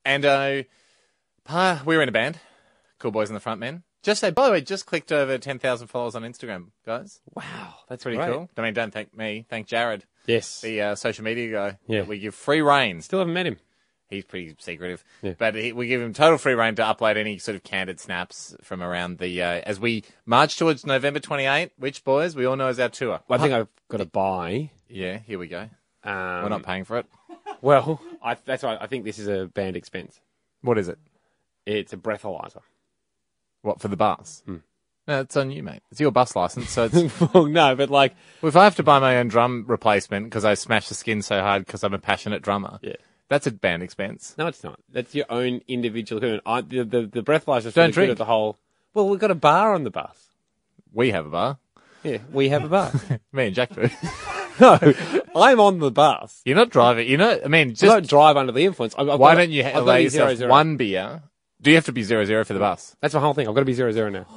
And we were in a band, Cool Boys and the Frontman. By the way, just clicked over 10,000 followers on Instagram, guys. Wow, That's pretty cool. I mean, don't thank me. Thank Jared. Yes. The social media guy. Yeah. We give free reign. Still haven't met him. He's pretty secretive. Yeah. But we give him total free reign to upload any sort of candid snaps from around the... as we march towards November 28, which, boys, we all know is our tour. Well, I think I've got to buy. Yeah, here we go. We're not paying for it. Well, that's right. I think this is a band expense. What is it? It's a breathalyzer. What, for the bus? No, it's on you, mate. It's your bus license, so it's... Well, no, but like... Well, if I have to buy my own drum replacement because I smashed the skin so hard because I'm a passionate drummer, that's a band expense. No, it's not. That's your own individual equipment. The breathalyzer is Don't really drink. good at the whole... Well, we've got a bar on the bus. We have a bar. Yeah, we have a bar. Me and Jack do. No, I'm on the bus. You're not driving. I mean, I just... don't drive under the influence. Why don't you allow yourself 0-0. one beer? Do you have to be 0-0 for the bus? That's my whole thing. I've got to be 0-0 now.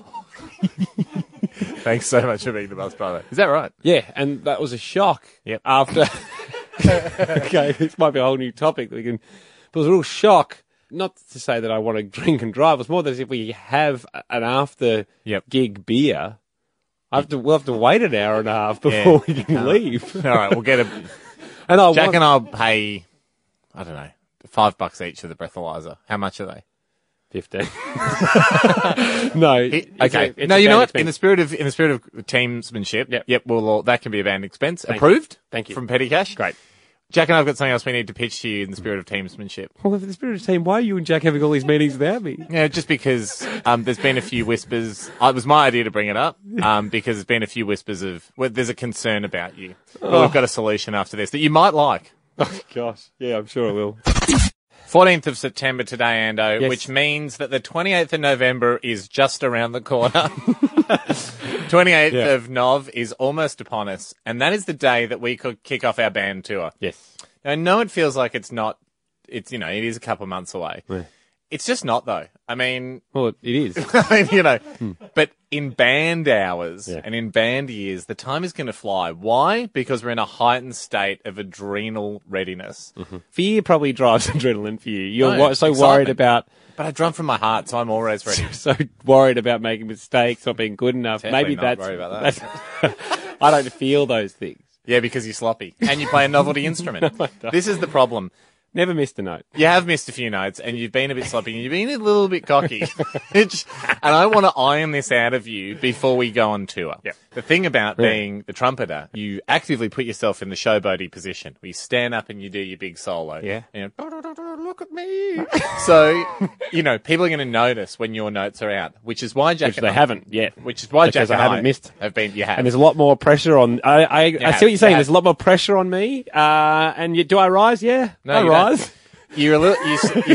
Thanks so much for being the bus driver. Is that right? Yeah, and that was a shock. Yep. After... Okay, this might be a whole new topic. But it was a real shock. Not to say that I want to drink and drive. It's more that if we have an after gig beer, we'll have to wait an hour and a half before we can leave. All right, we'll get a... Jack and I'll pay, I don't know, $5 each for the breathalyzer. How much are they? 15. No. Okay. No, you know what? In the spirit of teamsmanship, that can be a band expense. Approved. Thank you. From Petty Cash. Great. Jack and I have got something else we need to pitch to you in the spirit of teamsmanship. Well, in the spirit of team, why are you and Jack having all these meetings without me? Yeah, just because there's been a few whispers. It was my idea to bring it up because there's been a few whispers of there's a concern about you. Well, we've got a solution after this that you might like. Oh, gosh. Yeah, I'm sure it will. 14th of September today, Ando, Yes. which means that the 28th of November is just around the corner. 28th of Nov is almost upon us, and that is the day that we could kick off our band tour. Yes. Now, I know it feels like it's not, it is a couple of months away. Yeah. It's just not, though. I mean... Well, it is. I mean, but in band hours and in band years, the time is going to fly. Why? Because we're in a heightened state of adrenal readiness. Fear probably drives adrenaline for you. You're so excitement. worried about... But I drum from my heart, so I'm always ready. So worried about making mistakes, not being good enough. Definitely Maybe not that's... worried about that. I don't feel those things. Yeah, because you're sloppy. And you play a novelty instrument. No, I don't. This is the problem. Never missed a note. You have missed a few notes, and you've been a bit sloppy, and you've been a little bit cocky. And I want to iron this out of you before we go on tour. Yeah. The thing about being the trumpeter, you actively put yourself in the showboaty position, where you stand up and you do your big solo. Yeah. And look at me. So, people are going to notice when your notes are out, which is why Jack Which they haven't yet. Which is why Jack and I haven't missed. have been. You have. And there's a lot more pressure on... I see what you're saying. There's a lot more pressure on me. Do I rise? Yeah. No, I you rise. don't. You're a little,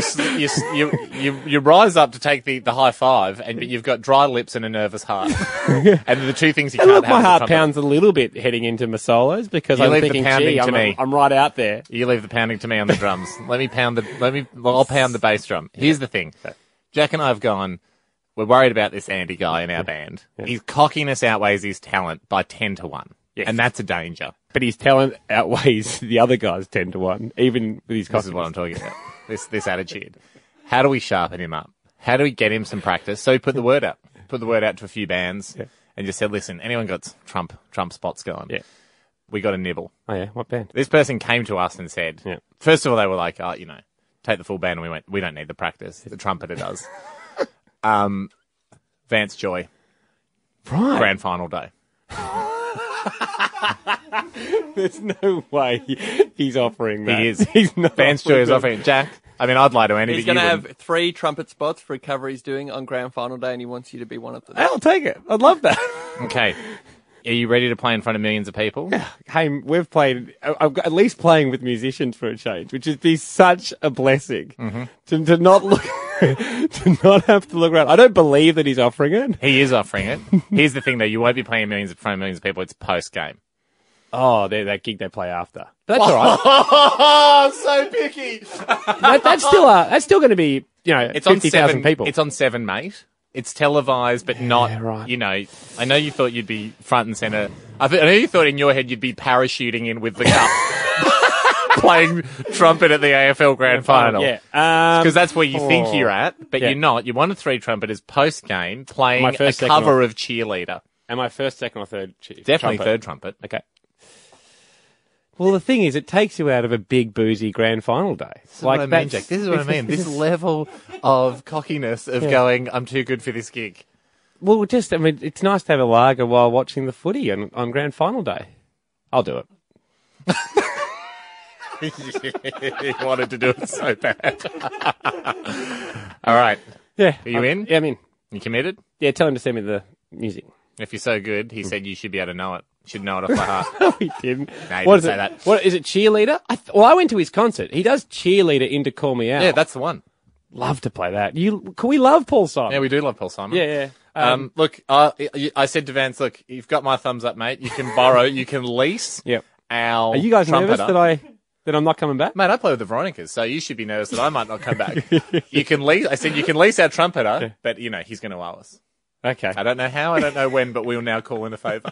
you rise up to take the high five, but you've got dry lips and a nervous heart. And the two things you can't have. My heart pounds a little bit heading into my solos because I'm thinking, I'm right out there. You leave the pounding to me on the drums. I'll pound the bass drum. Here's the thing. Jack and I have gone, we're worried about this Andy guy in our band. Yeah. His cockiness outweighs his talent by 10 to 1. Yes. And that's a danger. But his talent outweighs the other guys 10 to 1, even with his cockiness. This is what I'm talking about. This attitude. How do we sharpen him up? How do we get him some practice? So we put the word out. Put the word out to a few bands and just said, listen, anyone got Trump spots going? Yeah. We got a nibble. Oh, yeah? What band? This person came to us and said, first of all, they were like, take the full band. And we went, we don't need the practice. The trumpeter does. Vance Joy. Right. Grand final day. There's no way he's offering that. He is. He's not. Vance Joy is offering it. Jack, I mean, I'd lie to any. He's going to have 3 trumpet spots for a cover he's doing on Grand Final Day, and he wants you to be one of them. I'll take it. I'd love that. Okay. Are you ready to play in front of millions of people? Hey, we've played, I'm at least playing with musicians for a change, which would be such a blessing to not look, to not have to look around. I don't believe that he's offering it. He is offering it. Here's the thing though, you won't be playing in front of millions of people. It's post game. Oh, that gig they play after. That's all right. Oh, so picky. That's still going to be, It's 50,000 people. It's on 7, mate. It's televised, but not, right. I know you thought you'd be front and centre. I know you thought in your head you'd be parachuting in with the cup. playing trumpet at the AFL Grand Final. Yeah. Because that's where you think you're at, but you're not. You're one of three trumpeters post-game playing a cover of Cheerleader. Am I first, second, or third? Definitely third trumpet. Okay. Well, the thing is, it takes you out of a big, boozy grand final day. This is what I mean, Jack. This is what I mean. This level of cockiness of going, I'm too good for this gig. Well, it's nice to have a lager while watching the footy on grand final day. I'll do it. He wanted to do it so bad. All right. Yeah. Are you in? Yeah, I'm in. You committed? Yeah, tell him to send me the music. If you're so good, he said you should be able to know it. You should know it off by heart. No, he didn't. No, he didn't say that. What is it? Cheerleader? I went to his concert. He does Cheerleader into Call Me Out. Yeah, that's the one. Love to play that. We love Paul Simon. Yeah, we do love Paul Simon. Yeah. Look, I said to Vance, look, you've got my thumbs up, mate. You can borrow, you can lease. Yep. Are you guys nervous that I'm not coming back? Mate, I play with the Veronicas, so you should be nervous that I might not come back. You can lease. I said you can lease our trumpeter, but he's going to owe us. Okay. I don't know how, I don't know when, but we'll now call in a favour.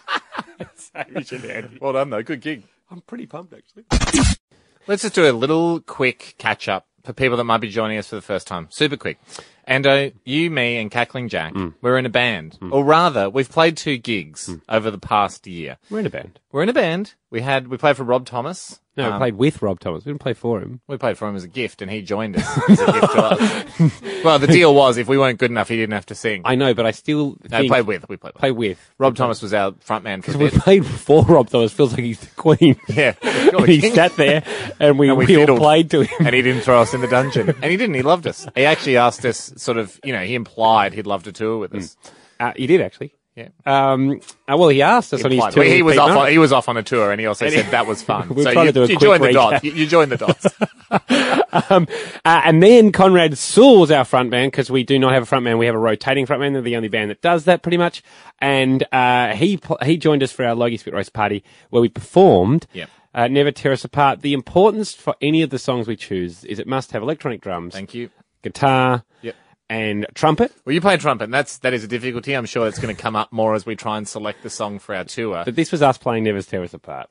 Well done, though. Good gig. I'm pretty pumped, actually. Let's just do a little quick catch-up for people that might be joining us for the first time. Super quick. Ando, you, me, and Cackling Jack, we're in a band. Or rather, we've played 2 gigs over the past year. We're in a band. We're in a band. We played for Rob Thomas. No, we played with Rob Thomas. We didn't play for him. We played for him as a gift, and he joined us as a gift to us. Well, the deal was if we weren't good enough, he didn't have to sing. I know, but I still think... We played with. Play with. Rob Thomas was our frontman for a we bit. played for Rob Thomas. Feels like he's the queen. Yeah. And he sat there, and we all played to him. And he didn't throw us in the dungeon. And he didn't. He loved us. He actually asked us sort of, he implied he'd love to tour with us. He did, actually. Yeah. Well, he asked us on his tour. He was off on a tour, and he also said that was fun. We're so trying to do a quick joined the recap. dots. You joined the dots. And then Conrad Sewell was our frontman, because we do not have a frontman. We have a rotating frontman. They're the only band that does that, pretty much. And he joined us for our Logie Spit Roast party, where we performed. Yep. Never Tear Us Apart. The importance for any of the songs we choose is it must have electronic drums. Thank you. Guitar. Yep. And trumpet. Well, you play trumpet, and that is a difficulty. I'm sure that's going to come up more as we try and select the song for our tour. But this was us playing Never Tear Us Apart.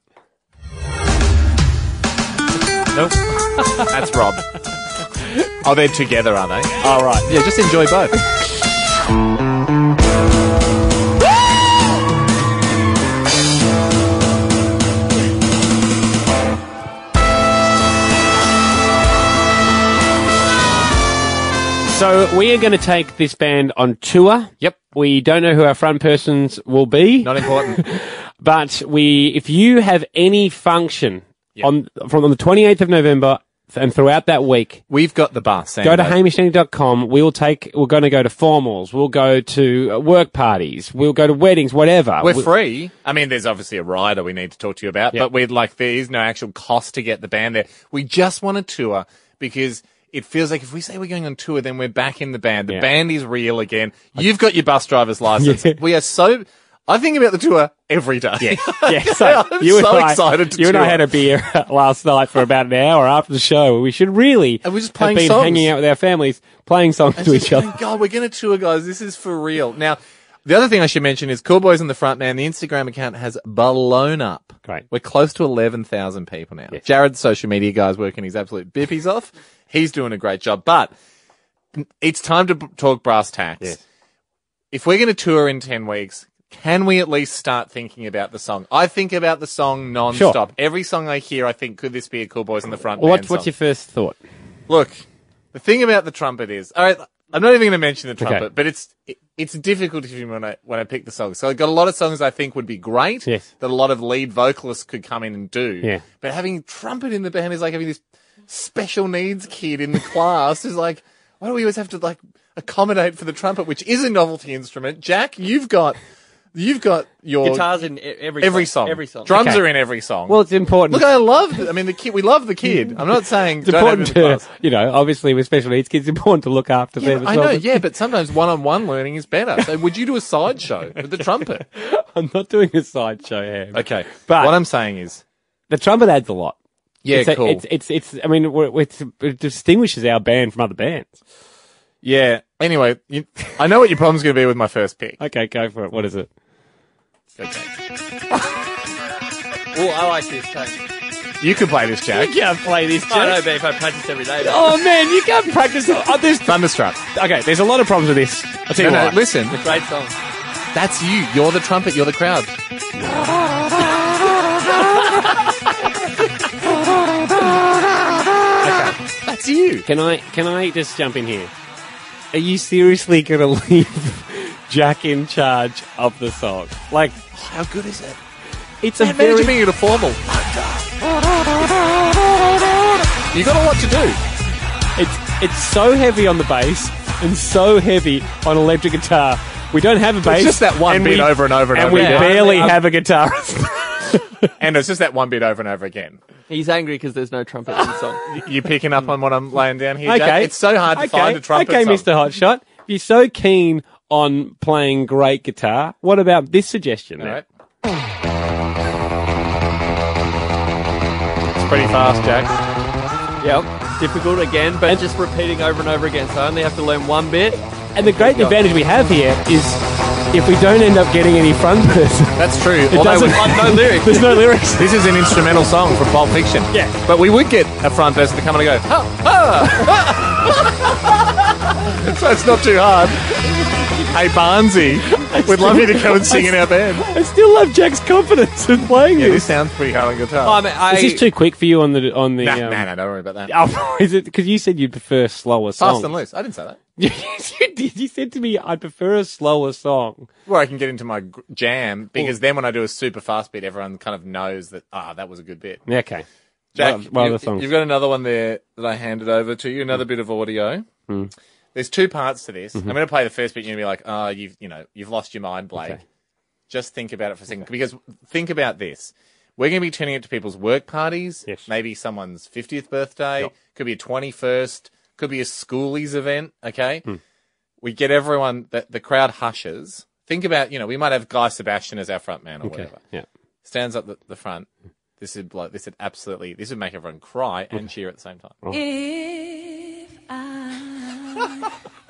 Nope. That's Rob. Oh, they're together, are they? All right. Yeah, just enjoy both. So we are going to take this band on tour. Yep. We don't know who our front persons will be. Not important. But if you have any function from the 28th of November and throughout that week, we've got the bus. Go to hamishandy.com. We're going to go to formals. We'll go to work parties. We'll go to weddings, whatever. We're free. I mean, there's obviously a rider we need to talk to you about, but there is no actual cost to get the band there. We just want a tour because it feels like if we say we're going on tour, then we're back in the band. The band is real again. You've got your bus driver's license. We are so... I think about the tour every day. Yeah. So I'm so excited to You and tour. I had a beer last night for about an hour after the show. We should really and we're just have playing been songs. hanging out with our families, playing songs to each other. God, we're going to tour, guys. This is for real. Now, the other thing I should mention is Cool Boys in the Front Man. The Instagram account has blown up. Great. We're close to 11,000 people now. Yes. Jared's social media guy's working his absolute bippies off. He's doing a great job. But it's time to talk brass tacks. Yes. If we're going to tour in 10 weeks, can we at least start thinking about the song? I think about the song non-stop. Sure. Every song I hear, I think, could this be a Cool Boys in the Front Well, Man what's song? your first thought? Look, the thing about the trumpet is, all right, I'm not even going to mention the trumpet, but it's difficult for me when I pick the songs. So I've got a lot of songs I think would be great that a lot of lead vocalists could come in and do. Yeah. But having trumpet in the band is like having this special needs kid in the class is like, why do we always have to like accommodate for the trumpet, which is a novelty instrument? Jack, you've got your guitars in every song. Every song. Drums are in every song. Well, it's important. Look, the kid. We love the kid. I'm not saying It's important to, obviously with special needs kids, it's important to look after them as well. I know, but sometimes one-on-one learning is better. So would you do a sideshow with the trumpet? I'm not doing a sideshow here. Okay. But what I'm saying is... the trumpet adds a lot. Yeah, cool. It distinguishes our band from other bands. Yeah. Anyway, I know what your problem's going to be with my first pick. Okay, go for it. What is it? Okay. Oh, I like this too. You could play this, Jack. You can't play this, I know, Jack. but if I practice every day. Oh, man, you can't practice. Thunderstruck. Okay, there's a lot of problems with this. I'll tell you No, what. listen. It's a great song. That's you. You're the trumpet. You're the crowd. That's you. Can I just jump in here? Are you seriously going to leave Jack in charge of the song? Like, How good is it? it's a Imagine very... being at a formal. You got a lot to do. It's so heavy on the bass and so heavy on electric guitar. We don't have a bass. It's just that one bit over and over and and over we again. barely have a guitarist. And it's just that one bit over and over again. He's angry because there's no trumpet in the song. You picking up on what I'm laying down here, Jack? Okay. It's so hard to find a trumpet Okay, song. Mr. Hotshot. If you're so keen on playing great guitar, what about this suggestion? All then? right. It's pretty fast, Jack. Yep. Difficult again, but just repeating over and over again. So I only have to learn one bit. And the great advantage we have here is if we don't end up getting any front person, That's true. it Although doesn't. no lyrics. There's no lyrics. this is an instrumental song from Pulp Fiction. Yeah. But we would get a front person to come and go, ha, ha. So it's not too hard. Hey, Barnsey, we'd love you to come and sing in our band. I still love Jack's confidence in playing Yeah, this this. sounds pretty hard on guitar. I mean, Is this too quick for you on the? No, don't worry about that. Oh, is it because you said you'd prefer slower songs? Fast and loose. I didn't say that. Yes, you did. You said to me, "I'd prefer a slower song." Where I can get into my jam, because then when I do a super fast beat, everyone kind of knows that, that was a good bit. Yeah, okay. Jack, What other songs? you've got another one there that I handed over to you, another bit of audio. There's two parts to this. I'm going to play the first bit, and you're going to be like, you've lost your mind, Blake. Okay. Just think about it for a second, because think about this. We're going to be turning it to people's work parties, Yes. maybe someone's 50th birthday, Yep. could be a 21st, could be a schoolies event, okay? We get everyone, the crowd hushes. Think about, we might have Guy Sebastian as our front man or whatever. Yeah. Stands up the front. This would make everyone cry and cheer at the same time. If I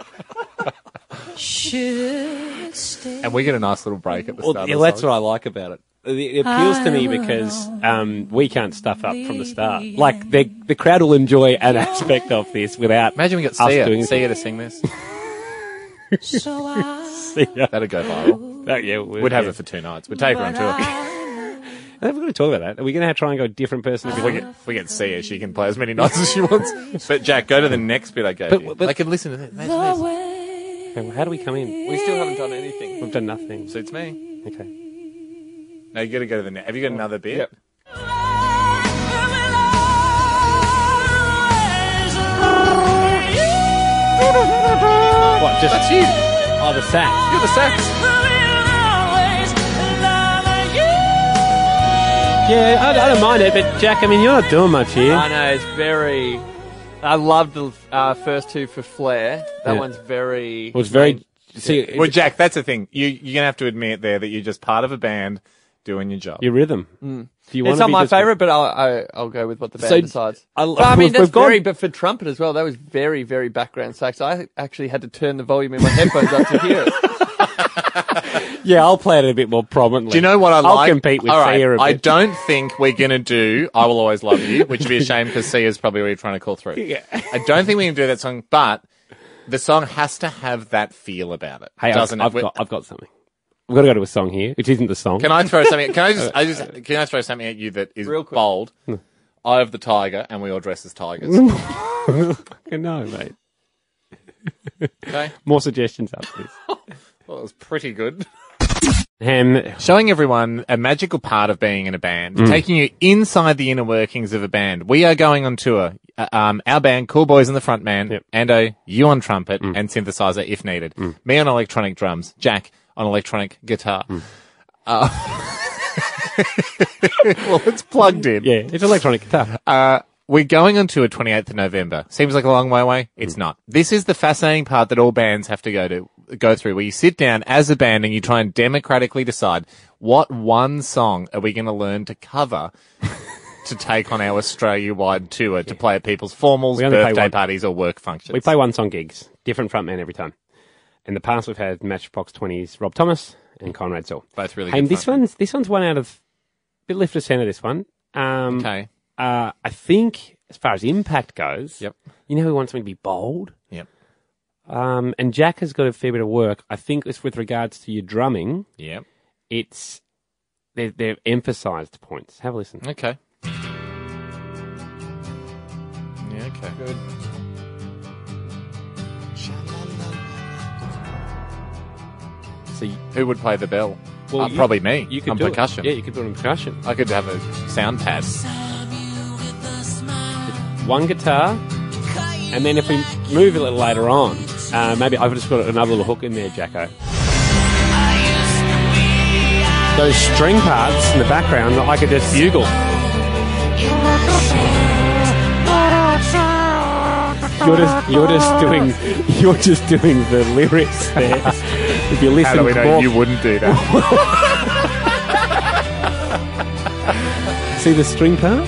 should stay. And we get a nice little break at the start. Well, that's what I like about it. It appeals to me because we can't stuff up from the start. Like the crowd will enjoy an aspect of this without. Imagine we got us doing Sia to sing this. So I Sia. That'd go viral. Oh, yeah, We'd have it for 2 nights. We'd take her on tour. We're going to talk about that. Are we going to try and go a different person? If we get Sia, she can play as many nights as she wants. But Jack, go to the next bit I gave you. but- I can listen to this. Imagine the this. way. How do we come in? we still haven't done anything. We've done nothing. Suits me. Okay. No, you got to go to the next. Have you got another bit? Yep. What? Just That's you. oh, the sax. You're the sax. Yeah, I don't mind it, but Jack, I mean, you're not doing much here. I know, it's very... I love the first two for Flair. That Yeah. one's very... It was very. See, Well, Jack, that's the thing. You're going to have to admit there that you're just part of a band doing your job. your rhythm. If you It's wanna not be my just- favourite, but I'll go with what the band So, decides. I- But, I mean, that's we've gone- very... But for trumpet as well, that was very, very background sax. I actually had to turn the volume in my headphones up to hear it. Yeah, I'll play it a bit more prominently. Do you know what I like? I'll compete with All right, Sia a bit. I don't think we're going to do I Will Always Love You, which would be a shame because Sia's probably already trying to call through. Yeah. I don't think we can do that song, but the song has to have that feel about it. Hey, doesn't I've it? got something. We've got to go to a song here, which isn't the song. Can I throw something? Can I throw something at you that is Real quick. bold? Eye of the tiger, and we all dress as tigers. No, mate. Okay, More suggestions after this. well, it was pretty good. Showing Everyone a magical part of being in a band, taking you inside the inner workings of a band. We are going on tour. Our band, Cool Boys and the Frontman, Yep. Ando, you on trumpet and synthesizer if needed. Me on electronic drums, Jack on electronic guitar. Well, it's plugged in. yeah, it's electronic guitar. We're going on tour 28th of November. Seems like a long way away. It's not. This is the fascinating part that all bands have to go through, where you sit down as a band and you try and democratically decide what one song are we going to learn to cover to take on our Australia-wide tour to play at people's formals, We only play birthday one. parties, or work functions. We play one song gigs, different frontman every time. In the past, we've had Matchbox 20's Rob Thomas and Conrad Saul. Both really Hey, good this frontmen. one's one out of bit lift of centre. This one. Okay. I think as far as impact goes, Yep. you know who wants something to be bold? Yep. And Jack has got a fair bit of work. I think it's with regards to your drumming. Yep. It's they're emphasised points. Have a listen. Okay. Yeah, okay. Good. So Who would play the bell? Well, probably me. you could on do percussion. It. Yeah, you could do it on percussion. I could have a sound pad. One guitar, and then if we move a little later on, maybe I've just got another little hook in there, Jacko. Those string parts in the background, I could just bugle. You're just doing the lyrics there. If you listen, How do we know more, you wouldn't do that? see the string parts.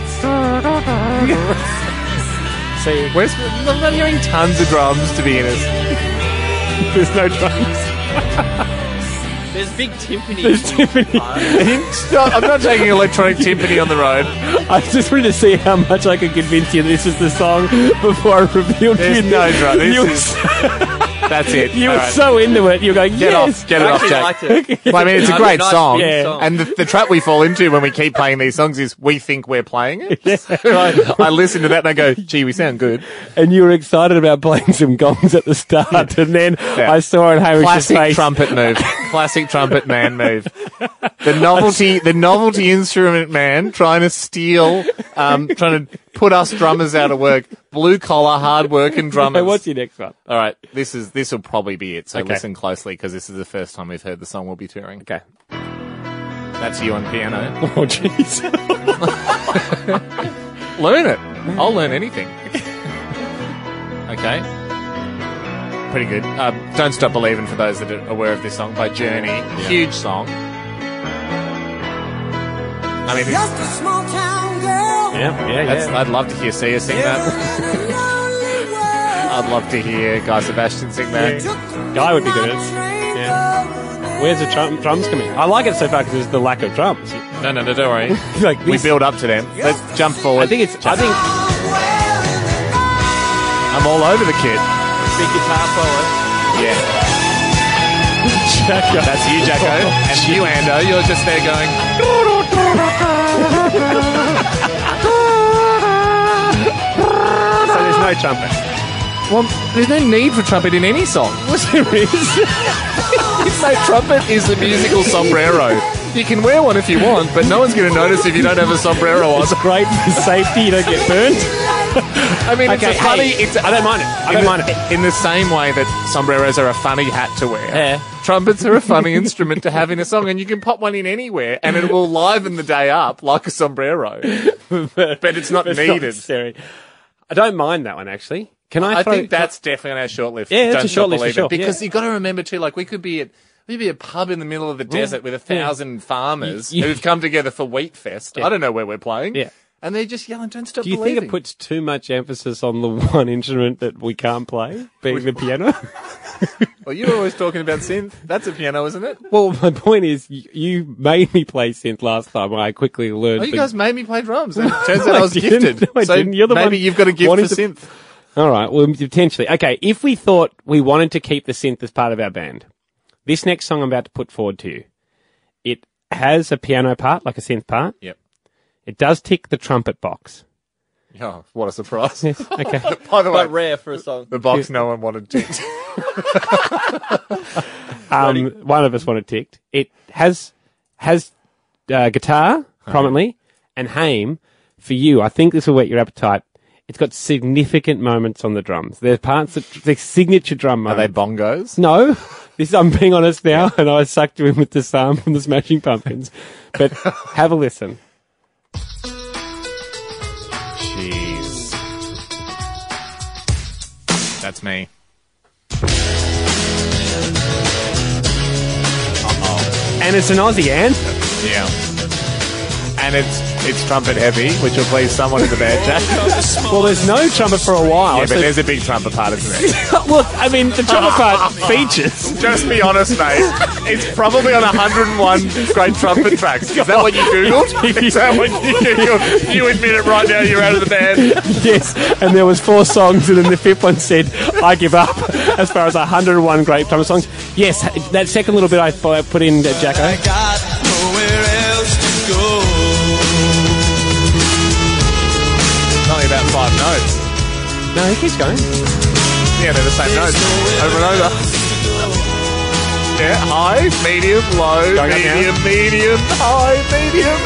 See, I'm not hearing tons of drums to be in it. there's no drums. There's big timpani. There's timpani. I'm not taking electronic timpani on the road. I just wanted to see how much I could convince you this is the song before I revealed There's you. no drum. That's it. You were All right. so into it. You're going, Get yes. off, Jack. liked it. Well, I mean, it's a No, great nice, song. yeah. And the trap we fall into when we keep playing these songs is we think we're playing it. I listen to that and I go, gee, we sound good. And you were excited about playing some gongs at the start. And then I saw in Hamish's Classic face. trumpet move. Classic trumpet man move. The novelty instrument man trying to steal, trying to put us drummers out of work. Blue collar, hard working drummers. Okay, what's your next one? All right, this will probably be it. So Okay. listen closely because this is the first time we've heard the song we'll be touring. Okay. That's you on piano. Oh, jeez. Learn it. I'll learn anything. Okay. Pretty good. Don't Stop Believing for those that are aware of this song by Journey. Huge song. I mean, Just a small town girl. Yeah. I'd love to hear Sia sing that. I'd love to hear Guy Sebastian sing that. Guy would be good at it. Yeah. Where's the drums coming? I like it so far because there's the lack of drums. No, don't worry. Like We this, build up to them. Let's jump forward. I think I'm all over the kit. Big guitar solo. Yeah. Jacko. That's you, Jacko. And you, Ando. You're just there going... So there's no trumpet. Well, there's no need for trumpet in any song. There is. No, trumpet is a musical sombrero. You can wear one if you want, but no one's going to notice if you don't have a sombrero on. It's great for safety. You don't get burnt. I mean, Okay, it's a funny... hey, it's I don't mind it. I don't mind it. In the same way that sombreros are a funny hat to wear, Yeah. trumpets are a funny instrument to have in a song, and you can pop one in anywhere, and it will liven the day up like a sombrero. But it's not It's needed. not necessary. I don't mind that one, actually. Can I I throw... think that's definitely on our short list. Yeah, that's Don't a short Stop list for Believing. sure, Because yeah. you've got to remember too, like we could be at maybe a pub in the middle of the desert with 1,000 farmers You- who've come together for Wheat Fest. Yeah. I don't know where we're playing. Yeah. And they're just yelling, "Don't stop Do you believing." think it puts too much emphasis on the one instrument that we can't play, being the piano? Well, you were always talking about synth. That's a piano, isn't it? Well, my point is, you made me play synth last time. I quickly learned. Oh, you but- guys made me play drums. And it turns out I was didn't. gifted. No, I so didn't. You're the maybe one you've got a gift for wanting to- synth. All right, well, potentially. Okay, if we thought we wanted to keep the synth as part of our band, this next song I'm about to put forward to you, it has a piano part, like a synth part. Yep. It does tick the trumpet box. Oh, what a surprise. Okay. By the way, Quite rare for a song. the box no one wanted to. One of us wanted ticked. It has guitar prominently and Haim for you. I think this will whet your appetite. It's got significant moments on the drums. There's parts that the signature drum Are they moments. bongos? No, this I'm being honest now, and I sucked you in with the psalm from the Smashing Pumpkins. But have a listen. Jeez. That's me. And it's an Aussie anthem. Yeah. And It's trumpet heavy, which will please someone in the band, Jack. Well, there's no trumpet for a while. Yeah, but so- there's a big trumpet part, isn't there? Look, I mean, the trumpet part features. Just be honest, mate. It's probably on 101 great trumpet tracks. Is that what you Googled? Is that what you Googled? You admit it right now, you're out of the band. Yes, and there was 4 songs, and then the 5th one said, I give up, as far as 101 great trumpet songs. Yes, that second little bit I put in, Jacko. I got nowhere else to go. It's only about 5 notes. No, he keeps going. Yeah, they're the same notes. Over and over. Yeah, high, medium, low, Going up medium, medium, high, medium.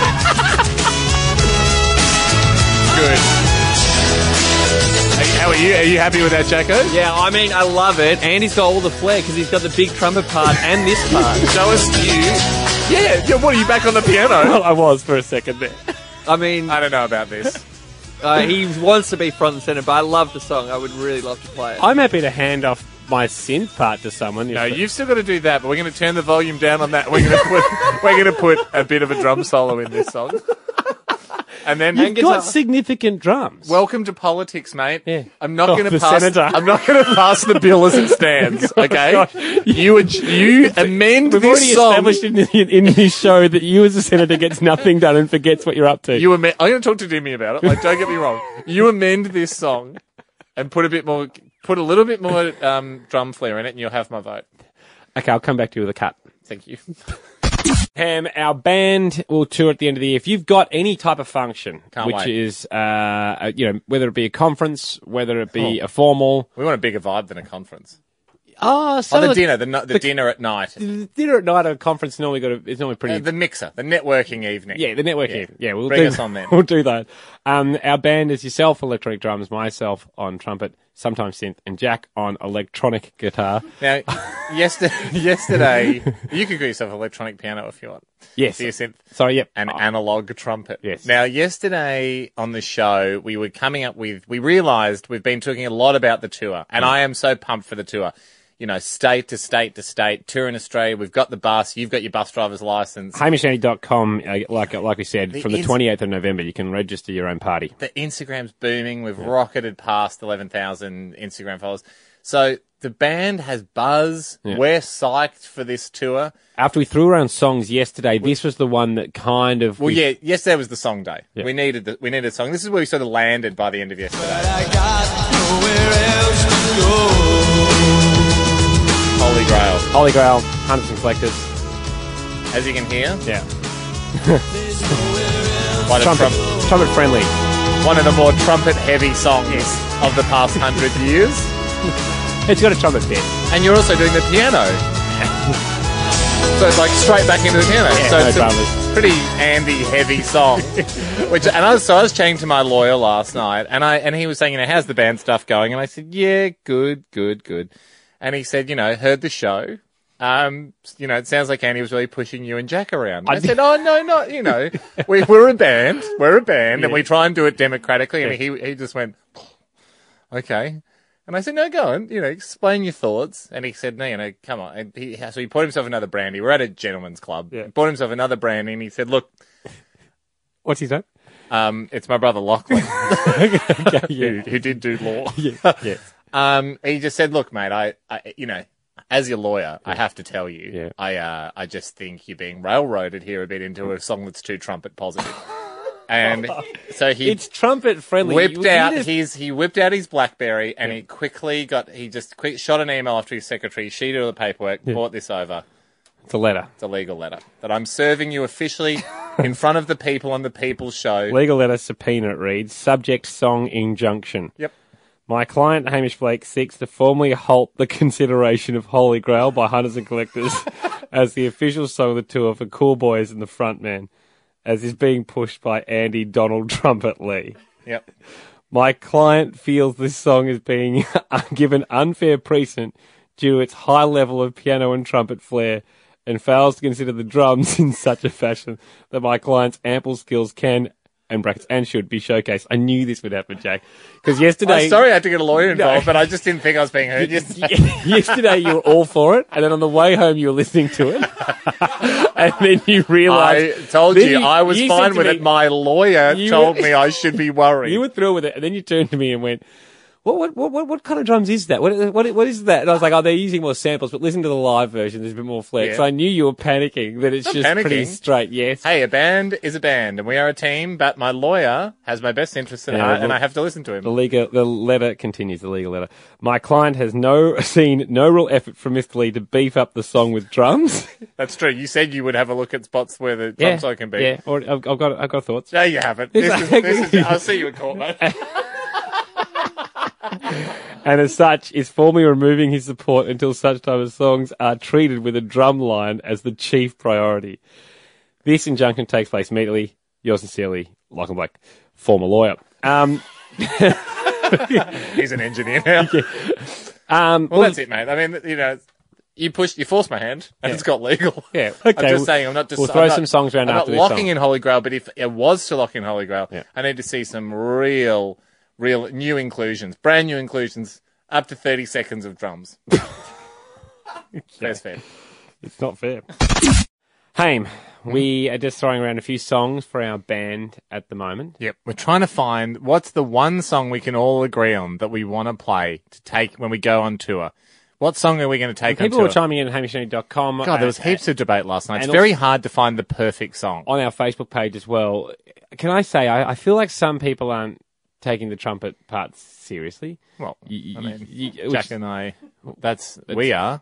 Good. How are you? Are you happy with that, Jacko? Yeah, I mean, I love it. Andy's got all the flair because he's got the big trumpet part and this part. Show us you. Yeah, what are you back on the piano? Well, I was for a second there. I mean, I don't know about this. he wants to be front and center, but I love the song. I would really love to play it. I'm happy to hand off my synth part to someone. No, you've still got to do that, but we're going to turn the volume down on that. We're going to put a bit of a drum solo in this song. And then You've got significant drums. Welcome to politics, mate. Yeah. I'm not going to the pass. senator. I'm not going to pass the bill as it stands. Okay. You amend We've this already song. established in this show that you as a senator gets nothing done and forgets what you're up to. I'm going to talk to Jimmy about it. Like, don't get me wrong. You amend this song and put a little bit more drum flair in it, and you'll have my vote. Okay, I'll come back to you with a cut. Thank you. Ham, our band will tour at the end of the year. If you've got any type of function, Can't which wait. is, whether it be a conference, whether it be a formal. We want a bigger vibe than a conference. The Dinner, the dinner at night. The dinner at night at a conference is normally pretty. The mixer, the networking evening. Yeah, the networking. Yeah, we'll Bring do us on then. We'll do that. Our band is yourself, electronic drums, myself on trumpet, sometimes synth, and Jack on electronic guitar. Now, yesterday, you could call yourself electronic piano if you want. Yes. So you synth. Sorry, yep. An analog trumpet. Yes. Now, yesterday on the show, we realised we've been talking a lot about the tour, and I am so pumped for the tour. You know, state to state to state, tour in Australia. We've got the bus. You've got your bus driver's license. HamishAndy.com, like we said, from the 28th of November, you can register your own party. The Instagram's booming. We've rocketed past 11,000 Instagram followers. So the band has buzz. Yeah. We're psyched for this tour. After we threw around songs yesterday, this was the one that kind of... Well, yesterday was the song day. Yeah. We needed a song. This is where we sort of landed by the end of yesterday. I got nowhere else to go. Holy Grail. Holy Grail, Hunters and Collectors. As you can hear, Yeah. one Trumpet friendly. of the more trumpet-heavy songs of the past 100 years. It's got a trumpet bit. And you're also doing the piano. So it's like straight back into the piano. Yeah, so no it's dramas. a pretty Andy-heavy song. I was chatting to my lawyer last night, and he was saying, how's the band stuff going? And I said, yeah, good. And he said, heard the show. It sounds like Andy was really pushing you and Jack around. I said, oh, no, we're a band. And we try and do it democratically. And he just went, okay. And I said, no, go on, explain your thoughts. And he said, no, come on. And so he bought himself another brandy. We're at a gentleman's club. Yeah. He bought himself another brandy and he said, look, What's his name? it's my brother Lachlan, Yeah. who did do law. Yeah. He just said, look, mate, I as your lawyer, I have to tell you, I just think you're being railroaded here a bit into a song that's too trumpet positive. And so It's trumpet friendly. He whipped out his BlackBerry and he shot an email off to his secretary, sheeted all the paperwork, brought this over. It's a letter. It's a legal letter that I'm serving you officially in front of the people on the People's Show. Legal letter subpoena, it reads, subject song injunction. Yep. My client, Hamish Blake, seeks to formally halt the consideration of Holy Grail by Hunters and Collectors as the official song of the tour for Cool Boys and the Frontman, as is being pushed by Andy Donald Trumpet Lee. Yep. My client feels this song is being given unfair precedent due to its high level of piano and trumpet flair and fails to consider the drums in such a fashion that my client's ample skills can and brackets and should be showcased. I knew this would happen, Jack. Because yesterday... I'm sorry I had to get a lawyer involved, but I just didn't think I was being heard. Yesterday you were all for it, and then on the way home you were listening to it. And then you realised... I told you I was fine with it. My lawyer told me I should be worried. You were through with it, and then you turned to me and went... What kind of drums is that? What is that? And I was like, they're using more samples, but listen to the live version. There's a bit more flex. Yeah. So I knew you were panicking that it's Not just panicking. pretty straight. Yes. Hey, a band is a band, and we are a team, but my lawyer has my best interests at heart, and I have to listen to him. The letter continues, the legal letter. My client has seen no real effort from Mr. Lee to beef up the song with drums. That's true. You said you would have a look at spots where the drum solo can be. Yeah, or I've got thoughts. No, you haven't. I'll see you at court, mate. And as such, is formally removing his support until such time as songs are treated with a drum line as the chief priority. This injunction takes place immediately. Yours sincerely, Lachlan Black, former lawyer. He's an engineer now. Well, that's it, mate. I mean, you forced my hand, and it's got legal. Yeah, okay. I'm just saying, I'm not just... We'll throw some songs around after this song. I'm not locking in Holy Grail, but if it was to lock in Holy Grail, I need to see some real new inclusions, brand new inclusions, up to 30 seconds of drums. That's fair. It's not fair. Haim, we are just throwing around a few songs for our band at the moment. Yep. We're trying to find what's the one song we can all agree on that we want to play to take when we go on tour. What song are we going to take on tour? People were chiming in at hamishandy.com. God, there was heaps of debate last night. It's very hard to find the perfect song. On our Facebook page as well. Can I say, I feel like some people aren't taking the trumpet part seriously. Well, Jack and I, we are.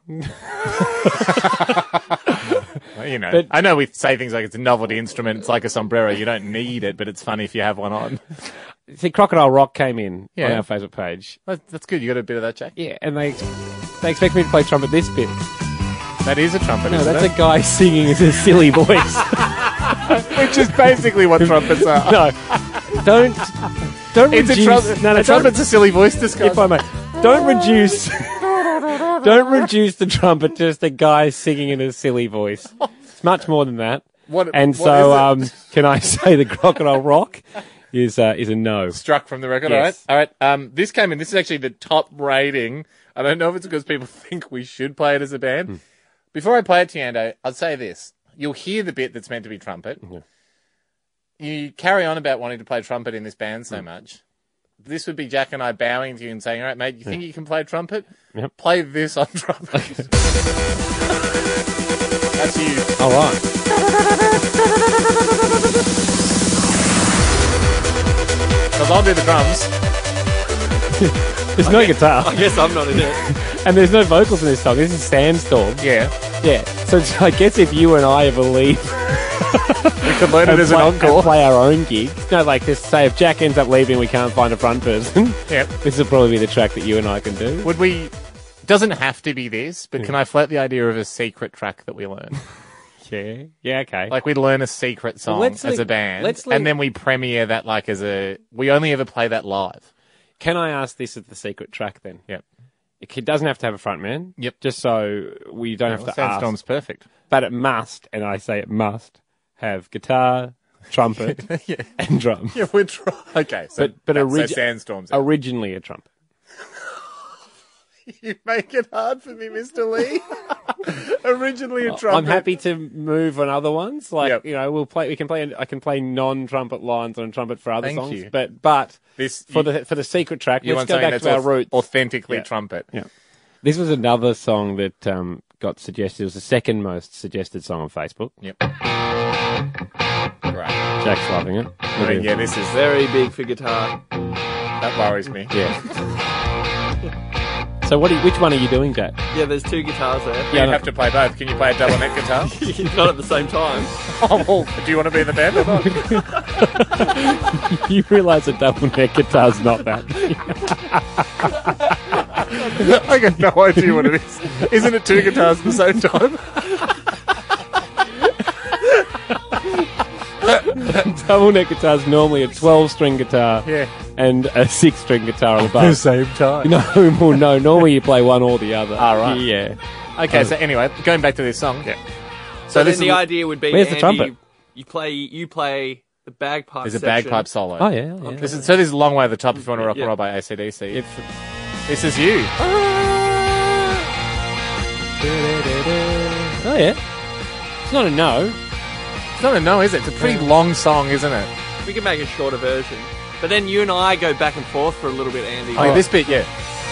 Well, I know we say things like it's a novelty instrument, it's like a sombrero, you don't need it, but it's funny if you have one on. See, Crocodile Rock came in on our Facebook page. That's good, you got a bit of that, Jack? Yeah, and they expect me to play trumpet this bit. That is a trumpet, no, that's a guy singing with a silly voice. Which is basically what trumpets are. No, don't reduce... A trumpet's a silly voice disguise. If I may. Don't reduce the trumpet to just a guy singing in a silly voice. It's much more than that. Can I say the Crocodile Rock is a no. Struck from the record, yes. all right. This came in. This is actually the top rating. I don't know if it's because people think we should play it as a band. Before I play it to you, Ando, I'll say this. You'll hear the bit that's meant to be trumpet. You carry on about wanting to play trumpet in this band so much. This would be Jack and I bowing to you and saying, all right, mate, you think you can play trumpet? Yep. Play this on trumpet. That's you. All right. Because I'll do the drums. There's no guitar. I guess I'm not in it. And there's no vocals in this song. This is Sandstorm. Yeah. Yeah. So I guess if you and I ever leave... we could learn it as an encore. And play our own gigs. No, like this, say if Jack ends up leaving, we can't find a front person. Yep. This will probably be the track that you and I can do. Would we... Doesn't have to be this, but can I float the idea of a secret track that we learn? Yeah. Yeah, okay. Like we'd learn a secret song as a band, and then we premiere that like as a... We only ever play that live. Can I ask this as the secret track then? Yep. It doesn't have to have a front man. Yep. Just so we don't have to Sandstorm's ask. perfect. But it must, and I say it must, have guitar, trumpet, and drums. Yeah, we're trying. Okay, so Sandstorm's out. Originally a trumpet. You make it hard for me, Mr. Lee. Originally a trumpet. I'm happy to move on other ones. Like we'll play. We can play. I can play non-trumpet lines on a trumpet for other songs. You. But this for the secret track. Let's go back to our roots. Authentically trumpet. Yeah. This was another song that got suggested. It was the second most suggested song on Facebook. Yep. Great. Jack's loving it. Yeah, this is very big for guitar. That worries me. Yeah. So which one are you doing, Jack? Yeah, there's two guitars there. You have to play both. Can you play a double neck guitar? Not at the same time. Oh, well, do you want to be in the band or not? You realise a double neck guitar's not that. I got no idea what it is. Isn't it two guitars at the same time? Double neck guitar is normally a 12-string guitar and a 6-string guitar on the bass. At the same time. No, normally you play one or the other. All right. Yeah. Okay, so anyway, going back to this song. Yeah. So then the idea would be, where's the trumpet? You play The bagpipe There's a section. bagpipe solo. Oh, yeah. This is a long way to the top if you want to rock and roll by AC/DC. This is you. Oh, yeah. It's not a no. It's not a no, is it? It's a pretty long song, isn't it? We can make a shorter version. But then you and I go back and forth for a little bit, Andy. Oh, yeah, this bit, yeah.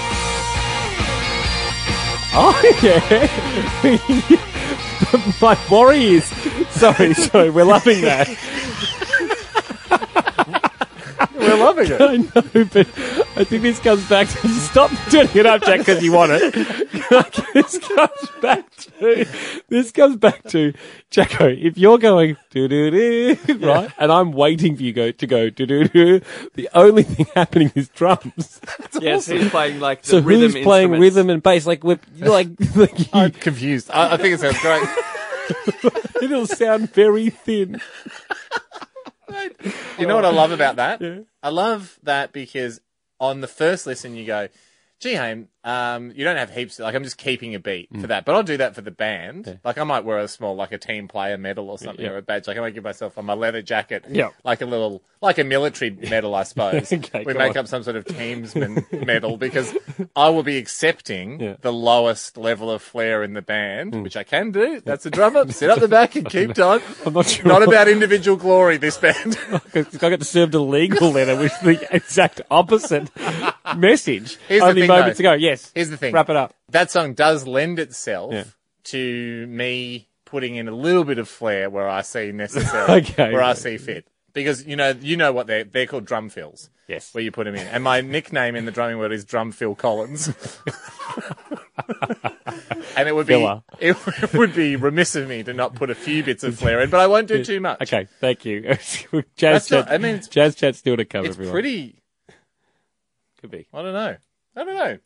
Oh, yeah. My worry is... Sorry, we're loving that. We're loving it. I know, but I think this comes back to... Stop turning it up, Jack, because you want it. This comes back to... Jacko, if you're going... Do-do-do, right? And I'm waiting for you to go... Do-do-do. The only thing happening is drums. Yes, he's playing like the So rhythm who's playing instruments. rhythm and bass? Like I'm confused. I think it sounds great. it'll sound very thin. You know what I love about that? Yeah. I love that because on the first listen you go, gee, Haim, you don't have heaps. Like, I'm just keeping a beat for that. But I'll do that for the band. Yeah. Like, I might wear a small, like a team player medal or something, or a badge. Like, I might give myself on my leather jacket, like a little, like a military medal, I suppose. Okay, we make up some sort of teamsman medal because I will be accepting the lowest level of flair in the band, which I can do. That's the drummer. Sit up the back and keep time. I'm not sure. Not about individual glory, this band. I got to serve the legal letter, which is the exact opposite message. Here's the Only thing, moments though. ago. Yes. Here's the thing. Wrap it up. That song does lend itself to me putting in a little bit of flair where I see necessary, where I see fit. Because, you know what they're called drum fills. Yes. Where you put them in. And my nickname in the drumming world is Drum Phil Collins. And it would be remiss of me to not put a few bits of flair in, but I won't do too much. Okay, thank you. Jazz chat's still to come. It's everyone. pretty. Could be. I don't know. Good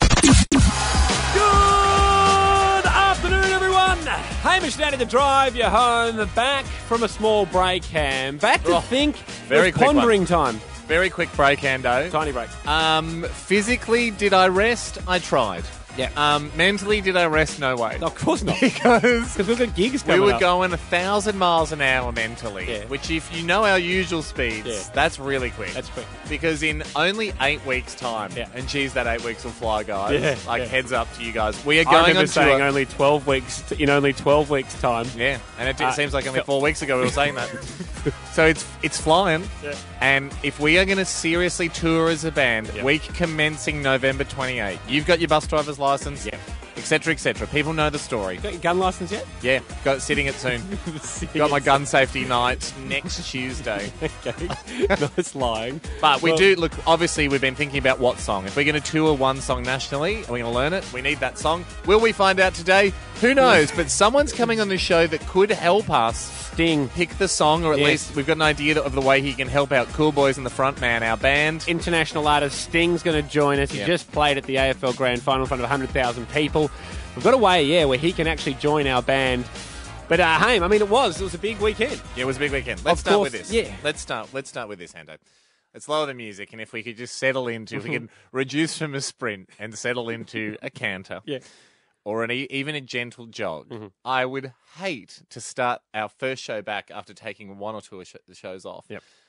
afternoon, everyone. Hamish down in the drive. You're home, back from a small break, Ham. Back to think. very quick pondering one. time. Very quick break, Ando. Tiny break. Physically, did I rest? I tried. Yeah. Mentally, did I rest? No way. No, of course not. Because we've got gigs we coming were up. going 1,000 miles an hour mentally, which if you know our usual speeds, that's really quick. That's quick. Because in only 8 weeks' time, and geez, that 8 weeks will fly, guys. Heads up to you guys. We are going I remember on saying tour. only 12 weeks, in only 12 weeks' time. Yeah, and it seems like only 4 weeks ago we were saying that. So it's flying. Yeah. And if we are going to seriously tour as a band, week commencing November 28th, you've got your bus driver's license. Yeah. Etc., etc. People know the story. Got your gun license yet? Yeah, got sitting it soon. Got my gun safety night next Tuesday. Okay, nice lying. But we do, look, obviously we've been thinking about what song. If we're going to tour one song nationally, are we going to learn it? We need that song. Will we find out today? Who knows? But someone's coming on the show that could help us pick the song, or at least we've got an idea of the way he can help out Cool Boys and the Frontman, our band. International artist Sting's going to join us. He just played at the AFL Grand Final in front of 100,000 people. We've got a way, where he can actually join our band. But, Haim, I mean, it was a big weekend. Yeah, it was a big weekend. Let's start with this. Yeah. Let's start with this, Hando. Let's lower the music, and if we could just settle into, if we can reduce from a sprint and settle into a canter. Yeah. Or even a gentle jog. Mm-hmm. I would hate to start our first show back after taking one or two shows off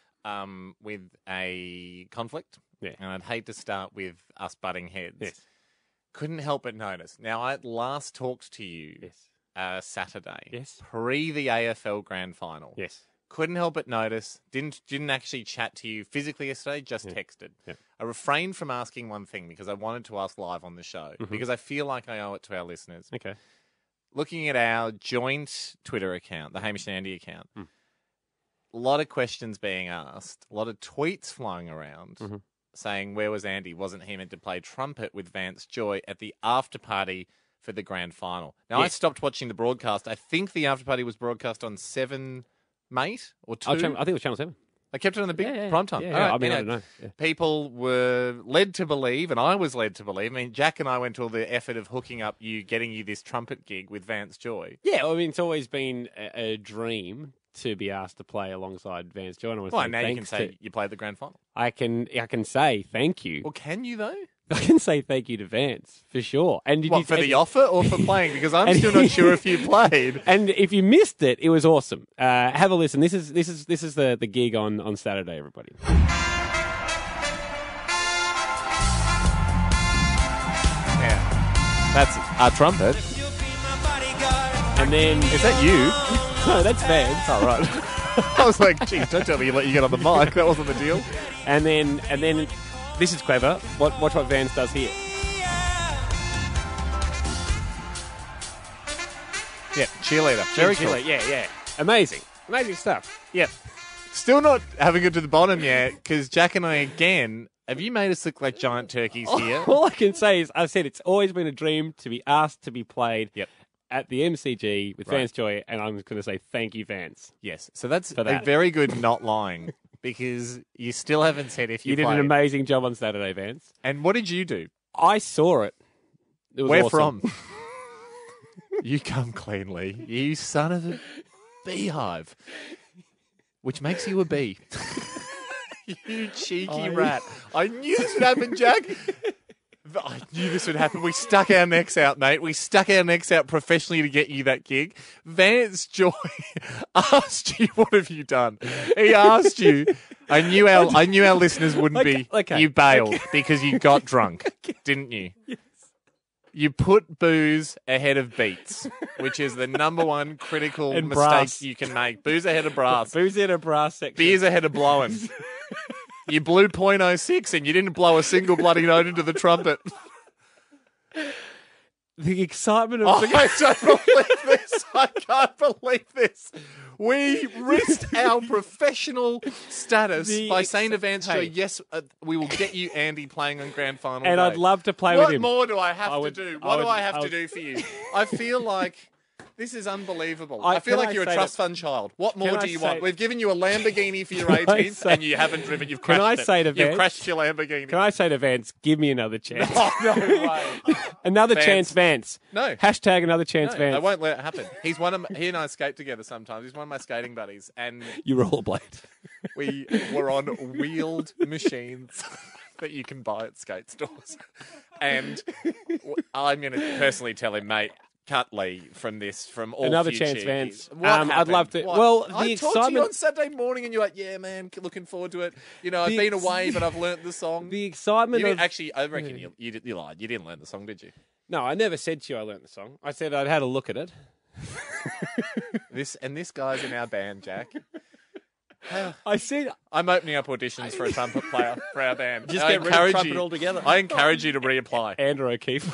with a conflict. Yeah. And I'd hate to start with us butting heads. Yes. Couldn't help but notice. Now, I last talked to you Saturday, pre the AFL Grand Final. Yes. Couldn't help but notice. Didn't actually chat to you physically yesterday, just texted. Yeah. I refrained from asking one thing because I wanted to ask live on the show because I feel like I owe it to our listeners. Okay. Looking at our joint Twitter account, the Hamish and Andy account, a lot of questions being asked, a lot of tweets flying around saying, where was Andy? Wasn't he meant to play trumpet with Vance Joy at the after party for the Grand Final? Now, I stopped watching the broadcast. I think the after party was broadcast on 7... Mate or 2? I think it was Channel 7. They kept it on the big prime time. Yeah, right, I mean, I don't know. Yeah. People were led to believe, and I was led to believe. I mean, Jack and I went to all the effort of hooking up you, getting you this trumpet gig with Vance Joy. Yeah, I mean, it's always been a dream to be asked to play alongside Vance Joy. Well, now you can say you played the grand final. I can say thank you. Well, can you though? I can say thank you to Vance for sure. And did What, you, for the offer or for playing? Because I'm still not sure if you played. And if you missed it, it was awesome. Have a listen. This is the gig on Saturday, everybody. Yeah, that's our trumpet. And then Is that you? no, that's Vance. Oh, right. I was like, geez, don't tell me you let you get on the mic. That wasn't the deal. And then this is clever. Watch what Vance does here. Yeah, cheerleader. Very cool. Yeah. Amazing stuff. Yep. Still not having it to the bottom yet, because Jack and I, again, have you made us look like giant turkeys here? All I can say is, I've said it's always been a dream to be asked to be played at the MCG with Vance Joy, and I'm going to say thank you, Vance. Yes. So that's For that. a very good not lying, because you still haven't said if you did played. an amazing job on Saturday, Vance. And what did you do? I saw it. It was Where awesome. from? You come cleanly, you son of a beehive. Which makes you a bee. You cheeky rat. I knew this would happen, Jack. I knew this would happen. We stuck our necks out, mate. We stuck our necks out professionally to get you that gig. Vance Joy asked you, what have you done? He asked you. I knew our listeners wouldn't be. Okay. You bailed because you got drunk, didn't you? Yes. You put booze ahead of beats, which is the number one critical And mistake brass. you can make. Booze ahead of brass. Booze in a brass section. Beers ahead of blowing. You blew .06 and you didn't blow a single bloody note into the trumpet. The excitement of Oh, I don't believe this. I can't believe this. We risked our professional status by saying to Vance Joy, yes, we will get you Andy playing on grand final and day. I'd love to play with What him. more do I have would- to do? I What would- do I have I to would- do for you? I feel like this is unbelievable. I- I feel can like I you're a say trust that- fund child. What more Can I do you say- want? We've given you a Lamborghini for your Can I 18th say- and you haven't driven. You've Can crashed I it. say to You've Vance- crashed your Lamborghini. Can I say to Vance, give me another chance? Oh, no way. Another Vance. Chance Vance. No. Hashtag another chance No, Vance. I won't let it happen. He and I skate together sometimes. He's one of my skating buddies, and You rollerblade. we were on wheeled machines that you can buy at skate stores. And I'm going to personally tell him, mate, cut Lee from all Another future chance, Vance. gigs. What I'd happened? love to- What? well, the I talked to you excitement- on Saturday morning, and you're like, "Yeah, man, looking forward to it." You know, I've The been ex- away, but I've learnt the song. The excitement You of... actually, I reckon you lied. You didn't learn the song, did you? No, I never said to you I learnt the song. I said I'd had a look at it. This guy's in our band, Jack. I said... I'm opening up auditions for a trumpet player for our band. Just I get rid of encourage trumpet you- altogether. I encourage you to reapply. Andrew O'Keefe.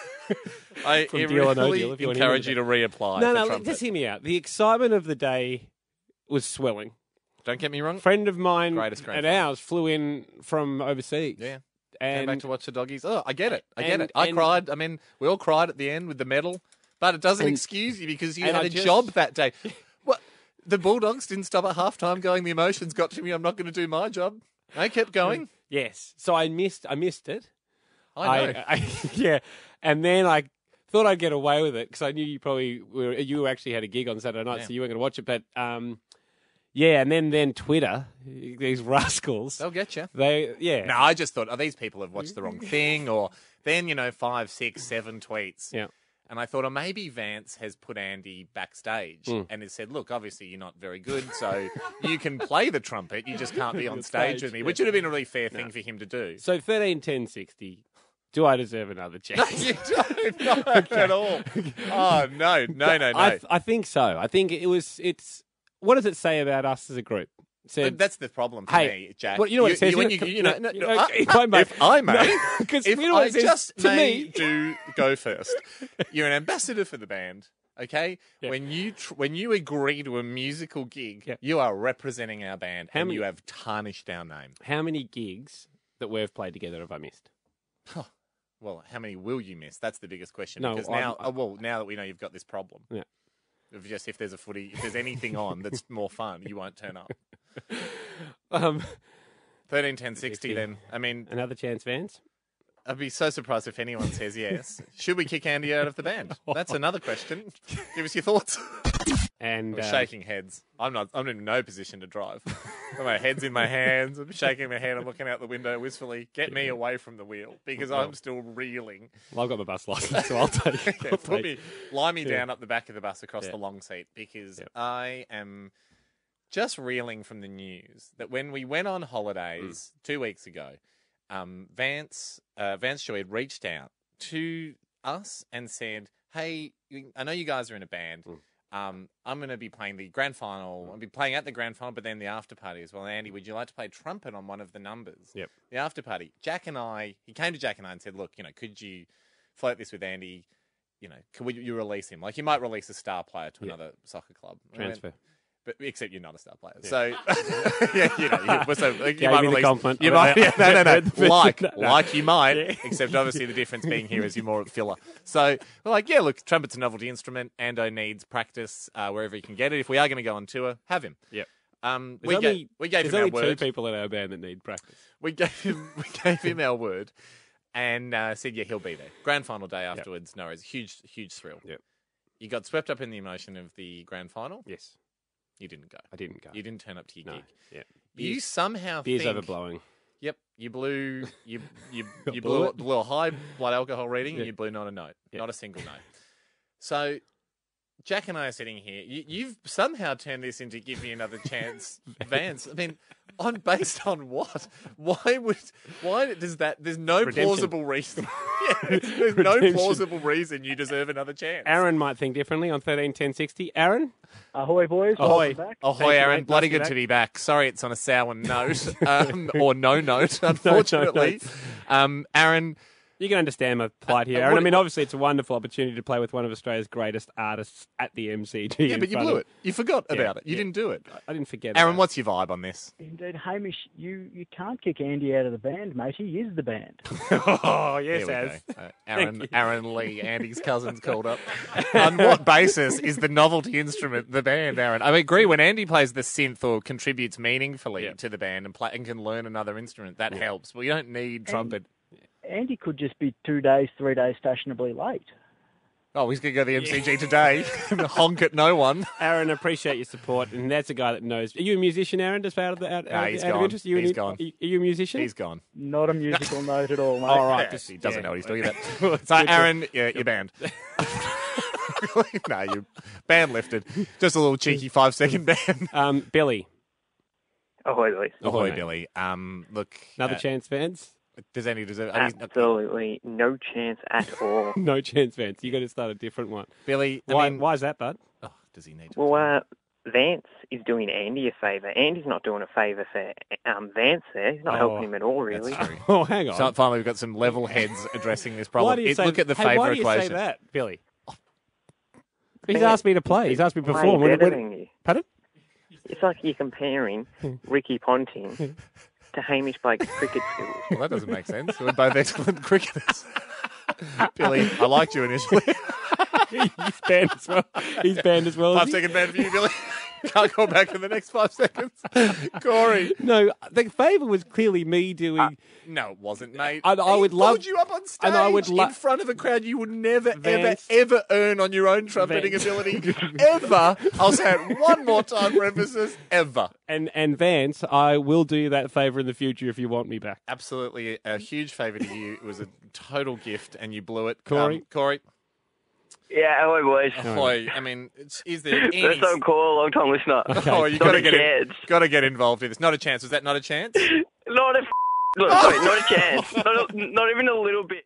I From Deal or No really Deal, if you want encourage to you to reapply. No, for no, trumpet. just hear me out. The excitement of the day was swelling. Don't get me wrong. A friend of mine Greatest and grandfather. ours flew in from overseas. Yeah. Came And back to watch the doggies. Oh, I get it. I get and- it. I and- cried. I mean, we all cried at the end with the medal, but it doesn't And- excuse you because you and had I a just- job that day. What? The Bulldogs didn't stop at halftime going, the emotions got to me. I'm not going to do my job. They kept going. Yes. So I missed it. I know. Yeah. And then I thought I'd get away with it because I knew you actually had a gig on Saturday night, Yeah. so you weren't going to watch it. But yeah, and then Twitter, these rascals, They'll get you. yeah. No, I just thought, these people have watched the wrong thing, or then 5, 6, 7 tweets. Yeah. And I thought, maybe Vance has put Andy backstage and has said, look, obviously you're not very good, so you can play the trumpet, you just can't be on stage with me, which would have been a really fair thing for him to do. So 13-10-60. Do I deserve another chance? You don't know at all. Oh, no. I think so. I think it's. What does it say about us as a group? It said, That's the problem for Hey, me, Jack. well, you know what it says? If I may, if I may, because if you know what I it says just to may me. do go first. You're an ambassador for the band, okay? Yeah. When you agree to a musical gig, you are representing our band, and you have tarnished our name. How many gigs that we've played together have I missed? Well, how many will you miss? That's the biggest question. No, because now that we know you've got this problem, Yeah. if there's anything on that's more fun, you won't turn up. 13, 10, 60 then. I mean, Another chance, Vance? I'd be so surprised if anyone says yes. Should we kick Andy out of the band? That's another question. Give us your thoughts. And We're shaking heads. I'm in no position to drive. My head's in my hands. I'm shaking my head. I'm looking out the window wistfully. Get me away from the wheel because I'm still reeling. Well, I've got my bus license, so I'll take it. Lie me down up the back of the bus across the long seat because I am just reeling from the news that when we went on holidays 2 weeks ago, Vance Joy had reached out to us and said, "Hey, I know you guys are in a band. I'm going to be playing the grand final. I'll be playing at the grand final, but then the after party as well. Andy, would you like to play trumpet on one of the numbers?" Yep. The after party. He came to Jack and I and said, "Look, could you float this with Andy? Could you release him? Like you might release a star player to another soccer club. Transfer." But except you're not a star player, Yeah. so you might release. Compliment. You might, no. Like you might, Yeah. except obviously the difference being here is you're more filler. So we're like, yeah, look, trumpet's a novelty instrument. Ando needs practice wherever he can get it. If we are going to go on tour, have him. Yep. We gave There's him our only word. 2 people in our band that need practice. We gave him our word, and said, yeah, he'll be there. Grand final day afterwards. No, it's a huge thrill. Yep. You got swept up in the emotion of the grand final. Yes. You didn't go. I didn't go. You didn't turn up to your gig. Yeah. You somehow Beer's think... overblowing. Yep. You blew Blew it? blew a high blood alcohol reading and Yeah. you blew not a note. Yeah. Not a single note. So Jack and I are sitting here. You've somehow turned this into give me another chance, Vance. I mean, based on what? Why does that? There's no Redemption. plausible reason. There's no Redemption. plausible reason you deserve another chance. Aaron might think differently on 13-10-60. Aaron? Ahoy, boys. Ahoy. Welcome back. Ahoy, Thank you, Aaron. mate. Bloody Nice to good be to be back. Sorry it's on a sour note, or no note, unfortunately. Aaron, You can understand my plight here, Aaron. I mean, obviously, it's a wonderful opportunity to play with one of Australia's greatest artists at the MCG. yeah, but you blew it. You forgot about it. You didn't do it. I didn't forget Aaron, about it. what's your vibe on this? Indeed, Hamish, you can't kick Andy out of the band, mate. He is the band. Oh, yes, There we Az. go. Aaron Lee, Andy's cousin's called up. On what basis is the novelty instrument the band, Aaron? I agree, when Andy plays the synth or contributes meaningfully to the band and can learn another instrument, that helps. But you don't need trumpet. Andy could just be 2 days, 3 days fashionably late. Oh, he's going to go to the MCG today and honk at no one. Aaron, appreciate your support, and that's a guy that knows. Are you a musician, Aaron? Just out of He's out gone. of interest, He's gone. Are you a musician? He's gone. Not a musical note at all, mate. All right, Yeah, he doesn't know what he's talking about. Well, So, Aaron, you're banned. No, you ban lifted. Just a little cheeky 5-second ban. Billy, Ahoy, boys. Ahoy, mate. Billy. Look, another chance, fans. does any deserve? Absolutely no chance at all. No chance, Vance. You got to start a different one. Billy, Why is that, bud? Oh, does he need to? Well, Vance is doing Andy a favour. Andy's not doing a favour for Vance there. He's not helping him at all, really. That's true. Oh, hang on. So finally, we've got some level heads addressing this problem. Why do you say? Look at the hey, favour why do you equation. say that, Billy? He's asked me to play. He's asked me to Way perform. better than you. Pardon? It's like you're comparing Ricky Ponting to Hamish Blake's cricket skills. Well, that doesn't make sense. We're both excellent cricketers. Billy, I liked you initially. He's banned as well. He's banned as well. 5-second ban for you, Billy. Can't go back in the next 5 seconds. Corey. No, the favour was clearly me doing. No, it wasn't, mate. I would He love- pulled you up on stage and I would in front of a crowd you would never, Vance. ever earn on your own trumpeting Vance. ability. Ever. I'll say it one more time for emphasis. Ever. And Vance, I will do you that favour in the future if you want me back. Absolutely a huge favour to you. It was a total gift, and you blew it. Corey? Corey. Yeah, ahoy, boys. Ahoy. I mean, is there any... First time call, long time listener. Oh, you Not got to a get chance. got to get involved in this. Not a chance. Was that not a chance? Not a look, sorry, not a chance. Not even a little bit.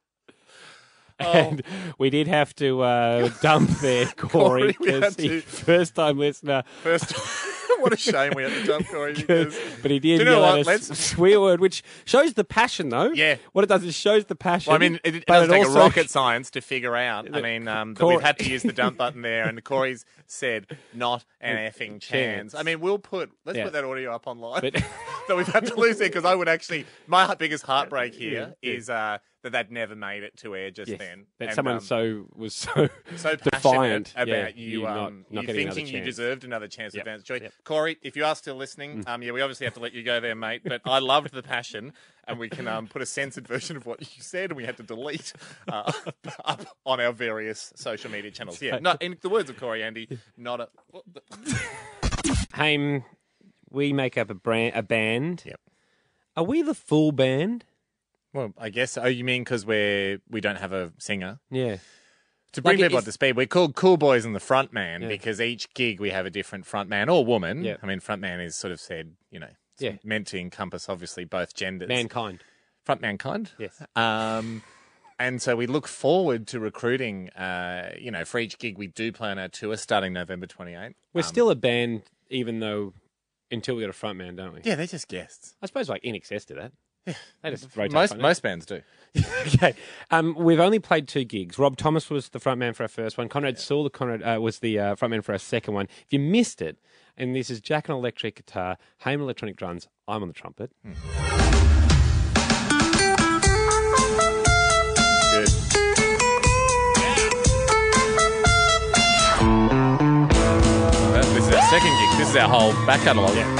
And we did have to dump there, Corey, Corey, we had because to. first time listener. First, what a shame we had to dump Corey because... But he did Do you know yell what? at us Let's- swear word, which shows the passion, though. Yeah. What it does is shows the passion. Well, I mean, it but doesn't take also- a rocket science to figure out. I mean, that Corey- we've had to use the dump button there, and Corey's said, not an effing chance. I mean, let's Yeah. put that audio up online. But- So we've had to lose it because I would actually, my biggest heartbreak here is that never made it to air just Yes, then. that And, someone was so so defiant passionate about yeah, you, not you getting another thinking you chance. deserved another chance Yep. of Vance Joy. Yep. Corey, if you are still listening, we obviously have to let you go there, mate. But I loved the passion, and we can put a censored version of what you said, and we had to delete up on our various social media channels. Yeah, not in the words of Corey Andy, not a... Haim, we make up a band. Yep. Are we the full band? Well, I guess. Oh, you mean because we don't have a singer? Yeah. To bring people up to speed, we're called Cool Boys and the Frontman because each gig we have a different frontman or woman. Yeah. I mean, frontman is sort of said, it's meant to encompass obviously both genders. Mankind. Frontmankind. Yes. And so we look forward to recruiting, for each gig we do play on our tour starting November 28th. We're still a band, even though until we got a frontman, don't we? Yeah, they're just guests. I suppose like In Excess to that. Yeah. They just rotate Most bands do. Okay. We've only played 2 gigs. Rob Thomas was the frontman for our first one. Conrad Sewell was the frontman for our second one. If you missed it, and this is Jack on electric guitar, Haim electronic drums, I'm on the trumpet. Good. This is our second gig. This is our whole back catalogue. Yeah.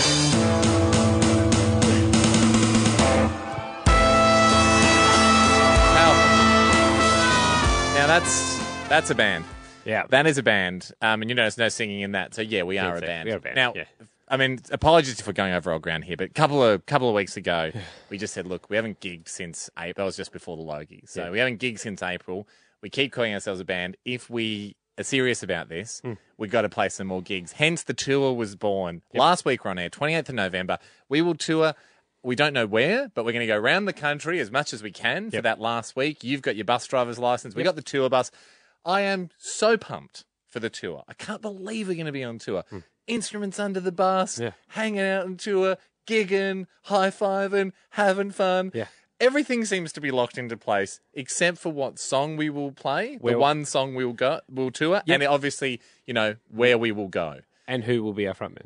Now that's a band. Yeah. That is a band. And there's no singing in that. So yeah, we are a band. We are a band. Now, I mean, apologies if we're going over old ground here, but a couple of weeks ago, we just said, look, we haven't gigged since April. That was just before the Logie. So we haven't gigged since April. We keep calling ourselves a band. If we are serious about this, we've got to play some more gigs. Hence, the tour was born. Yep. Last week we're on air, 28th of November. We will tour. We don't know where, but we're going to go around the country as much as we can for that last week. You've got your bus driver's license. We got the tour bus. I am so pumped for the tour. I can't believe we're going to be on tour. Instruments under the bus, hanging out on tour, gigging, high-fiving, having fun. Yeah. Everything seems to be locked into place except for what song we will play, the one song we'll tour, and obviously, where we will go. And who will be our frontman.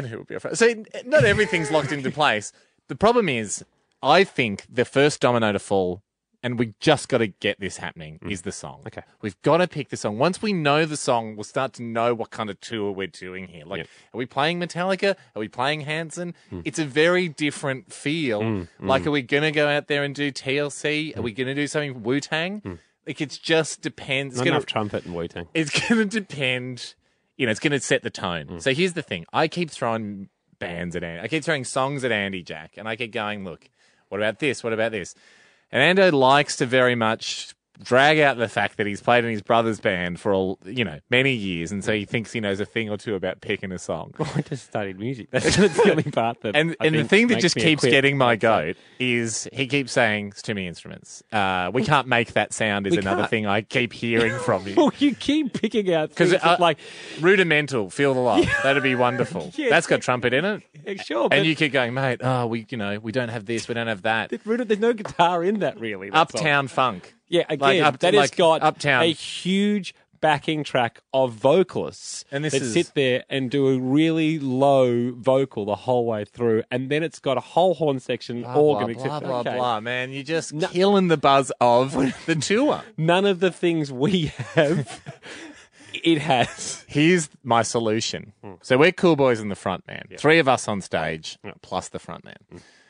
So not everything's locked into place. The problem is, I think the first domino to fall, and we just got to get this happening, is the song. Okay. We've got to pick the song. Once we know the song, we'll start to know what kind of tour we're doing here. Like, are we playing Metallica? Are we playing Hanson? It's a very different feel. Like, are we going to go out there and do TLC? Are we going to do something Wu-Tang? Like, it just depends. Not enough trumpet and Wu-Tang. It's going to depend. It's going to set the tone. So here's the thing. I keep throwing bands at Andy. I keep throwing songs at Andy, Jack, and I keep going, look, what about this? What about this? And Ando likes to very much drag out the fact that he's played in his brother's band for many years, and so he thinks he knows a thing or two about picking a song. Well, I just studied music. That's the only part that. And the thing that just keeps getting my goat is he keeps saying it's too many instruments. We can't make that sound. Is another thing I keep hearing from you. Well, you keep picking out things like rudimental. Feel the love. That'd be wonderful. That's got trumpet in it. Yeah, sure. And you keep going, mate. Oh, we don't have this. We don't have that. There's no guitar in that really. Uptown funk. Yeah, again, that has got Uptown. a huge backing track of vocalists and sit there and do a really low vocal the whole way through, and then it's got a whole horn section, organ, blah, man. You're just killing the buzz of the tour. None of the things we have, it has. Here's my solution. So we're Cool Boys in the front man. 3 of us on stage, plus the front man.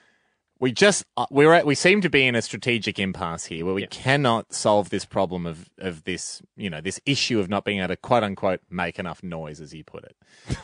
We seem to be in a strategic impasse here where we cannot solve this problem of this, this issue of not being able to quote unquote make enough noise, as you put it.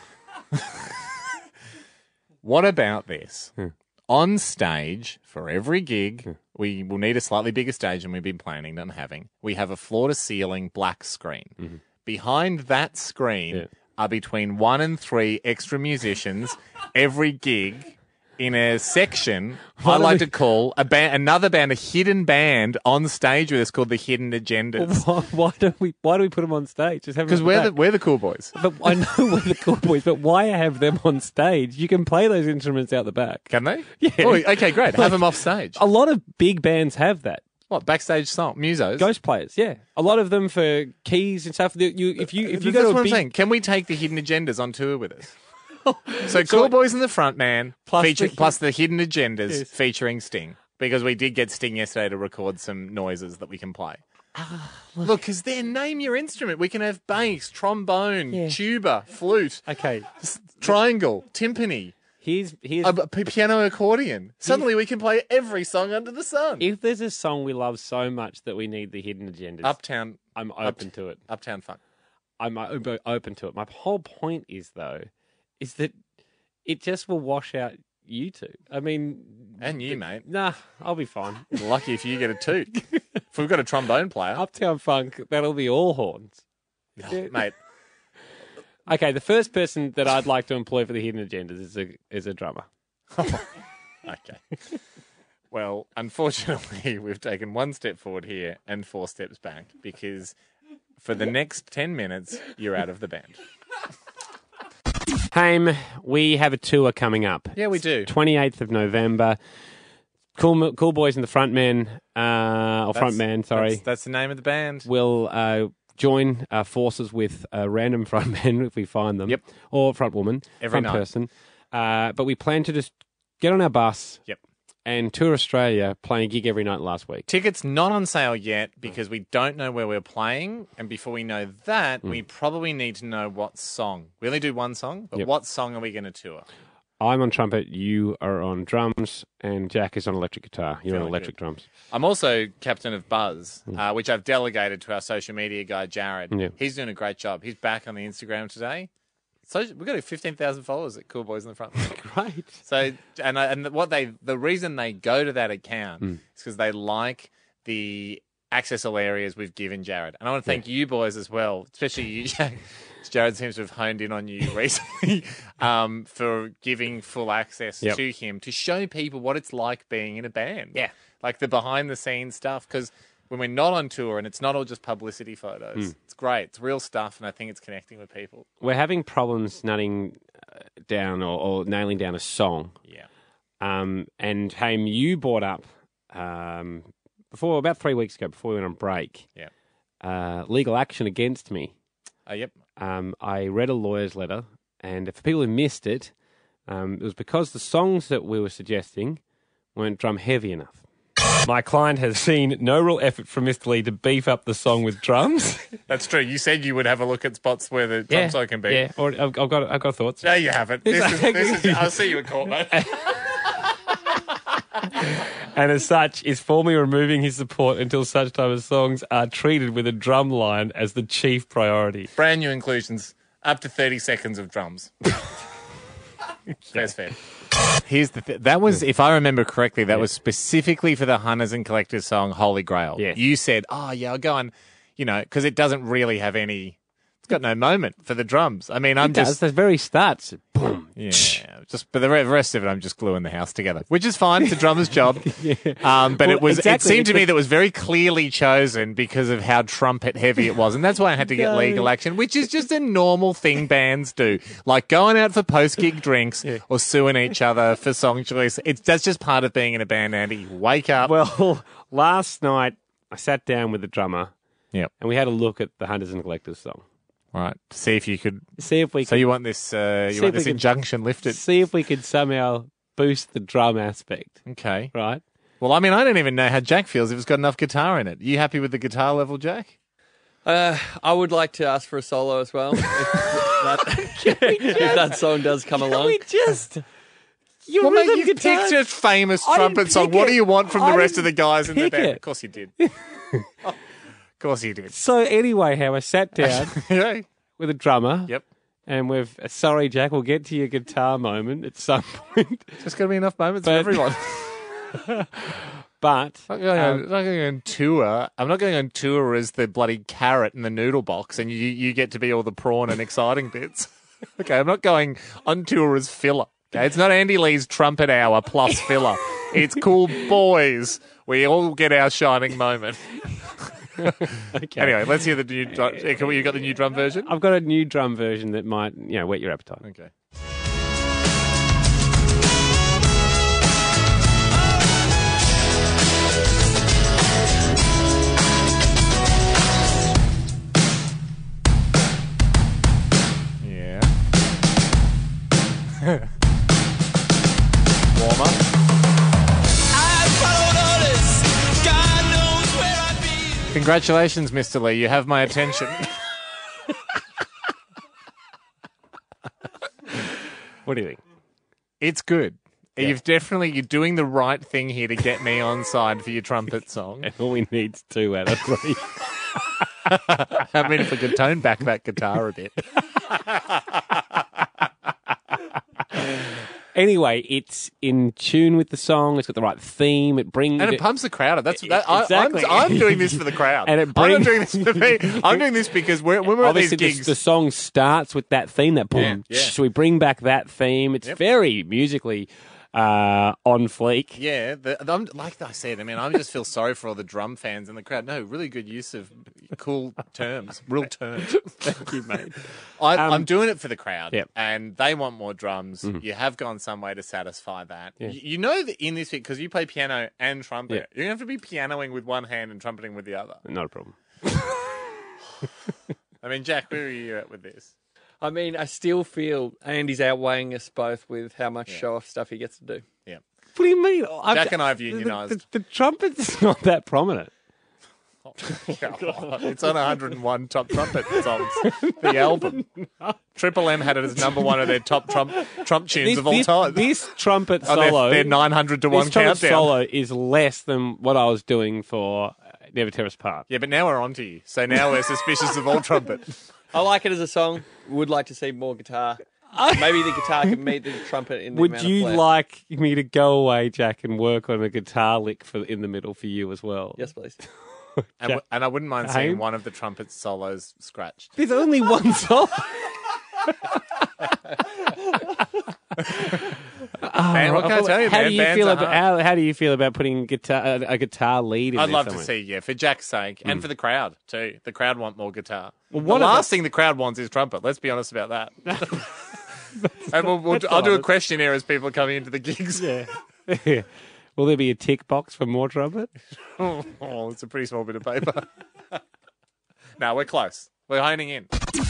What about this? On stage for every gig, we will need a slightly bigger stage than we've been planning on having. We have a floor to ceiling black screen. Behind that screen are between 1 and 3 extra musicians every gig. In a section I like to call another band, a hidden band on stage with us called the Hidden Agendas. Well, why do we put them on stage? Because we're the Cool Boys. But I know we're the Cool Boys, but why have them on stage? You can play those instruments out the back. Can they? Yeah. Oh, okay, great. Have them off stage. A lot of big bands have that. What, backstage song, musos? Ghost players, yeah. A lot of them for keys and stuff. If you That's go to what a I'm big... saying. Can we take the Hidden Agendas on tour with us? So Cool Boys in the front man, plus the Hidden Agendas featuring Sting. Because we did get Sting yesterday to record some noises that we can play. Look, because then name your instrument. We can have bass, trombone, tuba, flute, triangle, timpani. Here's a piano accordion. Suddenly we can play every song under the sun. If there's a song we love so much that we need the Hidden Agendas. Uptown I'm open to it. Uptown Funk. I'm open to it. My whole point is, though, is that it just will wash out you two. I mean... And you, mate. Nah, I'll be fine. Lucky if you get a toot. If we've got a trombone player. Uptown Funk, that'll be all horns. Oh, mate. Okay, the first person that I'd like to employ for the Hidden Agendas is a drummer. Okay. Well, unfortunately, we've taken 1 step forward here and 4 steps back because for the next 10 minutes, you're out of the band. Haim, we have a tour coming up. Yeah, we do. 28th of November. Cool Boys and the Frontman, Frontman, sorry. That's the name of the band. We'll join forces with random frontmen if we find them. Yep. Or frontwoman. Every night. Person. But we plan to just get on our bus. Yep. And tour Australia, playing a gig every night last week. Tickets not on sale yet because we don't know where we're playing. And before we know that, we probably need to know what song. We only do 1 song, but what song are we going to tour? I'm on trumpet, you are on drums, and Jack is on electric guitar. You're on electric drums. I'm also captain of Buzz, which I've delegated to our social media guy, Jared. Yeah. He's doing a great job. He's back on the Instagram today. So we've got 15,000 followers at Cool Boys in the Front. Great. So the reason they go to that account is because they like the accessible areas we've given Jared. And I want to thank you boys as well, especially you, Jack. Jared seems to have honed in on you recently for giving full access to him to show people what it's like being in a band. Yeah. Like the behind the scenes stuff. Because when we're not on tour and it's not all just publicity photos, it's great. It's real stuff, and I think it's connecting with people. We're having problems nutting down or nailing down a song. Yeah. And Haim, you brought up about 3 weeks ago, before we went on break, legal action against me. Yep. I read a lawyer's letter, and for people who missed it, it was because the songs that we were suggesting weren't drum heavy enough. My client has seen no real effort from Mr. Lee to beef up the song with drums. That's true. You said you would have a look at spots where the drum solo can be. Yeah, or I've got thoughts. No, you haven't. This is, I'll see you in court, mate. And as such, is formally removing his support until such time as songs are treated with a drum line as the chief priority. Brand new inclusions, up to 30 seconds of drums. That's fair. Here's the that was, if I remember correctly, that was specifically for the Hunters and Collectors song Holy Grail. Yes. You said, I'll go on, because it doesn't really have any, it's got no moment for the drums. I mean, the very starts. Boom. Yeah, but the rest of it, I'm just gluing the house together, which is fine. It's a drummer's job. But it seemed to me that was very clearly chosen because of how trumpet heavy it was. And that's why I had to get legal action, which is just a normal thing bands do. Like going out for post-gig drinks or suing each other for song choice. That's just part of being in a band, Andy. Wake up. Well, last night I sat down with the drummer and we had a look at the Hunters and Collectors song. Right. See if we could. So you want this injunction lifted? See if we could somehow boost the drum aspect. Okay. Right. Well, I mean, I don't even know how Jack feels if it's got enough guitar in it. Are you happy with the guitar level, Jack? I would like to ask for a solo as well. If that song does come along. We just. You picked a famous trumpet song. What do you want from the rest of the guys in the band? Of course you did. Of course you did. So anyway, how I sat down with a drummer. Yep. And sorry, Jack, we'll get to your guitar moment at some point. Just got to be enough moments for everyone. But I'm not going on tour. I'm not going on tour as the bloody carrot in the noodle box, and you get to be all the prawn and exciting bits. Okay, I'm not going on tour as filler. Okay, it's not Andy Lee's trumpet hour plus filler. It's Cool Boys. We all get our shining moment. Okay. Anyway, let's hear the new. You got the new drum version? I've got a new drum version that might, whet your appetite. Okay. Yeah. Warmer. Congratulations, Mr. Lee. You have my attention. What do you think? It's good. Yeah. You're doing the right thing here to get me on side for your trumpet song. And all we need is 2 out of 3. I mean, if we could tone back that guitar a bit. Anyway, it's in tune with the song. It's got the right theme. It brings And it pumps the crowd up. Exactly. I'm doing this for the crowd. And it I'm brings- not doing this for me. I'm doing this because when we're at these Obviously, gigs... the song starts with that theme. That boom. Yeah. So we bring back that theme. It's very musically on fleek. Yeah, like I said, I mean, I just feel sorry for all the drum fans in the crowd. No, really good use of cool terms, real terms. Thank you, mate. I'm doing it for the crowd, Yep. and they want more drums. You have gone some way to satisfy that. You know that in this bit, because you play piano and trumpet, you're going to have to be pianoing with one hand and trumpeting with the other. Not a problem. I mean, Jack, where are you at with this? I mean, I still feel Andy's outweighing us both with how much show-off stuff he gets to do. Yeah. What do you mean? Jack and I have unionised. The trumpet's not that prominent. It's on 101 top trumpet songs. The album. Triple M had it as number one of their top trump tunes of all time. This trumpet On solo, their 900 to 1 this trumpet countdown. solo is less than what I was doing for Never Tear Us Apart. Yeah, but now we're on to you. So now we're suspicious of all trumpet. I like it as a song. Would like to see more guitar. Maybe the guitar can meet the trumpet in the Would amount of you flair. like me to go away, Jack, and work on a guitar lick in the middle for you as well? Yes, please. And I wouldn't mind Hey? seeing one of the trumpet solos scratched. There's only one solo. Man, what can I tell you, how man? do you Bands feel are about hard. how do you feel about putting a guitar lead in I'd there love to somewhere? see, yeah, for Jack's sake, and for the crowd too. The crowd want more guitar. Well, The what last about- thing the crowd wants is trumpet. Let's be honest about that. And I'll do a honest. questionnaire as people are coming into the gigs. Yeah. Will there be a tick box for more trumpet? Oh, it's a pretty small bit of paper. No, we're close. We're honing in.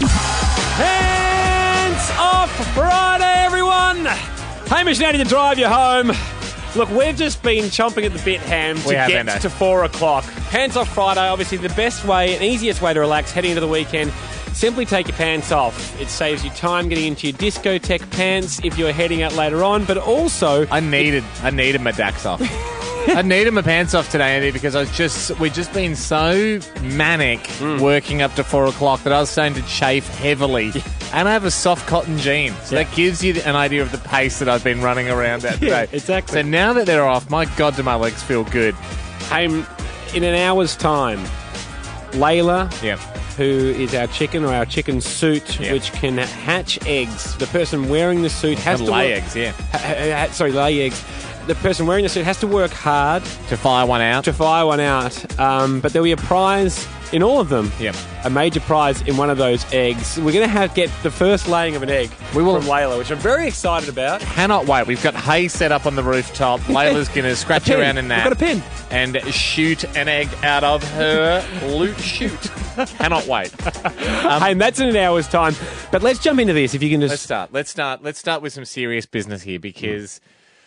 Hands off Friday, everyone! Hamish and Andy to drive you home. Look, we've just been chomping at the bit, Ham, to We have, get Endo. to 4 o'clock. Hands off Friday, obviously the best way and easiest way to relax heading into the weekend. Simply take your pants off. It saves you time getting into your discotheque pants if you're heading out later on, but also... I needed my Dax off. I needed my pants off today, Andy, because we'd just been so manic working up to 4 o'clock that I was starting to chafe heavily. And I have a soft cotton jean, so that gives you an idea of the pace that I've been running around at today. exactly. So now that they're off, my God, do my legs feel good. Ham, in an hour's time, Layla... Yeah. who is our chicken or our chicken suit, Yeah. which can hatch eggs. The person wearing the suit has And to lay work, eggs, yeah. lay eggs. The person wearing the suit has to work hard To fire one out. to fire one out. But there'll be a prize in all of them. Yep. A major prize in one of those eggs. We're going to get the first laying of an egg We will- from Layla, which I'm very excited about. Cannot wait. We've got hay set up on the rooftop. Layla's going to scratch Pin. around in that. We've got a pin. And shoot an egg out of her loot chute. Cannot wait. Hey, and that's in an hour's time. But let's jump into this. If you can just... Let's start with some serious business here because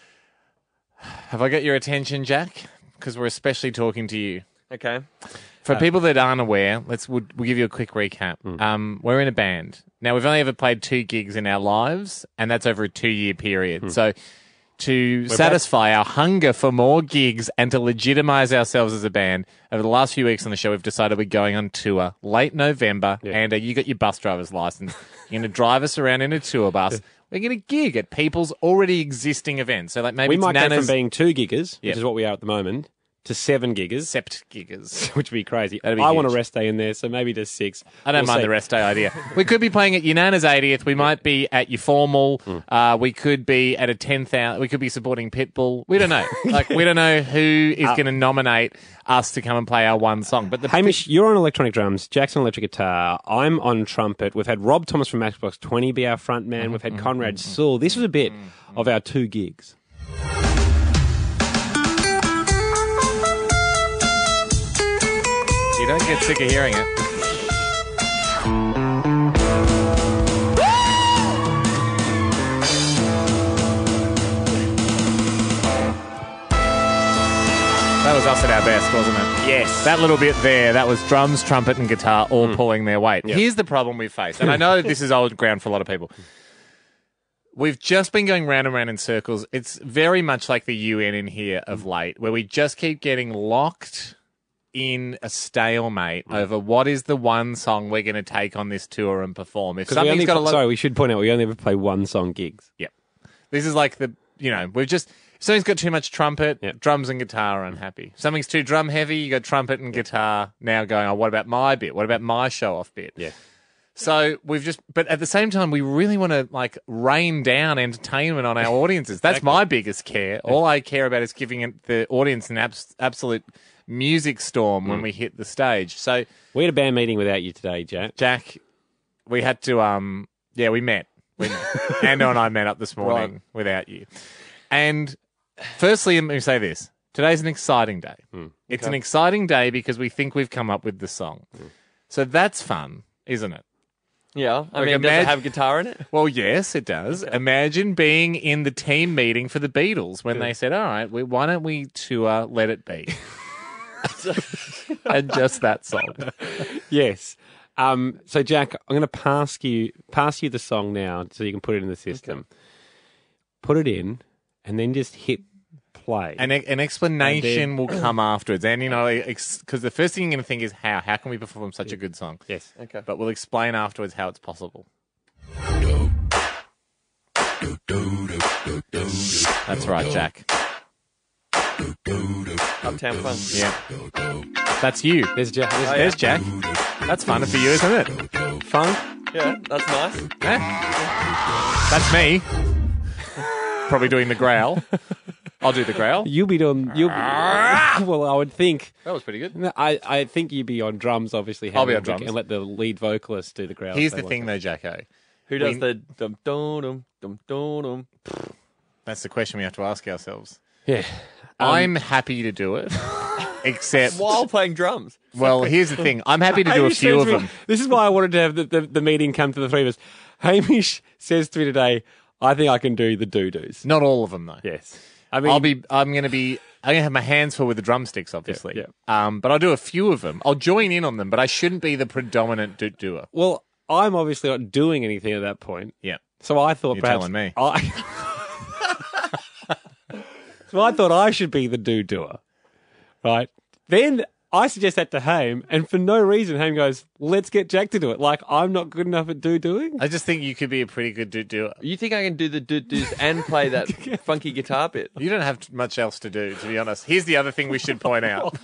have I got your attention, Jack? Because we're especially talking to you. Okay. For people that aren't aware, we'll give you a quick recap. We're in a band. Now, we've only ever played 2 gigs in our lives, and that's over a 2-year period. So to satisfy our hunger for more gigs and to legitimize ourselves as a band, over the last few weeks on the show, we've decided we're going on tour late November. And you got your bus driver's license. You're going to drive us around in a tour bus. We're going to gig at people's already existing events. So like maybe we it's might go Nana's from being 2 giggers, Yep. which is what we are at the moment, to 7 giggers. Sept giggers. Which would be crazy. That'd be I want a huge. rest day in there, so maybe just 6. I don't We'll mind see. the rest day idea. We could be playing at your Nana's 80th. We might be at your formal. We could be at a 10,000. We could be supporting Pitbull. We don't know. We don't know who is going to nominate us to come and play our one song. But Hamish, you're on electronic drums, Jack's on electric guitar, I'm on trumpet. We've had Rob Thomas from Matchbox 20 be our front man. We've had Conrad Sewell. This was a bit of our 2 gigs. you don't get sick of hearing it. That was us at our best, wasn't it? Yes. That little bit there, that was drums, trumpet, and guitar all pulling their weight. Here's the problem we face, and I know this is old ground for a lot of people. We've just been going round and round in circles. It's very much like the UN in here of late, where we just keep getting locked in a stalemate over what is the one song we're going to take on this tour and perform. If something's got a lot... Sorry, we should point out we only ever play one song gigs. Yep. This is like we've just... If something's got too much trumpet, drums and guitar are unhappy. If something's too drum heavy, you got trumpet and guitar now going, oh, what about my bit? What about my show-off bit? Yeah. So but at the same time, we really want to rain down entertainment on our audiences. That's my biggest care. All I care about is giving the audience an absolute music storm when we hit the stage. So we had a band meeting without you today, Jack. Jack, we had to, we met. Ando and I met up this morning without you. And firstly, let me say this. Today's an exciting day. It's an exciting day because we think we've come up with the song. So that's fun, isn't it? Yeah. I mean, does it have guitar in it? Well, yes, it does. Okay. Imagine being in the team meeting for the Beatles when they said, all right, why don't we tour Let It Be? And just that song. Yes. So, Jack, I'm going to pass you the song now so you can put it in the system. Okay. Put it in and then just hit play. An explanation will come afterwards. And, because the first thing you're going to think is how? How can we perform such a good song? Yes. Okay. But we'll explain afterwards how it's possible. That's right, Jack. Uptown Funk. Yeah. That's you. There's Jack. There's Jack. That's fun for you, isn't it? Fun? Yeah, that's nice. That's me. Probably doing the growl. I'll do the growl. You'll be well, I would think. That was pretty good. I think you'd be on drums, obviously. I'll be on drums. And let the lead vocalist do the growl. Here's the thing, though, Jacko. Who does the dum-dum-dum-dum-dum? That's the question we have to ask ourselves. Yeah. I'm happy to do it, except... While playing drums. Well, here's the thing. I'm happy to do a few of them. This is why I wanted to have the meeting come to the three of us. Hamish says to me today, I think I can do the doo-doos. Not all of them, though. Yes. I mean, I'm going to have my hands full with the drumsticks, obviously. Yeah. But I'll do a few of them. I'll join in on them, but I shouldn't be the predominant doer. Well, I'm obviously not doing anything at that point. Yeah. So I thought You're perhaps... telling me. So I thought I should be the doer, right? Then I suggest that to Haim, and for no reason, Haim goes, let's get Jack to do it. Like, I'm not good enough at doing. I just think you could be a pretty good doer. You think I can do the doos and play that funky guitar bit? You don't have much else to do, to be honest. Here's the other thing we should point out.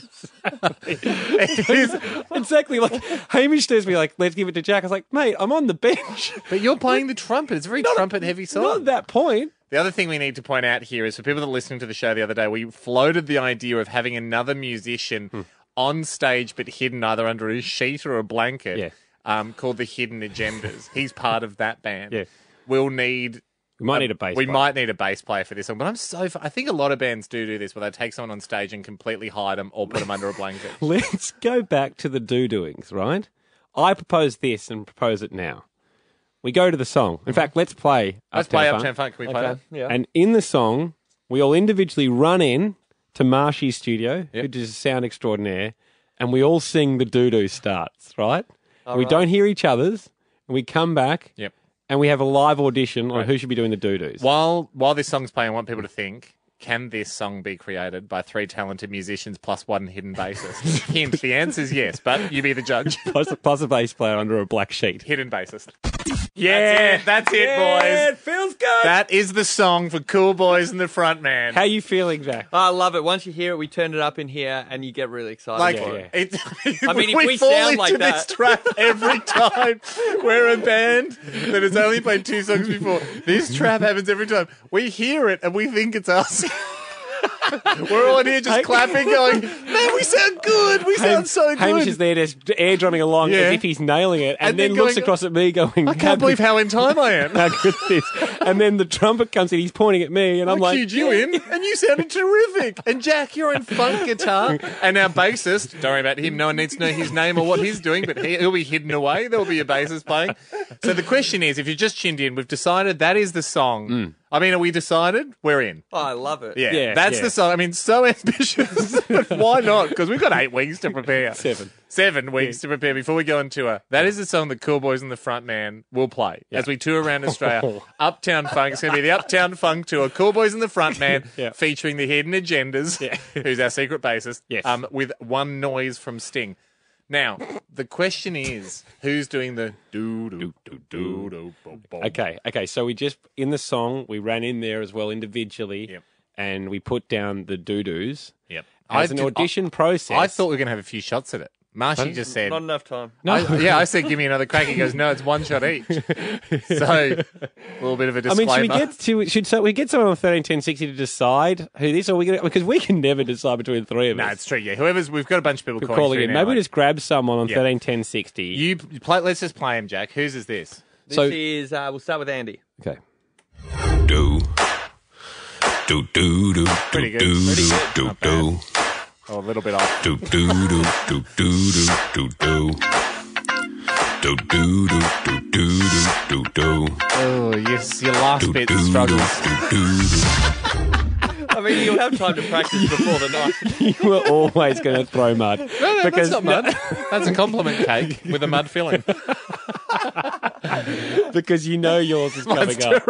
Exactly. Like, Hamish says to me, like, let's give it to Jack. I was like, mate, I'm on the bench. But you're playing the trumpet. It's a very trumpet-heavy song. Not at that point. The other thing we need to point out here is for people that are listening to the show the other day, we floated the idea of having another musician on stage but hidden either under a sheet or a blanket called the Hidden Agendas. He's part of that band. Yeah. We might need a bass player. We might need a bass player for this song. But I think a lot of bands do this where they take someone on stage and completely hide them or put them under a blanket. Let's go back to the doings, right? I propose this and propose it now. We go to the song. In fact, let's play Uptown Funk. Can we play that? Yeah. And in the song, we all individually run in to Marshy's studio, who does sound extraordinaire, and we all sing the doo-doo starts, right? We don't hear each other's, and we come back, and we have a live audition on who should be doing the doo-doos. While this song's playing, I want people to think, can this song be created by three talented musicians plus one hidden bassist? Hint, the answer is yes, but you be the judge. plus a bass player under a black sheet. Hidden bassist. Yeah, that's it, boys. It feels good. That is the song for Cool Boys and the Frontman. How you feeling, Jack? I love it. Once you hear it, we turn it up in here, and you get really excited. I mean, if we sound like that, this trap every time we're a band that has only played two songs before. This trap happens every time. We hear it and we think it's us. We're all in here just clapping, going, man, we sound good. We sound so good. Hamish is there just air drumming along as if he's nailing it, and then looks across at me going, I can't believe how in time I am. How good this. And then the trumpet comes in, he's pointing at me, and I'm like, cued you in, and you sounded terrific. And Jack, you're on funk guitar. And our bassist, don't worry about him, no one needs to know his name or what he's doing, but he'll be hidden away. There'll be a bassist playing. So the question is, if you just tuned in, we've decided that is the song I mean, are we decided? We're in. Oh, I love it. Yeah, that's the song. I mean, so ambitious. But why not? Because we've got 8 weeks to prepare. 7 weeks to prepare before we go on tour. That is the song that Cool Boys and the Frontman will play as we tour around Australia. Uptown Funk. It's going to be the Uptown Funk tour. Cool Boys and the Frontman featuring the Hidden Agendas, who's our secret bassist, with one noise from Sting. Now, the question is, who's doing the do-do-do-do-do? Okay. So we just, in the song, we ran in there as well individually, and we put down the doo-doos. Yep. As an audition process. I thought we were going to have a few shots at it. Marshy just said... Not enough time. I said, give me another crack. He goes, no, it's one shot each. So, a little bit of a disclaimer. I mean, should we get someone on 131060 to decide who this, or we gonna, because we can never decide between the three of us. No, it's true. Yeah, we've got a bunch of people calling in. Maybe we just grab someone on 131060. You play. Let's just play him, Jack. Whose is this? This is. We'll start with Andy. Okay. Do do do Pretty good. do. Oh, a little bit off. Do do do do do do do. Do do do do do do do. Oh, yes, your last bit struggles. I mean, you'll have time to practice before the night. You were always going to throw mud. No, that's not mud. That's a compliment cake with a mud filling. Because you know yours is coming up.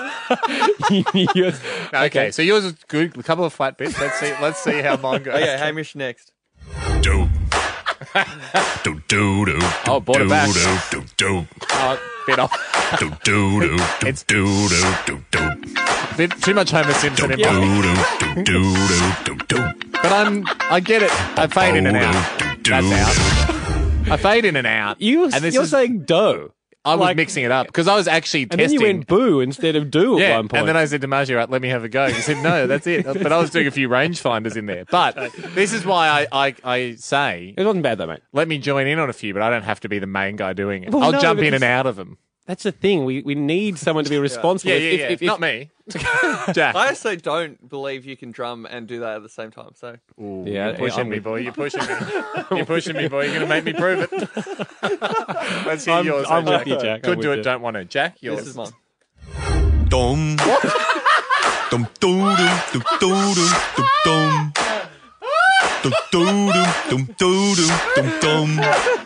Okay, so yours is good. A couple of flat bits. Let's see how mine goes. Okay, Hamish next. Do. Do do do. Oh, brought it back. Do do. Oh, bit off. Do do do. It's do do do. Bit too much Homer Simpson in mine. Do do do do. But I get it. I fade in and out. That's out. I fade in and out. You're saying dough. I was mixing it up because I was actually and testing. And then you went boo instead of do at one point. And then I said to Margie, right, let me have a go. He said, no, that's it. But I was doing a few rangefinders in there. But this is why I say... It wasn't bad though, mate. Let me join in on a few, but I don't have to be the main guy doing it. Well, I'll jump in and out of them. That's the thing. We need someone to be responsible. If not me. Jack. I also don't believe you can drum and do that at the same time. So you're pushing me, boy. You're pushing me. You're pushing me, boy. You're going to make me prove it. Let's hear yours. I'm with you, Jack. Could do it, don't want to. Jack, yours. This is mine. Dum. Dum dum dum dum dum dum. Dum dum dum dum dum dum.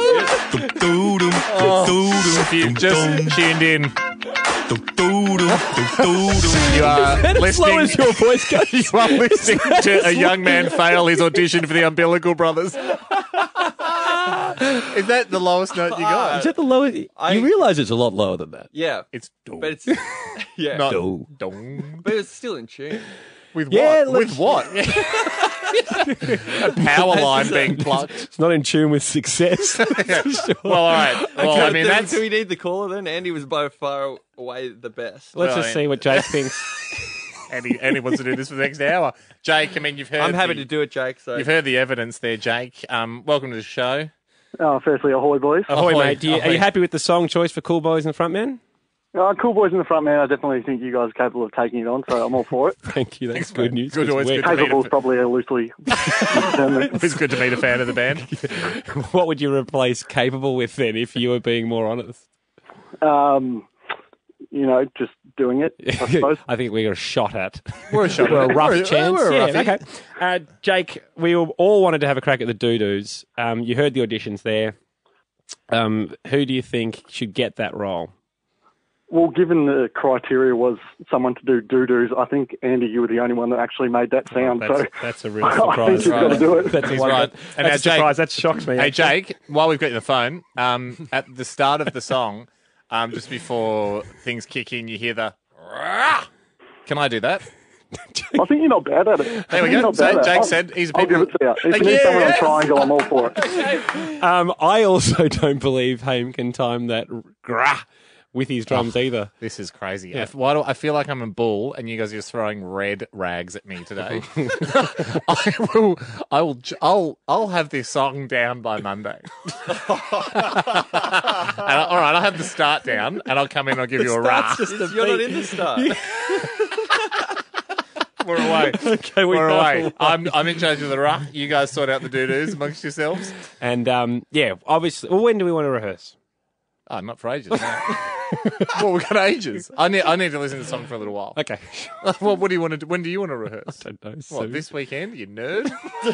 If you just tuned in, you are listening. As your voice goes. You are listening to a young man fail his audition for the Umbilical Brothers. Is that the lowest note you got? Is that the lowest? You realise it's a lot lower than that. Yeah, It's but it's not Do. but it's still in tune. With Yeah, what? With what? A power line being plucked. It's not in tune with success. Well, all right. Well, I mean, that's... Do we need the caller then? Andy was by far away the best. Let's just see what Jake thinks. Andy wants to do this for the next hour. Jake, I mean, you've heard... I'm happy to do it, Jake. So You've heard the evidence there, Jake. Welcome to the show. Firstly, ahoy, boys. Ahoy, mate. Ahoy. Are you happy with the song choice for Cool Boys and the Frontman? Cool Boys in the front, man. I definitely think you guys are capable of taking it on, so I'm all for it. Thank you. That's good news. Good, always good to meet Capable is probably a loosely term. It's good to meet a fan of the band. What would you replace capable with then, if you were being more honest? Just doing it, I suppose. I think we got a shot at. We're a shot. We're a rough chance. We're a roughie. Okay. Jake, we all wanted to have a crack at the doo-doos. You heard the auditions there. Who do you think should get that role? Well, given the criteria was someone to do doo-doos, I think, Andy, you were the only one that actually made that sound. That's a real I think surprise. you've got to do it. That's He's right. And that's a Jake, surprise. That shocks me. Hey, Jake, while we've got you on the phone, at the start of the song, just before things kick in, you hear the... Can I do that? I think you're not bad at it. There we go. So Jake said he's a I'll people... give it to you. If you need someone on triangle, I'm all for it. I also don't believe Haim can time that grah with his drums either. This is crazy. Yeah. Why do I feel like I'm a bull and you guys are just throwing red rags at me today? I'll have this song down by Monday. All right, I'll have the start down and I'll come in and I'll give you a rah. You're not in the start. We're away. Okay, we're away. I'm in charge of the rah. You guys sort out the doo-doos amongst yourselves. And obviously, when do we want to rehearse? Oh, not for ages. No. Well, we've got ages. I need to listen to the song for a little while. Okay. Well, what do you want to do? When do you want to rehearse? I don't know. What, this weekend, you nerd?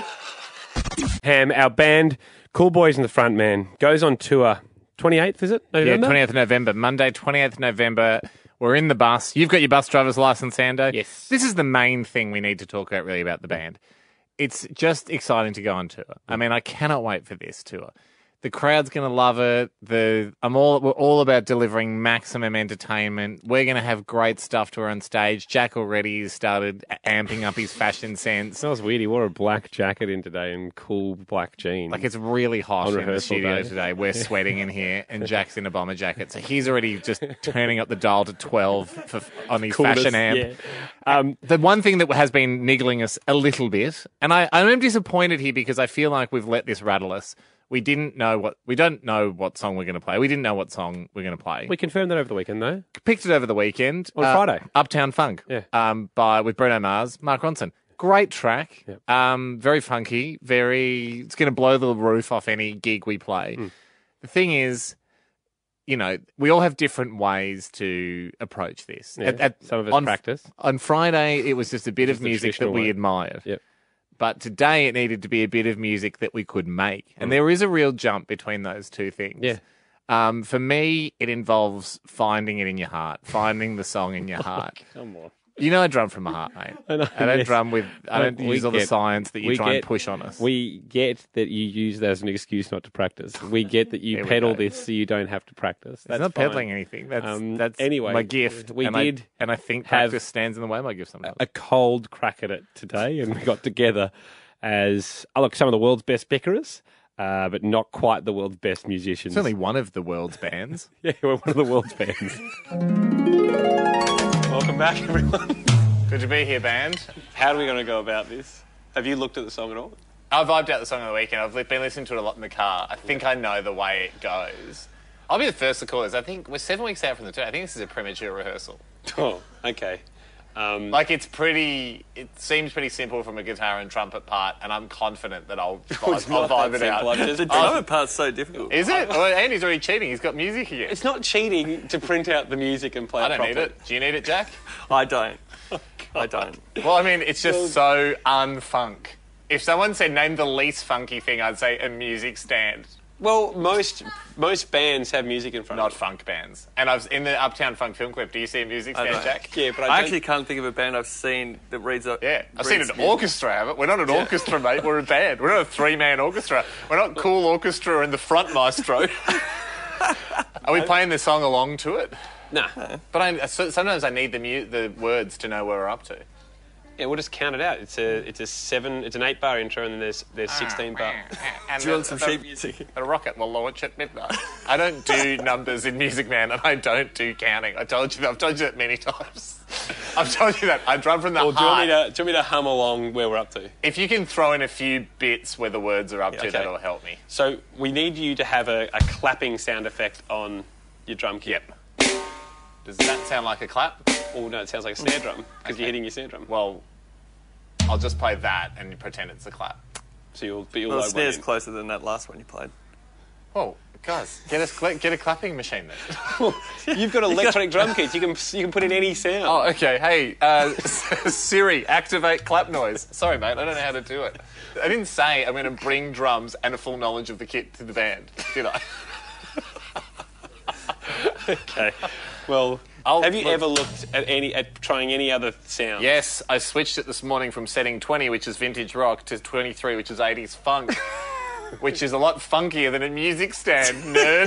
Ham, our band, Cool Boys and the Frontman, goes on tour. 28th, is it? November? Yeah, 20th of November. Monday, 20th of November. We're in the bus. You've got your bus driver's license, Ando. Yes. This is the main thing we need to talk about, really, about the band. It's just exciting to go on tour. I mean, I cannot wait for this tour. The crowd's going to love it. We're all about delivering maximum entertainment. We're going to have great stuff to her on stage. Jack already started amping up his fashion sense. Smells weird. He wore a black jacket in today and cool black jeans. Like, it's really hot On in the rehearsal studio day. today. We're sweating in here, and Jack's in a bomber jacket. So he's already just turning up the dial to 12 on his fashion amp. Yeah. The one thing that has been niggling us a little bit, and I'm disappointed here because I feel like we've let this rattle us. We don't know what song we're going to play. We didn't know what song we're going to play. We confirmed that over the weekend, though. Picked it over the weekend. On Friday. Uptown Funk. Yeah. With Bruno Mars, Mark Ronson. Great track. Yep. Very funky. It's going to blow the roof off any gig we play. The thing is, we all have different ways to approach this. Yeah. Some of us practice. On Friday, it was just a bit of the music that traditional we way. admired. Yep. But today it needed to be a bit of music that we could make. And there is a real jump between those two things. Yeah. For me, it involves finding it in your heart, finding the song in your heart. Come on. I drum from my heart, mate. I don't use all the science that you try and push on us. We get that you use that as an excuse not to practice. We get that you peddle this so you don't have to practice. That's It's not fine. peddling anything. That's anyway, my gift. we and did I think have practice stands in the way of my gift sometimes. a cold crack at it today, and we got together as some of the world's best bickerers, but not quite the world's best musicians. It's only one of the world's bands. Yeah, we're one of the world's bands. Welcome back, everyone. Good to be here, band. How are we going to go about this? Have you looked at the song at all? I vibed out the song on the weekend. I've been listening to it a lot in the car. I think I know the way it goes. I'll be the first to call this. I think we're 7 weeks out from the tour. I think this is a premature rehearsal. Oh, okay. It seems pretty simple from a guitar and trumpet part, and I'm confident that I'll vibe it out. The trumpet part's so difficult. Is it? Well, Andy's already cheating. He's got music again. It's not cheating to print out the music and play it I don't properly. need it. Do you need it, Jack? I don't. I don't. Well, I mean, it's just so unfunk. If someone said, name the least funky thing, I'd say a music stand. Well, most bands have music in front Not of them. funk bands. And I was in the Uptown Funk film clip. Do you see a music stand, Jack? Yeah, but I actually can't think of a band I've seen that reads up. Yeah, I've seen an orchestra have it. We're not an orchestra, mate. We're a band. We're not a three-man orchestra. We're not Cool Orchestra and the Front Maestro. Are we playing the song along to it? Nah. But sometimes I need the words to know where we're up to. Yeah, we'll just count it out. It's an 8-bar intro, and then there's 16 bar. And Do you want some sheet music? A rocket will launch at midnight. I don't do numbers in Music Man, and I don't do counting. I've told you that many times. I've told you that. I drum from the Or heart. do you want me to hum along where we're up to? If you can throw in a few bits where the words are up to, that'll help me. So we need you to have a clapping sound effect on your drum kit. Yep. Does that sound like a clap? Oh no, it sounds like a snare drum because you're hitting your snare drum. Well, I'll just play that and pretend it's a clap. So you'll Well, load the one snare's in. closer than that last one you played. Oh, guys, get a clapping machine then. You've got electronic drum kits. You can put in any sound. Oh, okay. Hey, Siri, activate clap noise. Sorry, mate, I don't know how to do it. I didn't say I'm going to bring drums and a full knowledge of the kit to the band, did I? Okay. Well, have you ever looked at trying any other sound? Yes, I switched it this morning from setting 20, which is vintage rock, to 23, which is 80s funk, which is a lot funkier than a music stand, nerd.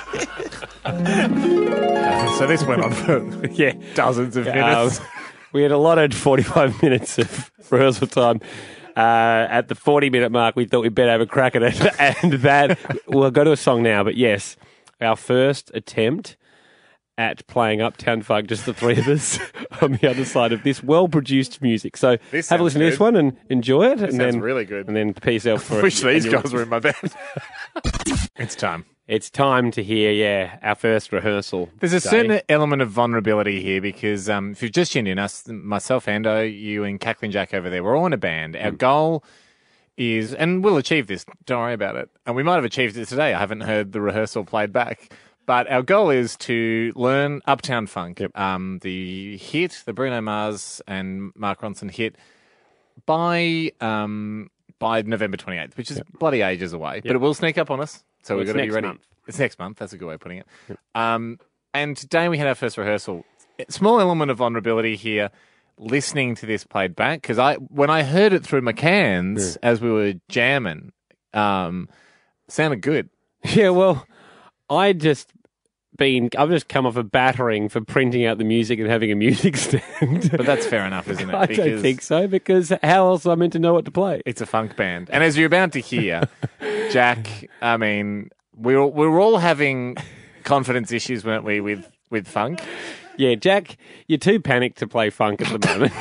So this went on for dozens of minutes. We had allotted 45 minutes of rehearsal time. At the 40-minute mark, we thought we'd better have a crack at it, and that we'll go to a song now. But yes, our first attempt at playing Uptown Funk, just the three of us on the other side of this well-produced music. So have a listen to this one and enjoy it. This sounds really good. And then peace out for I wish these guys were in my band. It's time. It's time to hear, our first rehearsal. There's a certain element of vulnerability here because if you've just tuned in, myself, Ando, you and Cackling Jack over there, we're all in a band. Our goal is, and we'll achieve this, don't worry about it. And we might have achieved it today. I haven't heard the rehearsal played back. But our goal is to learn Uptown Funk, the hit, the Bruno Mars and Mark Ronson hit, by November 28th, which is bloody ages away. But it will sneak up on us, so we've got to be ready. It's next month. That's a good way of putting it. And today we had our first rehearsal. Small element of vulnerability here, listening to this played back, because when I heard it through my cans as we were jamming, sounded good. Yeah, well, I've just come off a battering for printing out the music and having a music stand. But that's fair enough, isn't it? I don't think so, because how else am I meant to know what to play? It's a funk band. And as you're about to hear, Jack, I mean, we were all having confidence issues, weren't we, with funk? Yeah, Jack, you're too panicked to play funk at the moment.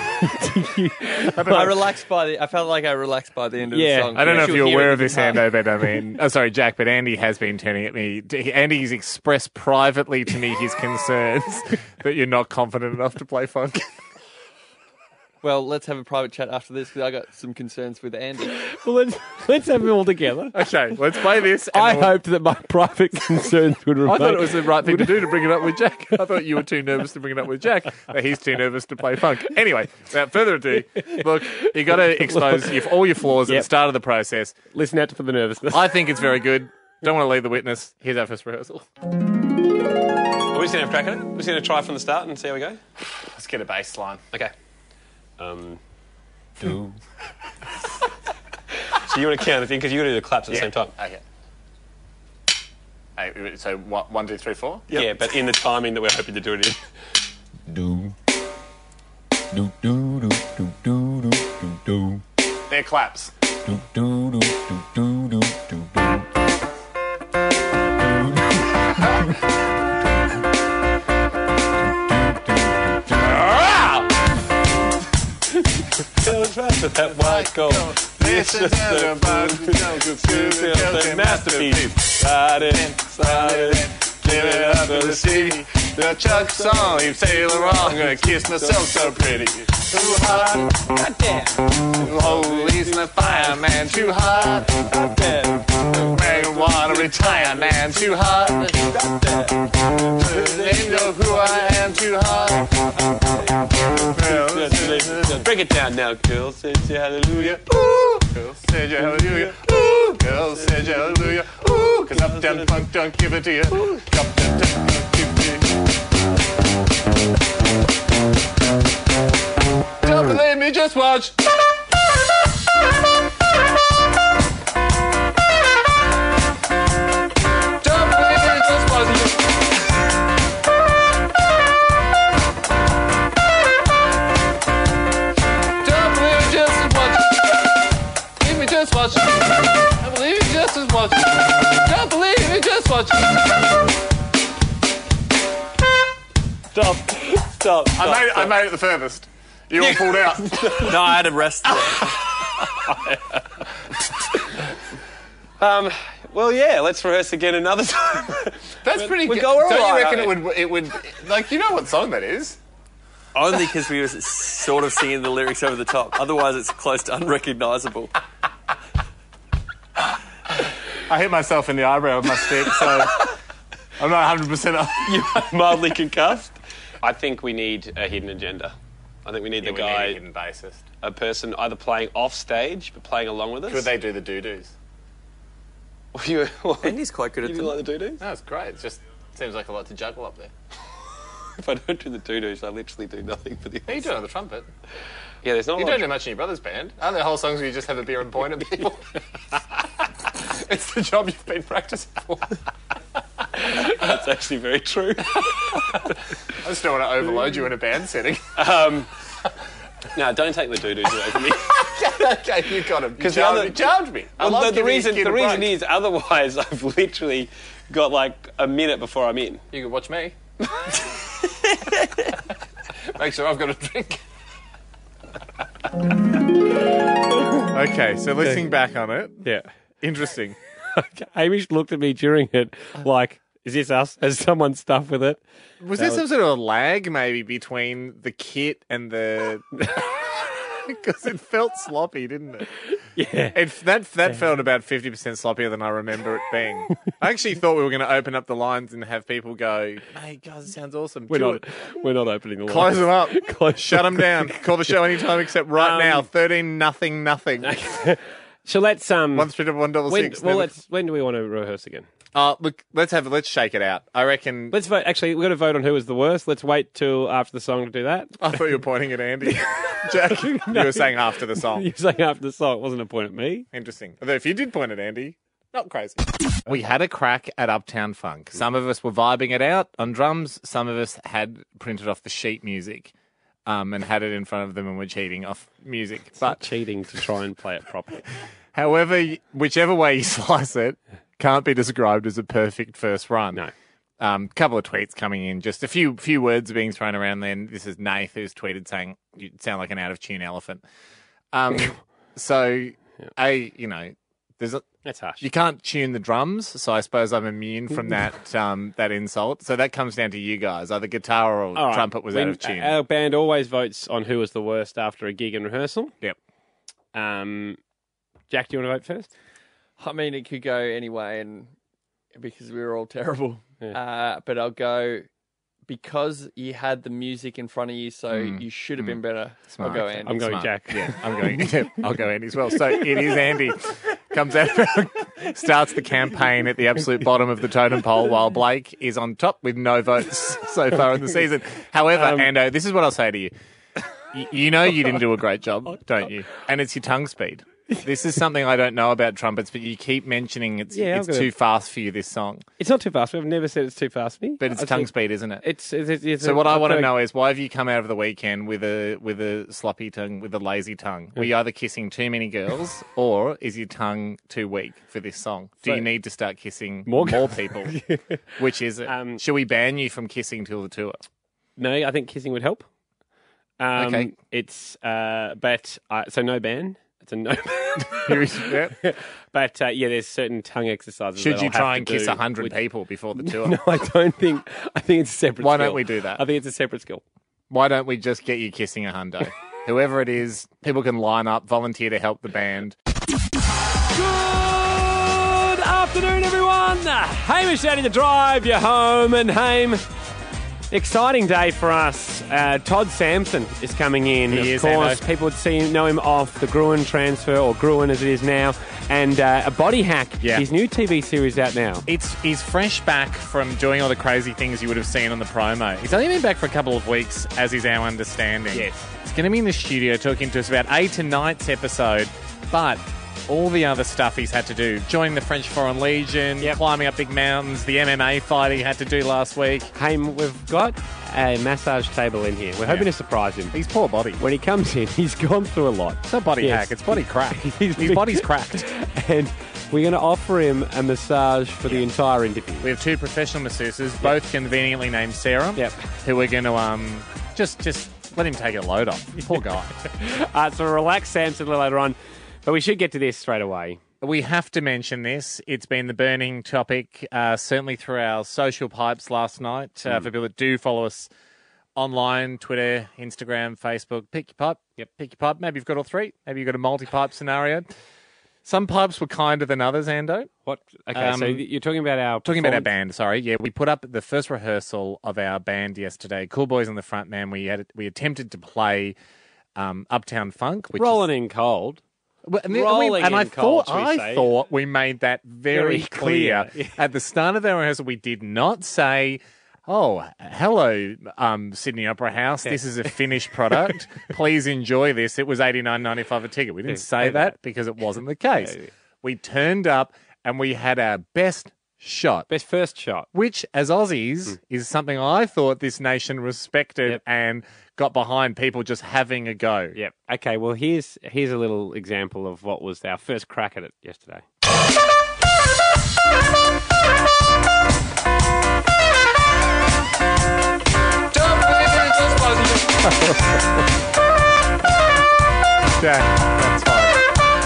I felt like I relaxed by the end of the song. I don't know if you're aware of this, Ando, but I mean, sorry, Jack, but Andy has been turning at me. Andy's expressed privately to me his concerns that you're not confident enough to play funk. Well, let's have a private chat after this, because I got some concerns with Andy. Well, let's have them all together. Okay, let's play this. I hoped that my private concerns would remain. I thought it was the right thing to do to bring it up with Jack. I thought you were too nervous to bring it up with Jack, but he's too nervous to play funk. Anyway, without further ado, look, you got to expose all your flaws at the start of the process. Listen out for the nervousness. I think it's very good. Don't want to leave the witness. Here's our first rehearsal. Are we just going to have a crack at it? We're just going to try from the start and see how we go? Let's get a bass line. Okay. So you want to count the thing, because you got to do the claps at the same time. Okay. So 1, 2, 3, 4? Yep. Yeah, but in the timing that we're hoping to do it in. Do. Do, do, do, do, do, do, do, do. They're claps. Do, do, do, do, do, do, do, do. That white gold. This is the masterpiece. Slide it, give it up to the sea. The Chuck song, you sail along, gonna kiss myself so pretty. Too hot, goddamn. Holy's the fireman, too hot. Goddamn. Marijuana retire, man, too hot. Goddamn. They know who I am, too hot. Break it down now, girl. Said you hallelujah. Ooh. Girl, said you hallelujah. Ooh. Girl, said you hallelujah. Ooh. 'Cause Uptown Funk don't give it to you. Uptown Funk don't give it to you. Don't believe me, just watch. Don't believe me, just watch. Just watch. I believe you just as watch. Don't believe you just watch. Stop. I made it the furthest. You all pulled out. No, I had to rest there. Well, yeah, let's rehearse again another time. That's pretty good. Don't you reckon it would, like, you know what song that is? Only because we were sort of singing the lyrics over the top. Otherwise, it's close to unrecognisable. I hit myself in the eyebrow with my stick, so I'm not 100%. You're mildly concussed. I think we need a hidden agenda. I think we need the guy, need a hidden bassist, a person either playing off stage but playing along with us. Could they do the doo-doos? Andy's quite good at them. them. You like the doo-doos? No, it's great. It just seems like a lot to juggle up there. If I don't do the doo-doos, I literally do nothing for the You do it on the trumpet. Yeah, there's not. You don't do much in your brother's band. Aren't there whole songs where you just have a beer and point at people? It's the job you've been practicing for. That's actually very true. I just don't want to overload you in a band setting. No, don't take the doo-doos away from me. Okay, you got him. You charmed me. Well, the reason is, otherwise I've literally got like a minute before I'm in. You can watch me. Make sure I've got a drink. Okay, so listening back on it. Yeah. Interesting. Hamish looked at me during it like, is this us? Has someone stuff with it? Was there some sort of a lag maybe between the kit and the... Because it felt sloppy, didn't it? Yeah. That felt about 50% sloppier than I remember it being. I actually thought we were going to open up the lines and have people go, "Hey guys, it sounds awesome." We're not opening the lines. Close them up. Shut them down. Call the show anytime except right now. 13-0. So let's 1-3-1-6. when do we want to rehearse again? Look, let's shake it out. I reckon. Let's vote. Actually, we're going to vote on who was the worst. Let's wait till after the song to do that. I thought you were pointing at Andy. Jack, you were saying after the song. You were saying after the song. It wasn't a point at me. Interesting. Although if you did point at Andy, not crazy. We had a crack at Uptown Funk. Some of us were vibing it out on drums. Some of us had printed off the sheet music and had it in front of them and were cheating off music. But cheating to try and play it properly. However, whichever way you slice it, can't be described as a perfect first run. No. Couple of tweets coming in, just a few words being thrown around then. This is Nath who's tweeted saying, "You sound like an out-of-tune elephant." So, That's harsh. You can't tune the drums, so I suppose I'm immune from that that insult. So that comes down to you guys. Either guitar or trumpet was out of tune. Our band always votes on who was the worst after a gig and rehearsal. Yep. Jack, do you want to vote first? I mean, it could go anyway, and because we were all terrible. Yeah. But I'll go because you had the music in front of you, so you should have been better. Smart. I'll go Andy. I'm going Smart. Jack. Yeah, I'm going. I'll go Andy as well. So it is Andy. Comes out, starts the campaign at the absolute bottom of the totem pole, while Blake is on top with no votes so far in the season. However, Ando, this is what I'll say to you. You know you didn't do a great job, don't you? And it's your tongue speed. This is something I don't know about trumpets, but you keep mentioning it's too fast for you, this song. It's not too fast. I've never said it's too fast for me. But it's tongue speed, isn't it? It's so what I want to know is, why have you come out of the weekend with a sloppy tongue, with a lazy tongue? Were you either kissing too many girls, or is your tongue too weak for this song? Do you need to start kissing more people? Which is it? Should we ban you from kissing till the tour? No, I think kissing would help. Okay. It's so no ban. It's a no. But there's certain tongue exercises. Should you try and kiss 100 people before the tour? No, I don't think. I think it's a separate. Why skill. don't we do that? I think it's a separate skill. Why don't we just get you kissing a hundo? Whoever it is, people can line up, volunteer to help the band. Good afternoon, everyone. Hamish down in the drive. You're home, and Haim. Exciting day for us. Todd Sampson is coming in. Of course, people would know him off the Gruen transfer, or Gruen as it is now, and a body hack. Yeah. His new TV series out now. He's fresh back from doing all the crazy things you would have seen on the promo. He's only been back for a couple of weeks, as is our understanding. Yes. He's going to be in the studio talking to us about tonight's episode, but all the other stuff he's had to do, joining the French Foreign Legion, climbing up big mountains, the MMA fight he had to do last week. Hey, we've got a massage table in here. We're hoping to surprise him. His poor body. When he comes in, he's gone through a lot. It's not body hack, it's body crack. His body's cracked. And we're going to offer him a massage for the entire interview. We have two professional masseuses, both conveniently named Sarah, who we're going to just let him take a load off. Poor guy. So relax Samson a little later on. But we should get to this straight away. We have to mention this. It's been the burning topic, certainly through our social pipes last night. For people that do follow us online, Twitter, Instagram, Facebook, pick your pipe. Yep, pick your pipe. Maybe you've got all three. Maybe you've got a multi-pipe scenario. Some pipes were kinder than others, Ando. What? Okay, so you're talking about our band, sorry. Yeah, we put up the first rehearsal of our band yesterday. Cool Boys on the Frontman. We attempted to play Uptown Funk. Which Rolling in cold. I thought we made that very clear. At the start of our rehearsal. We did not say, "Oh, hello, Sydney Opera House. This is a finished product. Please enjoy this." It was $89.95 a ticket. We didn't say that because it wasn't the case. We turned up and we had our best first shot, which, as Aussies, is something I thought this nation respected and got behind, people just having a go. Yep. Okay, well, here's a little example of what was our first crack at it yesterday. That's fine.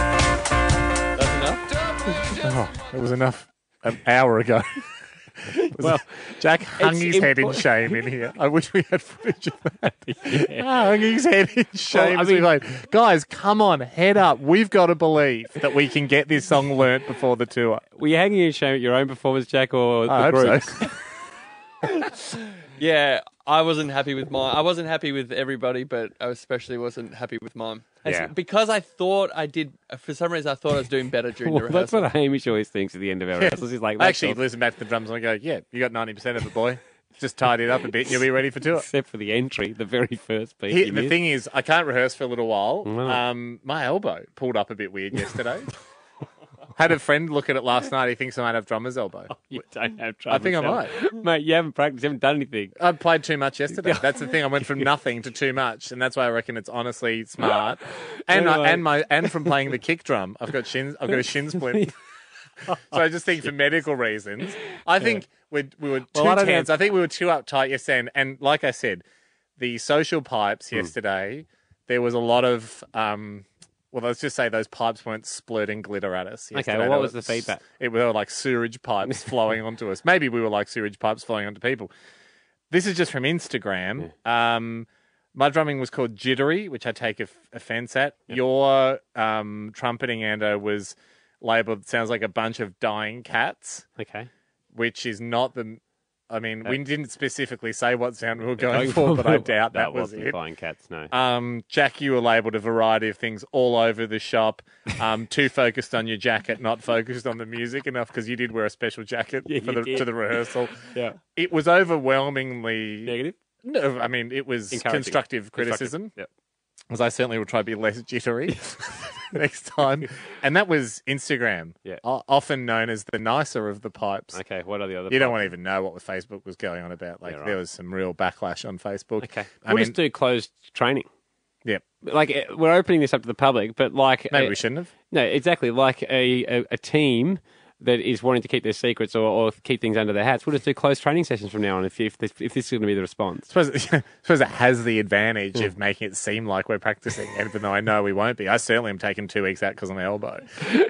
That's enough? Oh, it was enough an hour ago. Well, Jack hung it's his head in shame in here. I wish we had footage of that. Hung his head in shame. Well, I as we mean- like, guys, come on, head up. We've got to believe that we can get this song learnt before the tour. were you hanging in shame at your own performance, Jack, or I the hope group's? so. Yeah, I wasn't happy with mine. I wasn't happy with everybody, but I especially wasn't happy with mine. Yeah. Because I thought I did, for some reason, I thought I was doing better during the Well, that's rehearsal. what Hamish always thinks at the end of our rehearsals. He's like, I actually "That's all." listen back to the drums and I go, yeah, you got 90% of it, boy. Just tidy it up a bit and you'll be ready for tour. Except for the entry, the very first beat. Here, you the missed. thing is, I can't rehearse for a little while. Right. My elbow pulled up a bit weird yesterday. Had a friend look at it last night. He thinks I might have drummer's elbow. You don't have I think I trouble, might. mate. You haven't practiced. You haven't done anything. I played too much yesterday. That's the thing. I went from nothing to too much, and that's why I reckon it's honestly smart. And Anyway. and from playing the kick drum, I've got a shin splint. So I just think for medical reasons, I think we were too I don't tense. have- I think we were too uptight yesterday. And like I said, the social pipes yesterday, there was a lot of. Well, let's just say those pipes weren't splurting glitter at us. Okay, yesterday. well, They what were was the feedback? It were like sewage pipes flowing onto us. Maybe we were like sewage pipes flowing onto people. This is just from Instagram. My drumming was called jittery, which I take offense at. Your trumpeting, Ando, was labelled, sounds like a bunch of dying cats, Okay. which is not the... I mean, we didn't specifically say what sound we were going for, but I doubt that was wasn't it. Flying cats, no. Jack, you were labelled a variety of things all over the shop. Too focused on your jacket, not focused on the music enough, because you did wear a special jacket Yeah, for you did. to the rehearsal. Yeah. It was overwhelmingly... Negative? No, I mean, it was Encouraging. constructive criticism. Yep. Because I certainly will try to be less jittery next time. And that was Instagram, Yeah. often known as the nicer of the pipes. Okay, what are the other You don't pipes? want to even know what the Facebook was going on about. Like, Yeah, right. there was some real backlash on Facebook. Okay. I We'll mean, just do closed training. yeah, Like, we're opening this up to the public, but like... maybe we shouldn't have. No, exactly. Like a team that is wanting to keep their secrets or keep things under their hats, we'll just do closed training sessions from now on if this is going to be the response. I suppose it has the advantage of making it seem like we're practicing, even though I know we won't be. I certainly am taking 2 weeks out because of my elbow.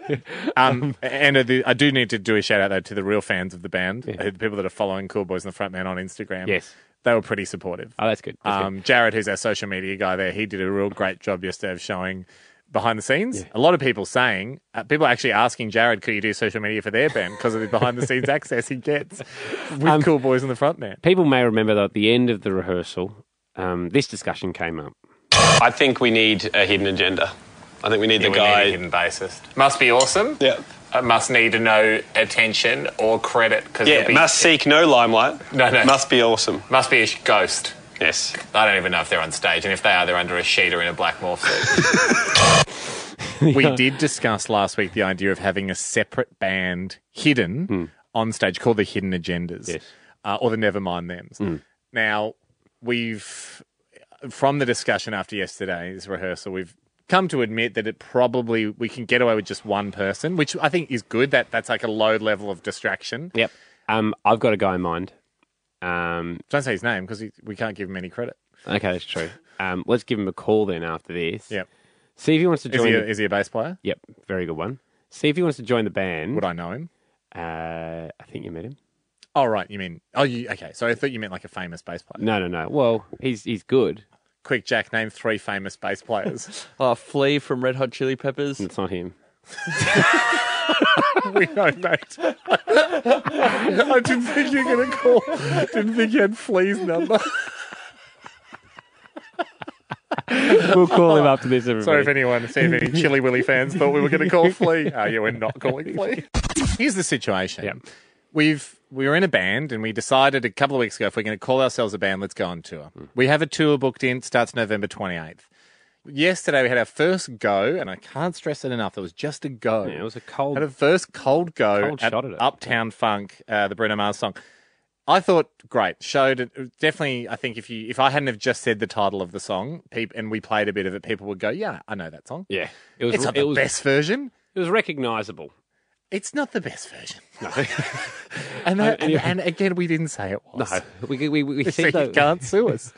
And I do need to do a shout out though to the real fans of the band, the people that are following Cool Boys and the Frontman on Instagram. Yes. They were pretty supportive. Oh, that's good. That's good. Jared, who's our social media guy there, he did a real great job yesterday of showing behind the scenes. A lot of people saying, people are actually asking Jared, could you do social media for their band because of the behind the scenes access he gets with Cool Boys and the Frontman. People may remember that at the end of the rehearsal, this discussion came up. I think we need a hidden agenda. I think we need the guy. hidden bassist. Must be awesome. Yeah. Must need no attention or credit. Cause Yeah, must seek no limelight. No. Must be awesome. Must be a ghost. Yes. I don't even know if they're on stage, and if they are, they're under a sheet or in a black morph suit. We did discuss last week the idea of having a separate band hidden on stage called the Hidden Agendas, Yes. or the Nevermind Thems. Now, from the discussion after yesterday's rehearsal, we've come to admit that we can get away with just one person, which I think is good. That's like a low level of distraction. Yep. I've got a guy in mind. Don't say his name because we can't give him any credit. Okay, that's true. Let's give him a call then after this. Yep. See if he wants to join. Is he a bass player? Yep, very good one. See if he wants to join the band. Would I know him? I think you met him. Oh, right. You mean... okay. So I thought you meant like a famous bass player. No. Well, he's good. Quick, Jack, name 3 famous bass players. Flea from Red Hot Chili Peppers. It's not him. We know, mate. I didn't think you were going to call... Didn't think you had Flea's number. We'll call him after this, everybody. Sorry if any Chili Willy fans thought we were going to call Flea. Oh, yeah, we're not calling Flea. Here's the situation. Yep. We were in a band and we decided a couple of weeks ago if we're going to call ourselves a band, let's go on tour. We have a tour booked in, starts November 28th. Yesterday we had our first go, and I can't stress it enough, it was just a go. Yeah, it was a cold... Had a first cold go Cold at shot at it. Uptown Funk, the Bruno Mars song. I thought, great, showed it. Definitely, I think if I hadn't have just said the title of the song and we played a bit of it, people would go, yeah, I know that song. Yeah. It's not the best version. It was recognisable. It's not the best version. No. and again, we didn't say it was. No, we So said you that. can't sue us.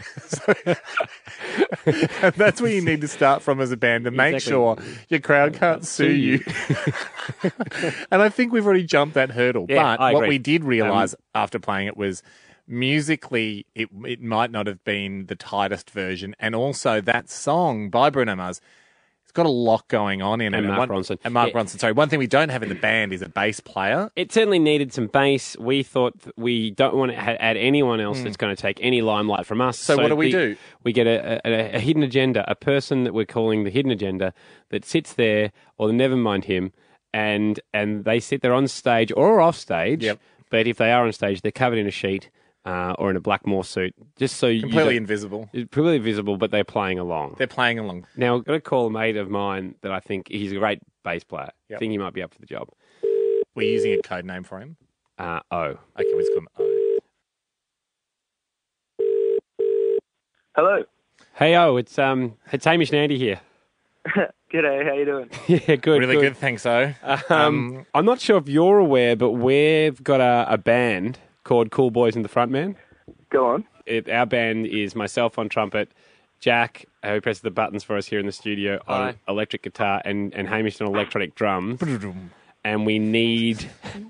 And that's where you need to start from as a band to make Exactly. sure your crowd can't sue you. And I think we've already jumped that hurdle. Yeah, But I what agree. we did realise after playing it was musically it might not have been the tightest version. And also that song by Bruno Mars, it's got a lot going on in it. And Mark Ronson. And Mark Yeah. Ronson. Sorry, one thing we don't have in the band is a bass player. It certainly needed some bass. We thought we don't want to add anyone else that's going to take any limelight from us. So what do we do? We get a hidden agenda, a person that we're calling the hidden agenda that sits there, or never mind him, and they sit there on stage or off stage. Yep. But if they are on stage, they're covered in a sheet or in a black morph suit, just so Completely invisible. completely visible, but they're playing along. They're playing along. Now, I've got to call a mate of mine that I think he's a great bass player. I Yep. think he might be up for the job. We're using a code name for him. O. Okay, we just call him O. Hello. Hey, it's Hamish and Andy here. G'day, how you doing? Yeah, good. Really good, thanks, O. I'm not sure if you're aware, but we've got a band called Cool Boys and the Frontman. Go on. Our band is myself on trumpet, Jack, who presses the buttons for us here in the studio, on electric guitar, and Hamish on electronic drums. And we need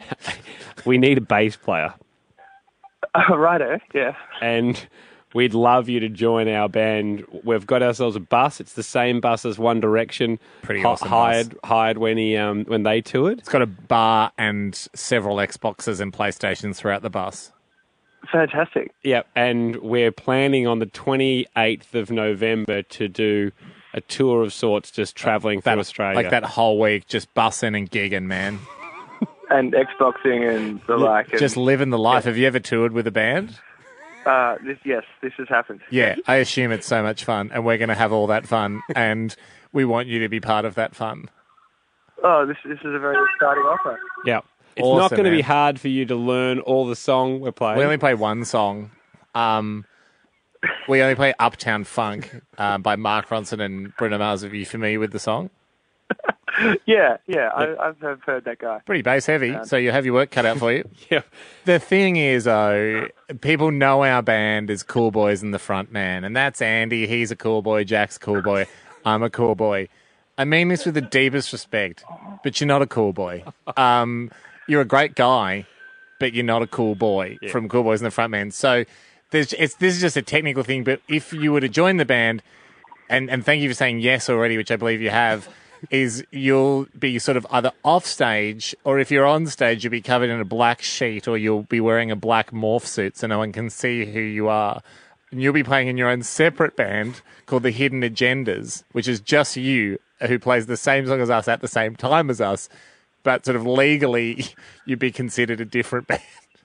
a bass player. Righto, yeah. And we'd love you to join our band. We've got ourselves a bus. It's the same bus as One Direction. Pretty awesome bus. Hired when they toured. It's got a bar and several Xboxes and PlayStations throughout the bus. Fantastic. Yep, and we're planning on the 28th of November to do a tour of sorts, just travelling through Australia. Like that whole week, just bussing and gigging, man. And Xboxing and the like. Just living the life. Have you ever toured with a band? This has happened. Yeah, I assume it's so much fun, and we're going to have all that fun, and we want you to be part of that fun. Oh, this is a very exciting offer. Yeah. It's Awesome, not going to man. be hard for you to learn all the song we're playing. We only play one song. We only play Uptown Funk by Mark Ronson and Bruno Mars. Are you familiar with the song? Yeah, I've heard that guy. Pretty bass heavy, so you have your work cut out for you. Yeah. The thing is, people know our band is Cool Boys and the Frontman, and that's Andy. He's a cool boy. Jack's a cool boy. I'm a cool boy. I mean this with the deepest respect, but you're not a cool boy. You're a great guy, but you're not a cool boy from Cool Boys and the Frontman. So this is just a technical thing, but if you were to join the band, and thank you for saying yes already, which I believe you have, is you'll be sort of either off stage, or if you're on stage, you'll be covered in a black sheet, or you'll be wearing a black morph suit so no one can see who you are. And you'll be playing in your own separate band called the Hidden Agendas, which is just you who plays the same song as us at the same time as us, but sort of legally you'd be considered a different band.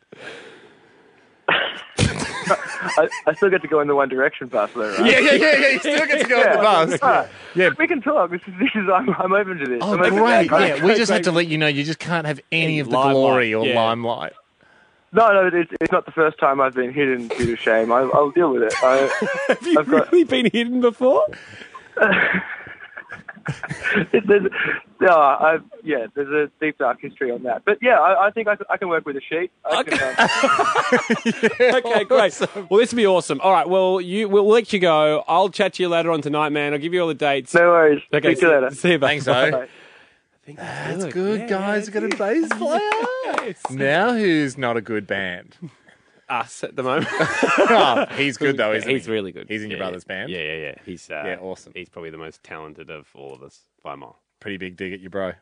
I still get to go in the One Direction bus, though, right? Yeah. You still get to go on the bus. Right. Yeah. We can talk. I'm open to this. Oh, I'm open to great. that. Yeah, we just have to let you know you just can't have any of the Limelight, glory or yeah. limelight. No, it's not the first time I've been hidden due to shame. I'll deal with it. Have you really been hidden before? There's a deep dark history on that. But yeah, I think I can work with a sheet. Okay, great. Well, this will be awesome. All right, well, we'll let you go. I'll chat to you later on tonight, man. I'll give you all the dates. No worries. Okay, Speak to you later. See you, Thanks, bye. though. That's good, guys. We've got a bass player. Yes. Now who's not a good band? Us at the moment. Oh, he's good, though, isn't he? He's really good. He's in your brother's band? Yeah. He's awesome. He's probably the most talented of all of us by a mile. Pretty big dig at you, bro.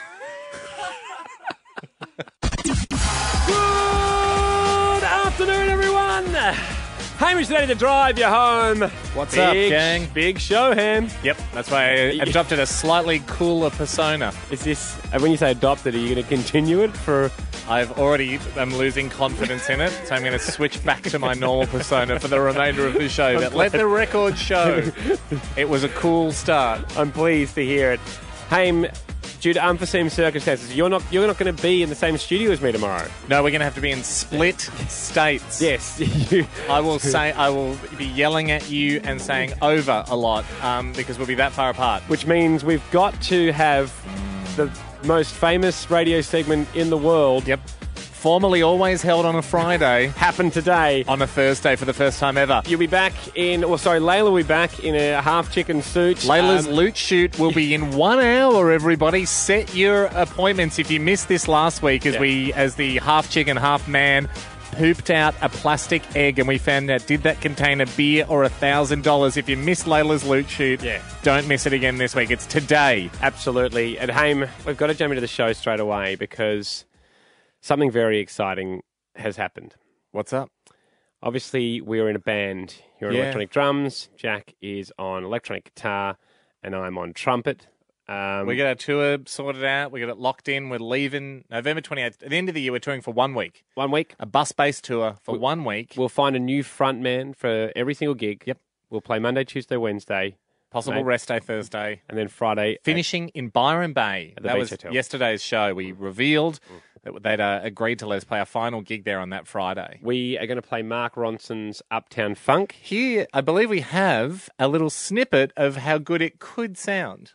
Good afternoon, everyone. Hamish ready to drive you home. What's up, gang? Big show, Ham. Yep, that's why I adopted a slightly cooler persona. Is this, and when you say adopted, are you going to continue it for... I'm losing confidence in it, so I'm going to switch back to my normal persona for the remainder of the show. But let the record show it was a cool start. I'm pleased to hear it. Ham, due to unforeseen circumstances, you're not going to be in the same studio as me tomorrow. No, we're going to have to be in split states. Yes. I will be yelling at you and saying over a lot because we'll be that far apart. Which means we've got to have most famous radio segment in the world. Yep. Formerly always held on a Friday. Happened today. On a Thursday for the first time ever. You'll be back Layla will be back in a half chicken suit. Layla's loot shoot will be in 1 hour, everybody. Set your appointments. If you missed this last week as the half chicken, half man pooped out a plastic egg and we found out, did that contain a beer or $1,000? If you missed Layla's loot shoot, don't miss it again this week. It's today. Absolutely. At Haim, we've got to jump into the show straight away because something very exciting has happened. What's up? Obviously, we're in a band. You're on electronic drums, Jack is on electronic guitar, and I'm on trumpet. We got our tour sorted out. We got it locked in. We're leaving November 28th. At the end of the year, we're touring for 1 week. 1 week. A bus-based tour for 1 week. We'll find a new frontman for every single gig. Yep. We'll play Monday, Tuesday, Wednesday. Possible rest day Thursday. And then Friday. Finishing in Byron Bay. That was Hotel. Yesterday's show. We revealed that they'd agreed to let us play our final gig there on that Friday. We are going to play Mark Ronson's Uptown Funk. Here, I believe we have a little snippet of how good it could sound.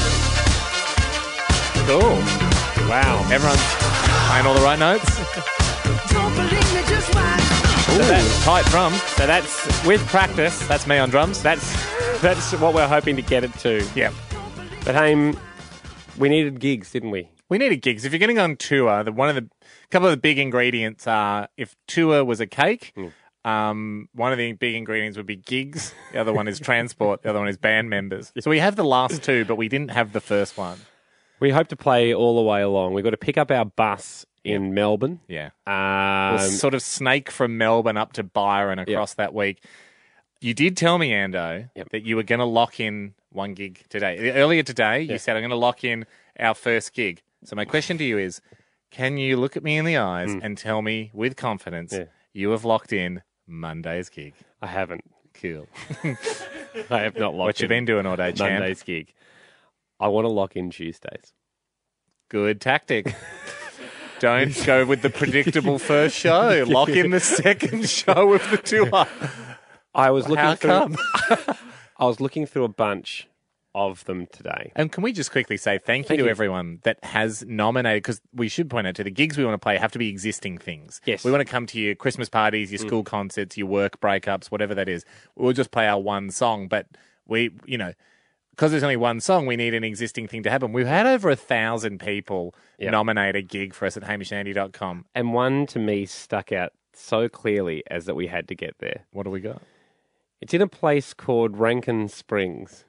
Cool. Wow. Everyone's playing all the right notes. So that's tight drums. So that's with practice. That's me on drums. That's what we're hoping to get it to. Yeah. But Haim, we needed gigs, didn't we? We needed gigs. If you're getting on tour, couple of the big ingredients are if tour was a cake. One of the big ingredients would be gigs. The other one is transport. The other one is band members. So we have the last two, but we didn't have the first one. We hope to play all the way along. We've got to pick up our bus in Melbourne. Yeah. We'll sort of snake from Melbourne up to Byron across that week. You did tell me, Ando, that you were going to lock in one gig today. Earlier today, you said, I'm going to lock in our first gig. So my question to you is, can you look at me in the eyes and tell me with confidence you have locked in Monday's gig? I haven't. Cool. I have not locked in. What you been doing all day, champ? Monday's gig. I want to lock in Tuesdays. Good tactic. Don't go with the predictable first show. Lock in the second show of the tour. I was looking How come? I was looking through a bunch of them today. And can we just quickly say thank you to everyone that has nominated, because we should point out to the gigs we want to play have to be existing things. Yes. We want to come to your Christmas parties, your school concerts, your work breakups, whatever that is. We'll just play our one song, but because there's only one song, we need an existing thing to happen. We've had over 1,000 people nominate a gig for us at hamishandy.com. And one to me stuck out so clearly as that we had to get there. What do we got? It's in a place called Rankin Springs.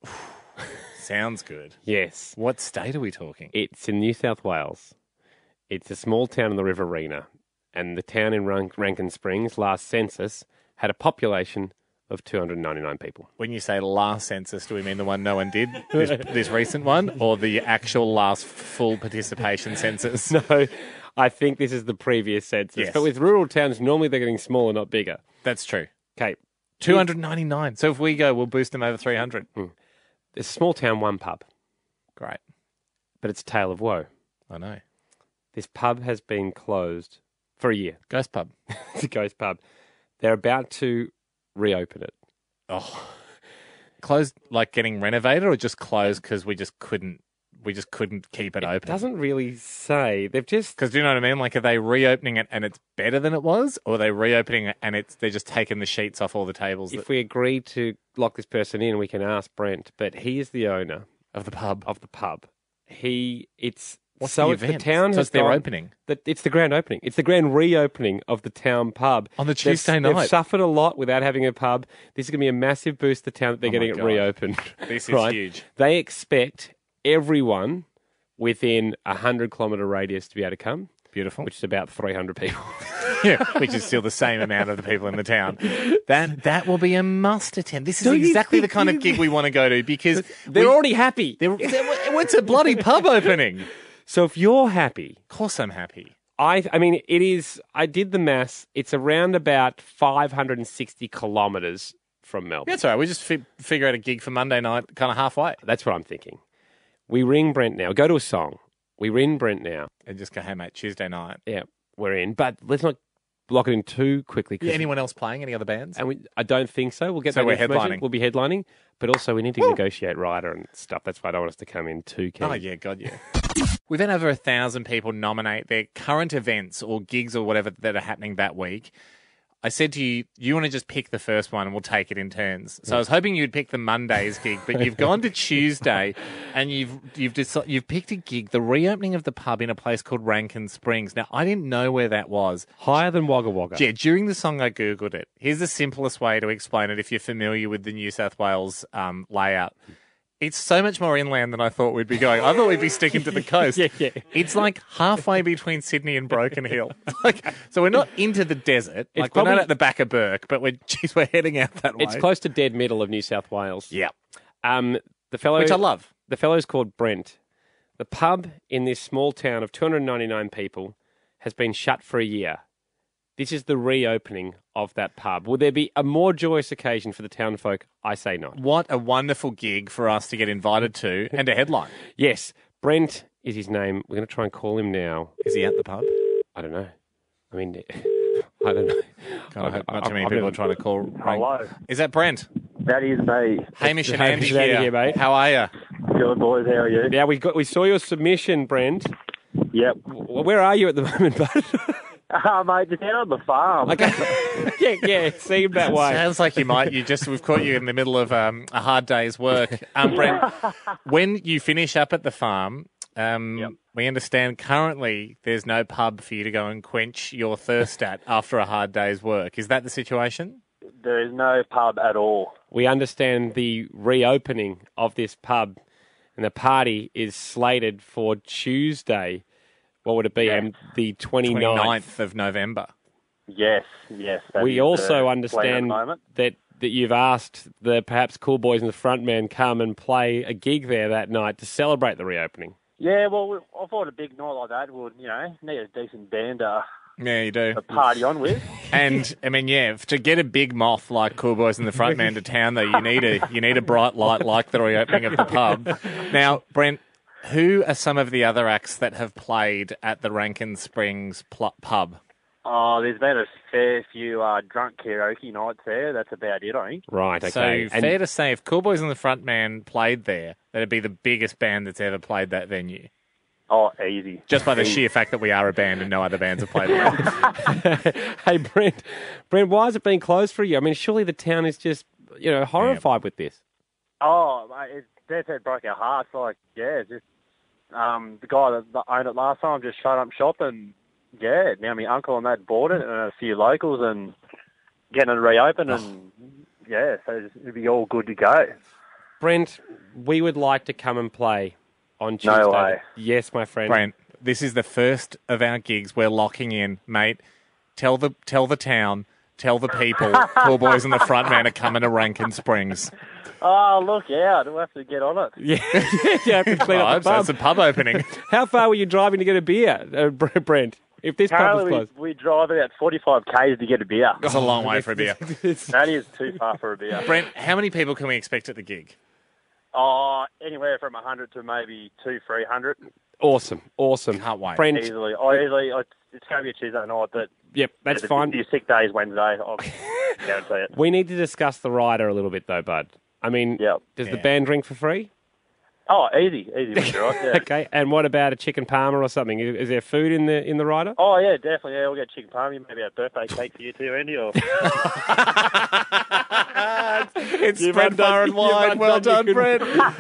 Sounds good. Yes. What state are we talking? It's in New South Wales. It's a small town in the Riverina. And the town in Rankin Springs, last census, had a population of 299 people. When you say last census, do we mean the one no one did, this recent one, or the actual last full participation census? No, I think this is the previous census. Yes. But with rural towns, normally they're getting smaller, not bigger. That's true. Okay. 299. So if we go, we'll boost them over 300. There's a small town, one pub. Great. But it's a tale of woe. I know. This pub has been closed for a year. Ghost pub. It's a ghost pub. They're about to reopen it. Oh. Closed like getting renovated, or just closed because we just couldn't keep it open? It doesn't really say. They've just... Because do you know what I mean? Like, are they reopening it and it's better than it was? Or are they reopening it and they're just taking the sheets off all the tables? If we agree to lock this person in, we can ask Brent, but he is the owner of the pub. What's the event? The town has their opening. It's the grand opening. It's the grand reopening of the town pub. On the Tuesday night. They've suffered a lot without having a pub. This is going to be a massive boost to the town that they're getting it reopened. This is huge. They expect everyone within a 100-kilometre radius to be able to come. Beautiful. Which is about 300 people. Yeah, which is still the same amount of the people in the town. That will be a must attend. This is exactly the kind of gig we want to go to, because they're already happy. It's a bloody pub opening. So if you're happy... Of course I'm happy. I mean, it is... I did the maths. It's around about 560 kilometres from Melbourne. That's all right. We just figure out a gig for Monday night kind of halfway. That's what I'm thinking. We ring Brent now. Go to a song. We ring Brent now. And just go, hey, mate, Tuesday night. Yeah, we're in. But let's not block it in too quickly. Yeah, anyone else playing? Any other bands? And I don't think so. We'll get So that we're information. headlining. We'll be headlining. But also we need to negotiate rider and stuff. That's why I don't want us to come in too keen. Oh, yeah, God, yeah. We've had over 1,000 people nominate their current events or gigs or whatever that are happening that week. I said to you, you want to just pick the first one and we'll take it in turns. So I was hoping you'd pick the Monday's gig, but you've gone to Tuesday and you've picked a gig, the reopening of the pub in a place called Rankin Springs. Now, I didn't know where that was. Higher than Wagga Wagga. Yeah, during the song I Googled it. Here's the simplest way to explain it if you're familiar with the New South Wales layout. It's so much more inland than I thought we'd be going. I thought we'd be sticking to the coast. Yeah. It's like halfway between Sydney and Broken Hill. So we're not into the desert. It's we're not probably- at the back of Burke, but we're heading out that way. It's close to dead middle of New South Wales. Yeah. The fellow, Which I love. The fellow's called Brent. The pub in this small town of 299 people has been shut for a year. This is the reopening of that pub. Will there be a more joyous occasion for the town folk? I say not. What a wonderful gig for us to get invited to and a headline. Yes, Brent is his name. We're going to try and call him now. Is he at the pub? I don't know. I mean, I don't know. God, I hope not too many people are trying to call. Hello. Is that Brent? That is me. Hamish and Hamish Andy and Andy here. here, mate. How are you? Good, boys. How are you? Yeah, we saw your submission, Brent. Yep. Where are you at the moment, bud? Mate, just out on the farm. Okay. yeah, it seemed that way. Sounds like you might. We've caught you in the middle of a hard day's work. Brent, when you finish up at the farm, we understand currently there's no pub for you to go and quench your thirst at after a hard day's work. Is that the situation? There is no pub at all. We understand the reopening of this pub and the party is slated for Tuesday. What would it be? Yeah. The 29th of November. Yes. That We is also the plan at understand the moment. that you've asked the perhaps Cool Boys and the Frontman come and play a gig there that night to celebrate the reopening. Yeah, well, I thought a big night like that would, need a decent band Yeah, you do. to party on with. And I mean, to get a big moth like Cool Boys and the Frontman to town, though, you need a bright light like the reopening of the pub. Now, Brent, who are some of the other acts that have played at the Rankin Springs pub? Oh, there's been a fair few drunk karaoke nights there. That's about it, I think. Right, okay. So fair to say, if Cool Boys and the Frontman played there, that'd be the biggest band that's ever played that venue. Oh, easy. Just by the sheer fact that we are a band and no other bands have played it. Hey, Brent, why has it been closed for you? I mean, surely the town is just, horrified with this. Oh, mate, that's it broke our hearts. Like, it's just the guy that owned it last time just shut up shop and, now my uncle and that bought it and a few locals and getting it reopened and, so it'd be all good to go. Brent, we would like to come and play on Tuesday. No way. Yes, my friend. Brent, this is the first of our gigs. We're locking in, mate. Tell the town, tell the people, Cool Boys and the Frontman are coming to Rankin Springs. Oh, look out. We'll have to get on it. Yeah, you have to clean up the pub. It's a pub opening. How far were you driving to get a beer, Brent? If this pub was Apparently, closed. we drive about 45 k's to get a beer. It's a long way for a beer. That is too far for a beer. Brent, how many people can we expect at the gig? Oh, anywhere from 100 to maybe 200-300. Awesome. Can't wait. Brent, Easily. It's going to be a Tuesday night, but yep, that's fine. Your sick day is Wednesday. I'll guarantee it. We need to discuss the rider a little bit, though, bud. I mean, does the band drink for free? Oh, easy, right? Yeah. Okay, and what about a chicken parma or something? Is there food in the rider? Oh, yeah, definitely. Yeah, we'll get chicken parmy, maybe a birthday cake for you too, Andy. Or... It's spread far and wide. Well done, Brent.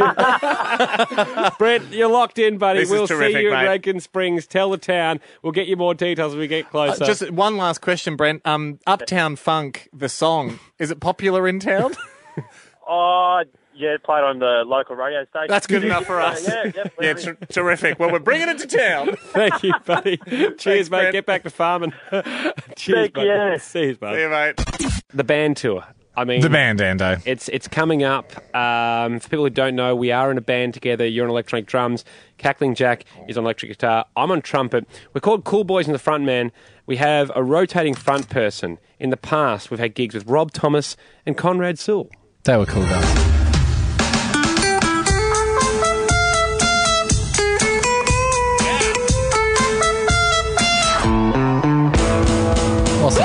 Brent, you're locked in, buddy. This is We'll terrific, see you mate. at Rankin Springs. Tell the town. We'll get you more details as we get closer. Just one last question, Brent. Uptown Funk, the song, is it popular in town? Oh, yeah, played on the local radio station. That's good enough for us. Yeah, Terrific. Well, we're bringing it to town. Thank you, buddy. Cheers, mate. Brent. Get back to farming. Cheers, Thank you. See you, bud. See you, mate. The band tour. I mean, The band, Ando. It's coming up. For people who don't know, we are in a band together. You're on electronic drums. Cackling Jack is on electric guitar. I'm on trumpet. We're called Cool Boys and the Frontman. We have a rotating front person. In the past, we've had gigs with Rob Thomas and Conrad Sewell. They were cool guys. Awesome.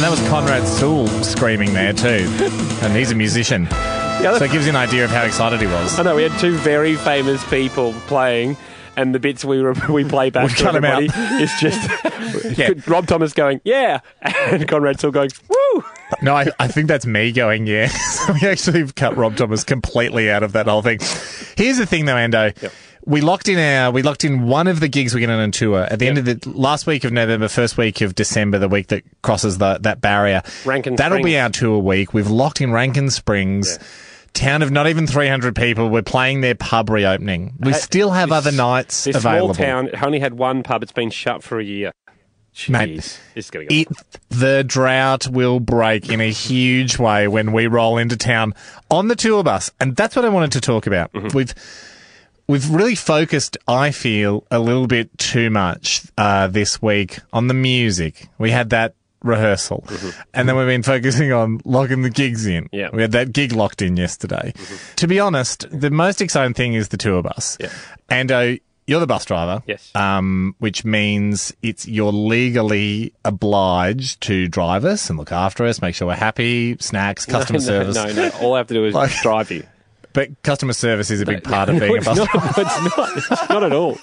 that was Conrad Sewell screaming there too. And he's a musician. So it gives you an idea of how excited he was. I know, we had two very famous people playing, and the bits we play back to everybody is just Rob Thomas going, yeah, and Conrad Sewell going, woo! No, I think that's me going, yeah. We actually have cut Rob Thomas completely out of that whole thing. Here's the thing though, Ando. Yep. We locked in one of the gigs we're going to on tour at the end of the last week of November, first week of December, the week that crosses that barrier. That'll be our tour week. We've locked in Rankin Springs. Yeah. Town of not even 300 people. We're playing their pub reopening. We still have other nights available. Small town, it only had one pub. It's been shut for a year. Jeez, mate, it's gonna go. The drought will break in a huge way when we roll into town on the tour bus. And that's what I wanted to talk about. Mm-hmm. We've really focused, I feel, a little bit too much this week on the music. We had that rehearsal. Mm-hmm. And then we've been focusing on locking the gigs in. Yeah. We had that gig locked in yesterday. Mm-hmm. To be honest, the most exciting thing is the tour bus. Yeah. And you're the bus driver. Yes. Which means you're legally obliged to drive us and look after us, make sure we're happy, snacks, customer service. No. All I have to do is drive you. But customer service is a big part of being a bus driver. It's not at all.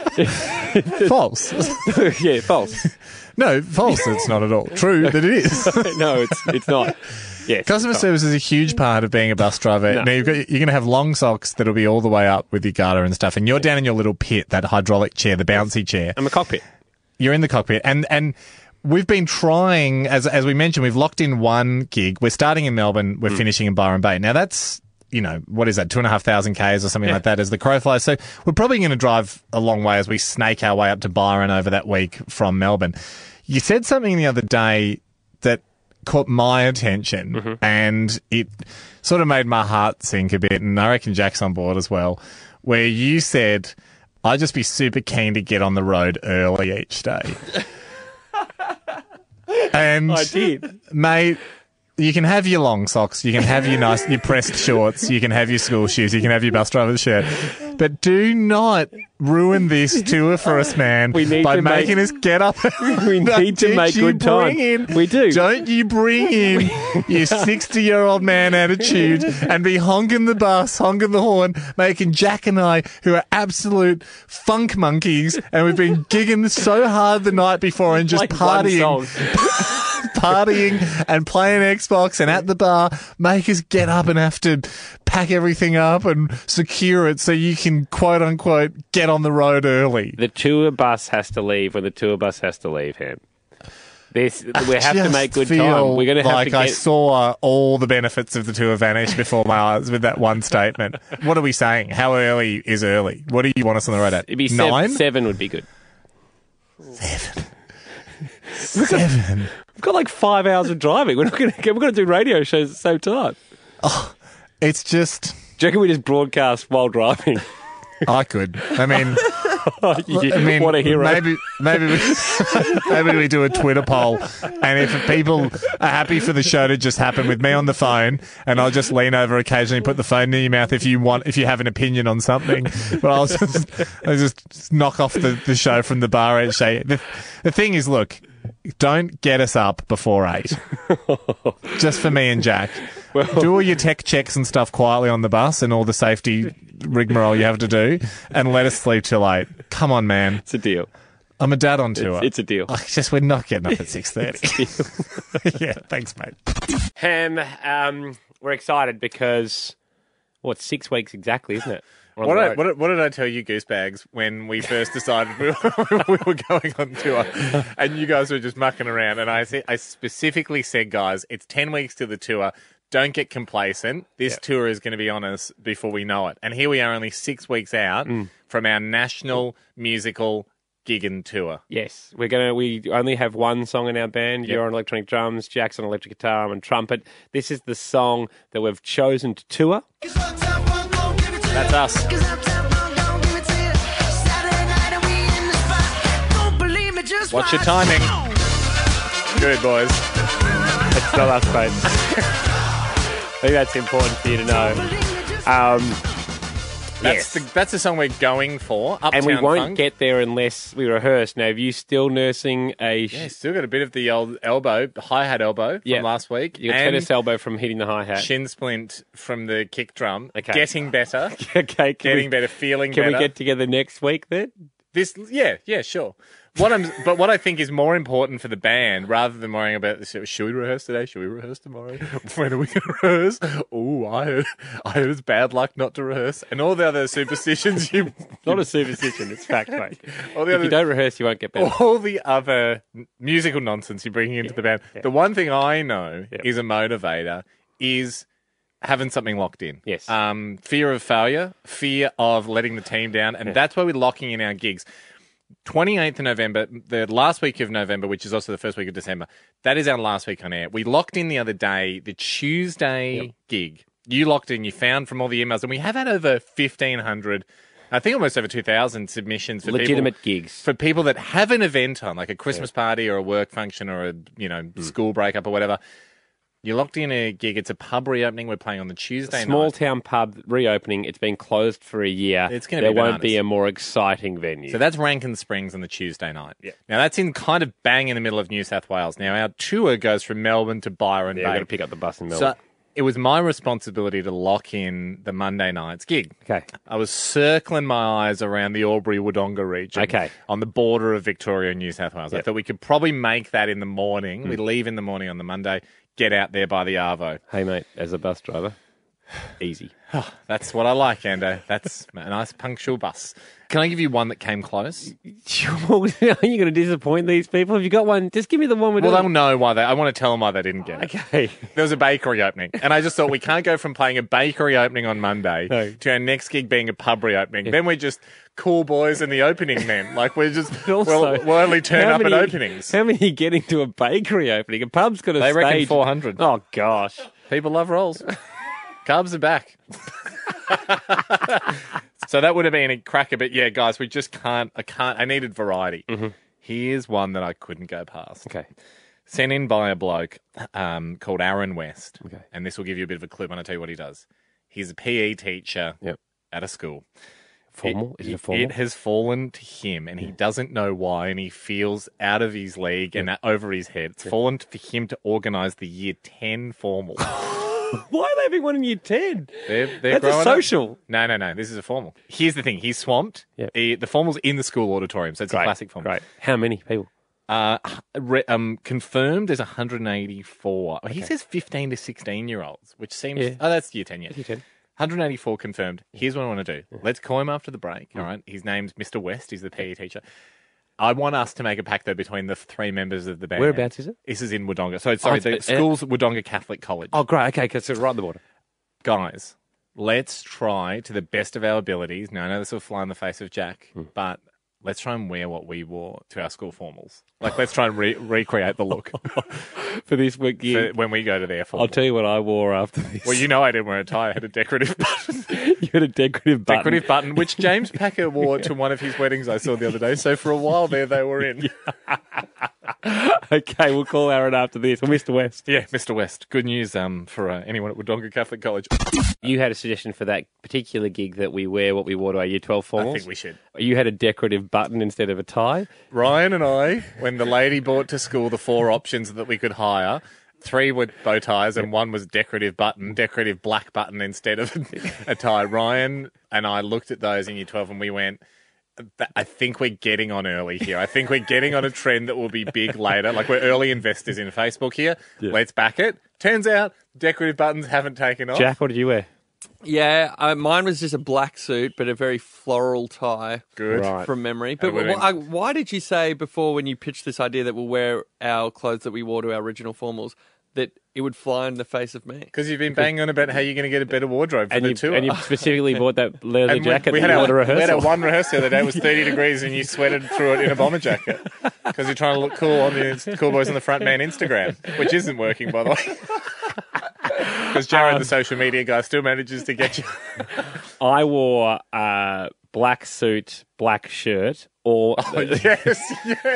False. Yeah, false. No, false. It's not at all. True that it is. No, it's not. Yes, customer service is a huge part of being a bus driver. No. Now you're going to have long socks that'll be all the way up with your garter and stuff, and you're down in your little pit, that hydraulic chair, the bouncy chair. I'm a cockpit. You're in the cockpit, and we've been trying, as we mentioned, we've locked in one gig. We're starting in Melbourne. We're finishing in Byron Bay. Now that's, what is that, 2,500 Ks or something like that as the crow flies. So we're probably going to drive a long way as we snake our way up to Byron over that week from Melbourne. You said something the other day that caught my attention, and it sort of made my heart sink a bit, and I reckon Jack's on board as well, where you said, I'd just be super keen to get on the road early each day. And I did. Mate, you can have your long socks, you can have your pressed shorts, you can have your school shoes, you can have your bus driver's shirt, but do not ruin this tour for us, man, by making us get up. We need to make good time. We do. Don't you bring in your 60-year-old man attitude and be honking the bus, honking the horn, making Jack and I, who are absolute funk monkeys, and we've been gigging so hard the night before and just partying and playing Xbox and at the bar, make us get up and have to pack everything up and secure it so you can, quote unquote, get on the road early. The tour bus has to leave when the tour bus has to leave, Ham. We have to make good time. We're going to have to I saw all the benefits of the tour vanish before my eyes with that one statement. What are we saying? How early is early? What do you want us on the road at? It'd be 9? 7 would be good. 7. We've got like 5 hours of driving. We're going to do radio shows at the same time. Oh, it's just... Do you reckon we just broadcast while driving? I could. I mean, what a hero. Maybe we do a Twitter poll, and if people are happy for the show to just happen with me on the phone, and I'll just lean over occasionally, put the phone in your mouth if you have an opinion on something, but I'll just knock off the show from the bar each day. The thing is, look, don't get us up before 8. Just for me and Jack. Well, do all your tech checks and stuff quietly on the bus and all the safety rigmarole you have to do, and let us sleep till 8. Come on, man. It's a deal. I'm a dad on tour. It's a deal. We're not getting up at 6:30. Yeah, thanks, mate. Ham, we're excited because, 6 weeks exactly, isn't it? What did I tell you, Goosebags, when we first decided we were going on tour and you guys were just mucking around? And I specifically said, guys, it's 10 weeks to the tour. Don't get complacent. This tour is going to be on us before we know it. And here we are only 6 weeks out from our national musical gigging tour. Yes. We only have one song in our band. Yep. You're on electronic drums, Jack's on electric guitar, I'm on trumpet. This is the song that we've chosen to tour. That's us. Watch your timing. Good, boys. It's not us, mate. I think that's important for you to know. That's the song we're going for. Uptown And we won't Funk. get there unless we rehearse. Now, have you still nursing a... Yeah, still got a bit of the old elbow, hi-hat elbow from last week. You got tennis elbow from hitting the hi-hat. Shin splint from the kick drum. Okay. Getting better. Okay. Getting better, feeling better. Can we get together next week then? Yeah, sure. But what I think is more important for the band, rather than worrying about this, should we rehearse today? Should we rehearse tomorrow? When are we going to rehearse? Oh, I heard it's bad luck not to rehearse, and all the other superstitions. Not a superstition; it's fact, mate. If you don't rehearse, you won't get better. All the other musical nonsense you're bringing into the band. Yeah. The one thing I know is a motivator is having something locked in. Yes. Fear of failure, fear of letting the team down, and that's why we're locking in our gigs. 28th of November, the last week of November, which is also the first week of December, that is our last week on air. We locked in the other day, the Tuesday gig. You locked in, you found from all the emails, and we have had over 1,500, I think almost over 2,000 submissions for legitimate gigs. For people that have an event on, like a Christmas party or a work function or a school breakup or whatever. You locked in a gig. It's a pub reopening. We're playing on the Tuesday night. Small town pub reopening. It's been closed for a year. It's going to be There won't be a more exciting venue. So that's Rankin Springs on the Tuesday night. Yeah. Now that's in kind of bang in the middle of New South Wales. Now our tour goes from Melbourne to Byron Bay. We've got to pick up the bus in Melbourne. So it was my responsibility to lock in the Monday night's gig. Okay. I was circling my eyes around the Albury-Wodonga region. Okay. On the border of Victoria and New South Wales. I thought we could probably make that in the morning. We leave in the morning on the Monday. Get out there by the Arvo. Hey, mate, as a bus driver, easy. Oh, that's what I like, Ando. That's a nice punctual bus. Can I give you one that came close? Are you going to disappoint these people? Have you got one? Just give me the one with they'll know why I want to tell them why they didn't get it. Okay. There was a bakery opening, and I just thought we can't go from playing a bakery opening on Monday to our next gig being a pub reopening. Then we're just cool boys in the opening men. Like, we're just, we'll only turn up at openings. How many get into a bakery opening? A pub's got a They stage. reckon 400. Oh, gosh. People love rolls. Carbs are back. So that would have been a cracker, but yeah, guys, we just can't. I needed variety. Mm-hmm. Here's one that I couldn't go past. Okay. Sent in by a bloke called Aaron West. Okay. And this will give you a bit of a clue when I tell you what he does. He's a PE teacher at a school. Formal? Is it formal? It has fallen to him, and he doesn't know why, and he feels out of his league and over his head. It's fallen for him to organise the Year 10 formal. Why are they having one in Year 10? They're That's a social. Up. No. This is a formal. Here's the thing. He's swamped. Yep. The formal's in the school auditorium, so it's a classic formal. Great. How many people? Confirmed there's 184. Okay. He says 15 to 16-year-olds, which seems... Yeah. Oh, that's Year 10, yeah. Year 10. 184 confirmed. Here's what I want to do. Let's call him after the break, all right? His name's Mr. West. He's the PE teacher. I want us to make a pact, though, between the three members of the band. Whereabouts is it? This is in Wodonga. So, sorry, the school's Wodonga Catholic College. Oh, great. Okay, because it's right on the border. Guys, let's try to the best of our abilities. Now, I know this will fly in the face of Jack, but let's try and wear what we wore to our school formals. Like, let's try and recreate the look. For this week, when we go to their formal. I'll tell you what I wore after this. Well, you know I didn't wear a tie. I had a decorative button. You had a decorative button. Decorative button, which James Packer wore to one of his weddings I saw the other day. So for a while there, they were in. Okay, we'll call Aaron after this. Or Mr. West. Yeah, Mr. West. Good news for anyone at Wodonga Catholic College. You had a suggestion for that particular gig that we wear what we wore to our Year 12 formals. I think we should. You had a decorative button instead of a tie. Ryan and I, when the lady brought to school the 4 options that we could hire, 3 were bow ties and 1 was decorative black button instead of a tie. Ryan and I looked at those in Year 12 and we went, I think we're getting on early here. I think we're getting on a trend that will be big later. Like, we're early investors in Facebook here. Yeah. Let's back it. Turns out decorative buttons haven't taken off. Jack, what did you wear? Yeah, mine was just a black suit, but a very floral tie. Good. Right. From memory. But why did you say before, when you pitched this idea that we'll wear our clothes that we wore to our original formals, that it would fly in the face of me? Because you've been banging on about how you're going to get a better wardrobe for the tour. And you specifically bought that leather jacket we had at the rehearsal. We had our one rehearsal the other day. It was 30 degrees and you sweated through it in a bomber jacket because you're trying to look cool on the Cool Boys on the Frontman Instagram, which isn't working, by the way. Because Jared, the social media guy, still manages to get you. I wore black suit, black shirt, or... yes.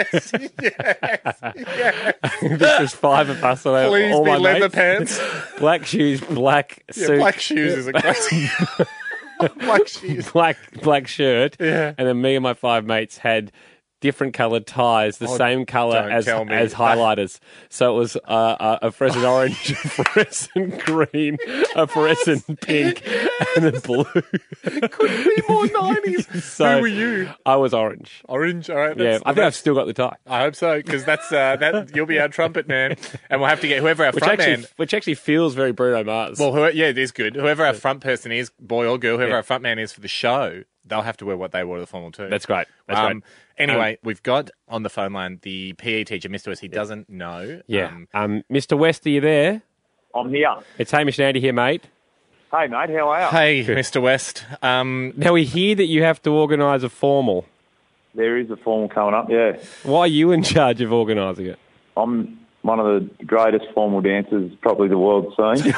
This was 5 of us. So Please all be my leather mates. pants. Black shoes, black suit. Yeah, black shoes is a great... Black shoes. black shirt. Yeah. And then me and my 5 mates had different coloured ties, the same colour don't as tell me. highlighters. So it was a fluorescent orange, a fluorescent green, a fluorescent pink, and a blue. Couldn't be more 90s. So Who were you? I was orange. Orange, all right. Yeah, I think I've still got the tie. I hope so, because that's that. You'll be our trumpet man, and we'll have to get whoever our front man. Which actually feels very Bruno Mars. Well, it is good. Whoever our front person is, boy or girl, whoever our front man is for the show, they'll have to wear what they wore to the formal too. That's great. That's great. Anyway, we've got on the phone line the PE teacher, Mr. West. He doesn't know. Yeah. Mr. West, are you there? I'm here. It's Hamish and Andy here, mate. Hey, mate, how are you? Hey, Mr. West. Now, we hear that you have to organise a formal. There is a formal coming up, yeah. Why are you in charge of organising it? I'm one of the greatest formal dancers probably the world's seen.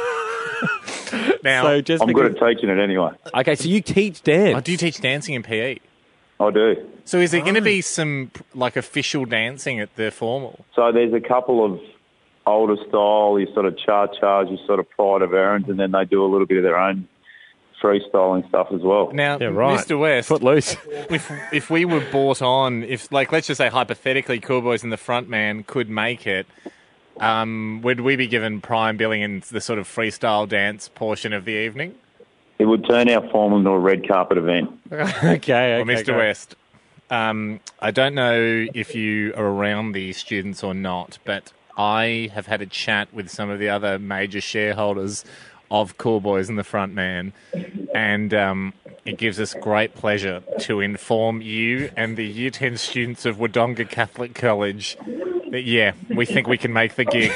Now, I'm good at teaching it anyway. Okay, so you teach dance. Do you teach dancing in PE? I do. So is there going to be some official dancing at the formal? So there's a couple of older style, you sort of charge, you sort of pride of errands, and then they do a little bit of their own freestyling stuff as well. Now, Yeah, right. Mr. West, Footloose. if we were brought on, let's just say hypothetically, Cool Boys and the Frontman could make it, would we be given prime billing in the sort of freestyle dance portion of the evening? It would turn our formal into a red carpet event. Okay. Well, Mr. West, I don't know if you are around the students or not, but I have had a chat with some of the other major shareholders of Cool Boys and the Frontman, and it gives us great pleasure to inform you and the Year 10 students of Wodonga Catholic College that, yeah, we think we can make the gig.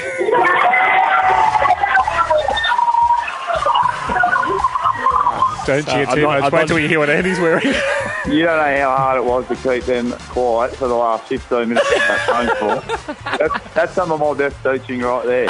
Don't cheer too much. Wait till you hear what Andy's wearing. You don't know how hard it was to keep them quiet for the last 15 minutes of that phone call. That's some of my best teaching right there.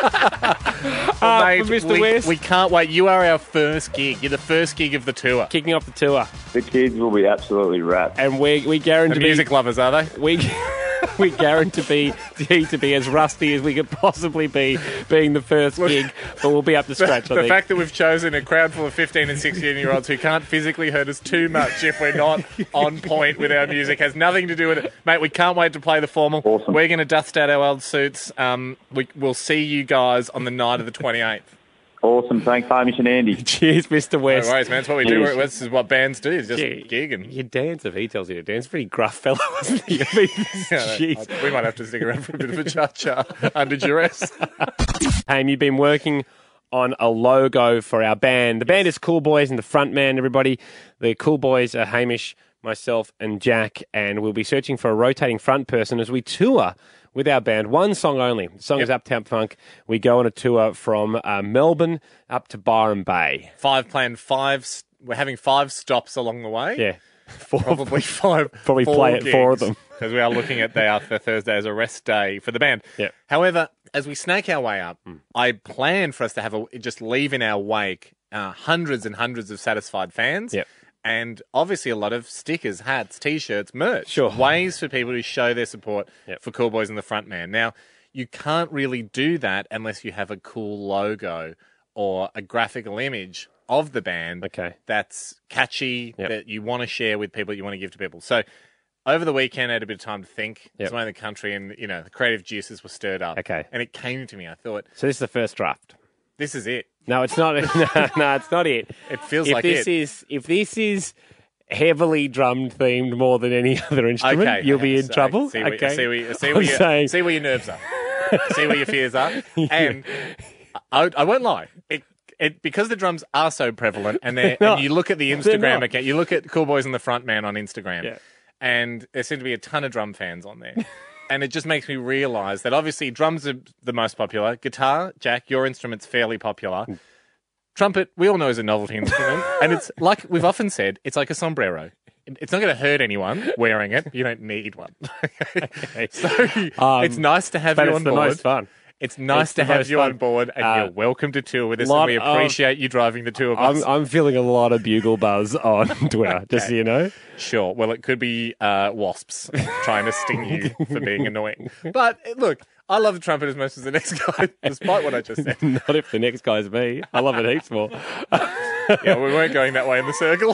Mate, Mr. West. we can't wait. You are our first gig. You're the first gig of the tour. Kicking off the tour. The kids will be absolutely wrapped. And we guarantee The music lovers, are they? We guarantee to be as rusty as we could possibly be, being the first gig, but we'll be up to scratch, I The think. fact that we've chosen a crowd full of 15 and 16-year-olds who can't physically hurt us too much if we're not on point with our music has nothing to do with it. Mate, we can't wait to play the formal. Awesome. We're going to dust out our old suits. We'll see you guys on the night of the 28th. Awesome. Thanks, Hamish and Andy. Cheers, Mr. No West. worries, man. That's what we do. This is what bands do. It's just gig and... You dance if he tells you to dance. Pretty gruff fellow, wasn't he? I mean, jeez. We might have to stick around for a bit of a cha-cha under duress. Ham, you've been working on a logo for our band. The band is Cool Boys and the Frontman, everybody. The Cool Boys are Hamish, myself and Jack, and we'll be searching for a rotating front person as we tour with our band. One song only. The song is Uptown Funk. We go on a tour from Melbourne up to Byron Bay. We're having 5 stops along the way. Yeah. Probably 5. Probably play at 4 of them. Because we are looking at the Thursday as a rest day for the band. Yeah. However, as we snake our way up, I plan for us to have just leave in our wake hundreds and hundreds of satisfied fans. Yep. And obviously a lot of stickers, hats, T-shirts, merch. Sure. Ways for people to show their support for Cool Boys and the Frontman. Now, you can't really do that unless you have a cool logo or a graphical image of the band that's catchy, that you want to share with people, you want to give to people. So over the weekend, I had a bit of time to think. I was around the country and, the creative juices were stirred up. Okay. And it came to me. I thought... So this is the first draft. This is it. No, it's not. No, it's not it. It feels If this is heavily drum themed more than any other instrument, you'll be in trouble. See where your nerves are. See where your fears are. And I won't lie. Because the drums are so prevalent, and you look at the Instagram account, you look at Cool Boys and the Frontman on Instagram, and there seem to be a ton of drum fans on there. And it just makes me realise that obviously drums are the most popular. Guitar, Jack, your instrument's fairly popular. Trumpet, we all know is a novelty instrument. And it's like we've often said, it's like a sombrero. It's not going to hurt anyone wearing it. You don't need one. So it's nice to have you on board. But it's the most fun. It's nice to have you on board, and you're welcome to tour with us, and we appreciate you driving the tour bus. I'm feeling a lot of bugle buzz on Twitter, just so you know. Sure. Well, it could be wasps trying to sting you for being annoying. But, look, I love the trumpet as much as the next guy, despite what I just said. Not if the next guy's me. I love it heaps more. Yeah, we weren't going that way in the circle.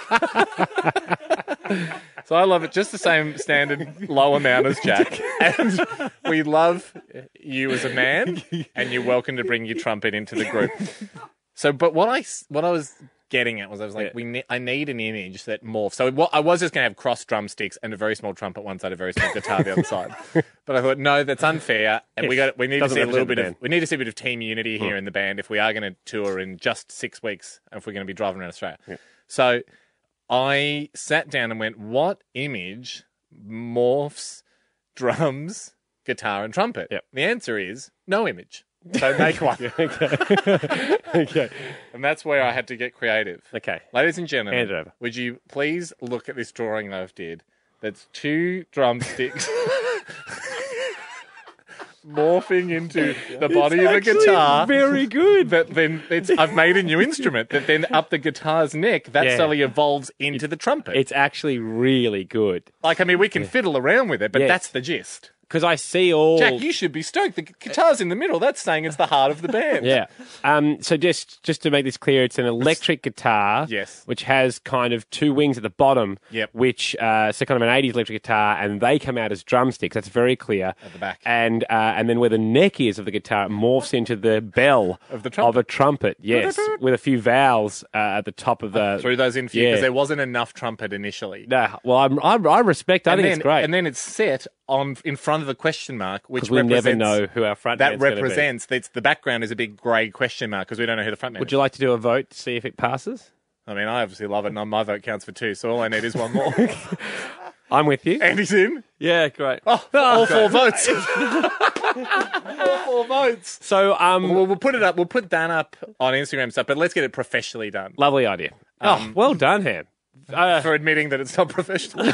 So I love it. Just the same standard low amount as Jack. And we love you as a man, and you're welcome to bring your trumpet into the group. So, but what I was getting at was I was like, I need an image that morphs. So I was just going to have cross drumsticks and a very small trumpet one side, a very small guitar the other side. But I thought, no, that's unfair, and we need to see a bit of team unity here in the band if we are going to tour in just 6 weeks, and if we're going to be driving around Australia. Yeah. So I sat down and went, what image morphs drums, guitar, and trumpet? Yep. The answer is no image. So make one. Okay. And that's where I had to get creative. Okay. Ladies and gentlemen, hand it over. Would you please look at this drawing I've did? That's 2 drumsticks morphing into the body of a guitar. Very good. That then I've made a new instrument that then up the guitar's neck, that slowly evolves into the trumpet. It's actually really good. Like, I mean, we can fiddle around with it, but that's the gist. Because I see all... Jack, you should be stoked. The guitar's in the middle. That's saying it's the heart of the band. Yeah. So just to make this clear, it's an electric guitar. Yes. Which has kind of 2 wings at the bottom. Yep. Which, so kind of an 80s electric guitar, and they come out as drumsticks. That's very clear. At the back. And then where the neck is of the guitar, it morphs into the bell of the trumpet. Of a trumpet, yes. With a few vowels at the top of the... Threw those in for you because there wasn't enough trumpet initially. No, well, I respect. I think it's great. And then it's set in front of the question mark, which we never know who our frontman that represents. That's the background is a big grey question mark because we don't know who the frontman is. Would you like to do a vote to see if it passes? I mean, I obviously love it, and my vote counts for 2, so all I need is one more. I'm with you. Andy's in. Yeah, great. All 4 votes. All 4 votes. So we'll put it up. We'll put that up on Instagram stuff, but let's get it professionally done. Lovely idea. Well done, Ham. For admitting that it's not professional.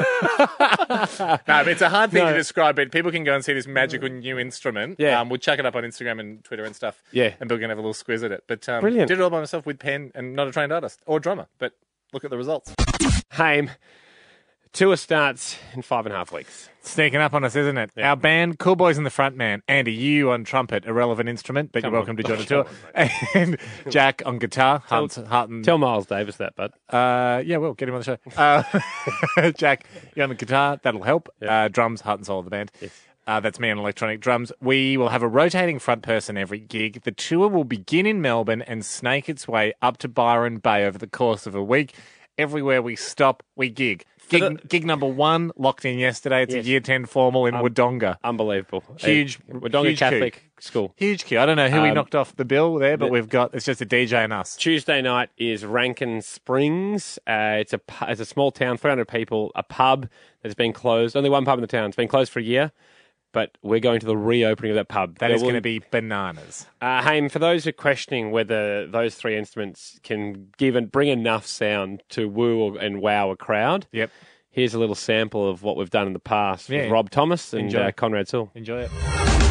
No, but it's a hard thing to describe, but people can go and see this magical new instrument. Yeah. We'll chuck it up on Instagram and Twitter and stuff. Yeah. And people can have a little squiz at it. But Brilliant. Did it all by myself with pen and not a trained artist or drummer. But look at the results. Ham, tour starts in 5.5 weeks. Sneaking up on us, isn't it? Yeah. Our band, Cool Boys and the Frontman. Andy, you on trumpet, irrelevant instrument, but you're welcome to join the tour. And Jack on guitar. Tell Miles Davis that, bud. Yeah, we'll get him on the show. Jack, you on the guitar, that'll help. Yep. Drums, heart and soul of the band. Yes. That's me on electronic drums. We will have a rotating front person every gig. The tour will begin in Melbourne and snake its way up to Byron Bay over the course of a week. Everywhere we stop, we gig. Gig number 1 locked in yesterday. It's a Year 10 formal in Wodonga. Unbelievable. Huge. Wodonga Catholic School. Huge queue. I don't know who we knocked off the bill there, but it's just a DJ and us. Tuesday night is Rankin Springs. It's a small town, 300 people, a pub that's been closed. Only one pub in the town. It's been closed for a year. But we're going to the reopening of that pub. That is going to be bananas. Haim, for those who are questioning whether those 3 instruments can bring enough sound to woo and wow a crowd, here's a little sample of what we've done in the past with Rob Thomas and Conrad Sewell. Enjoy it.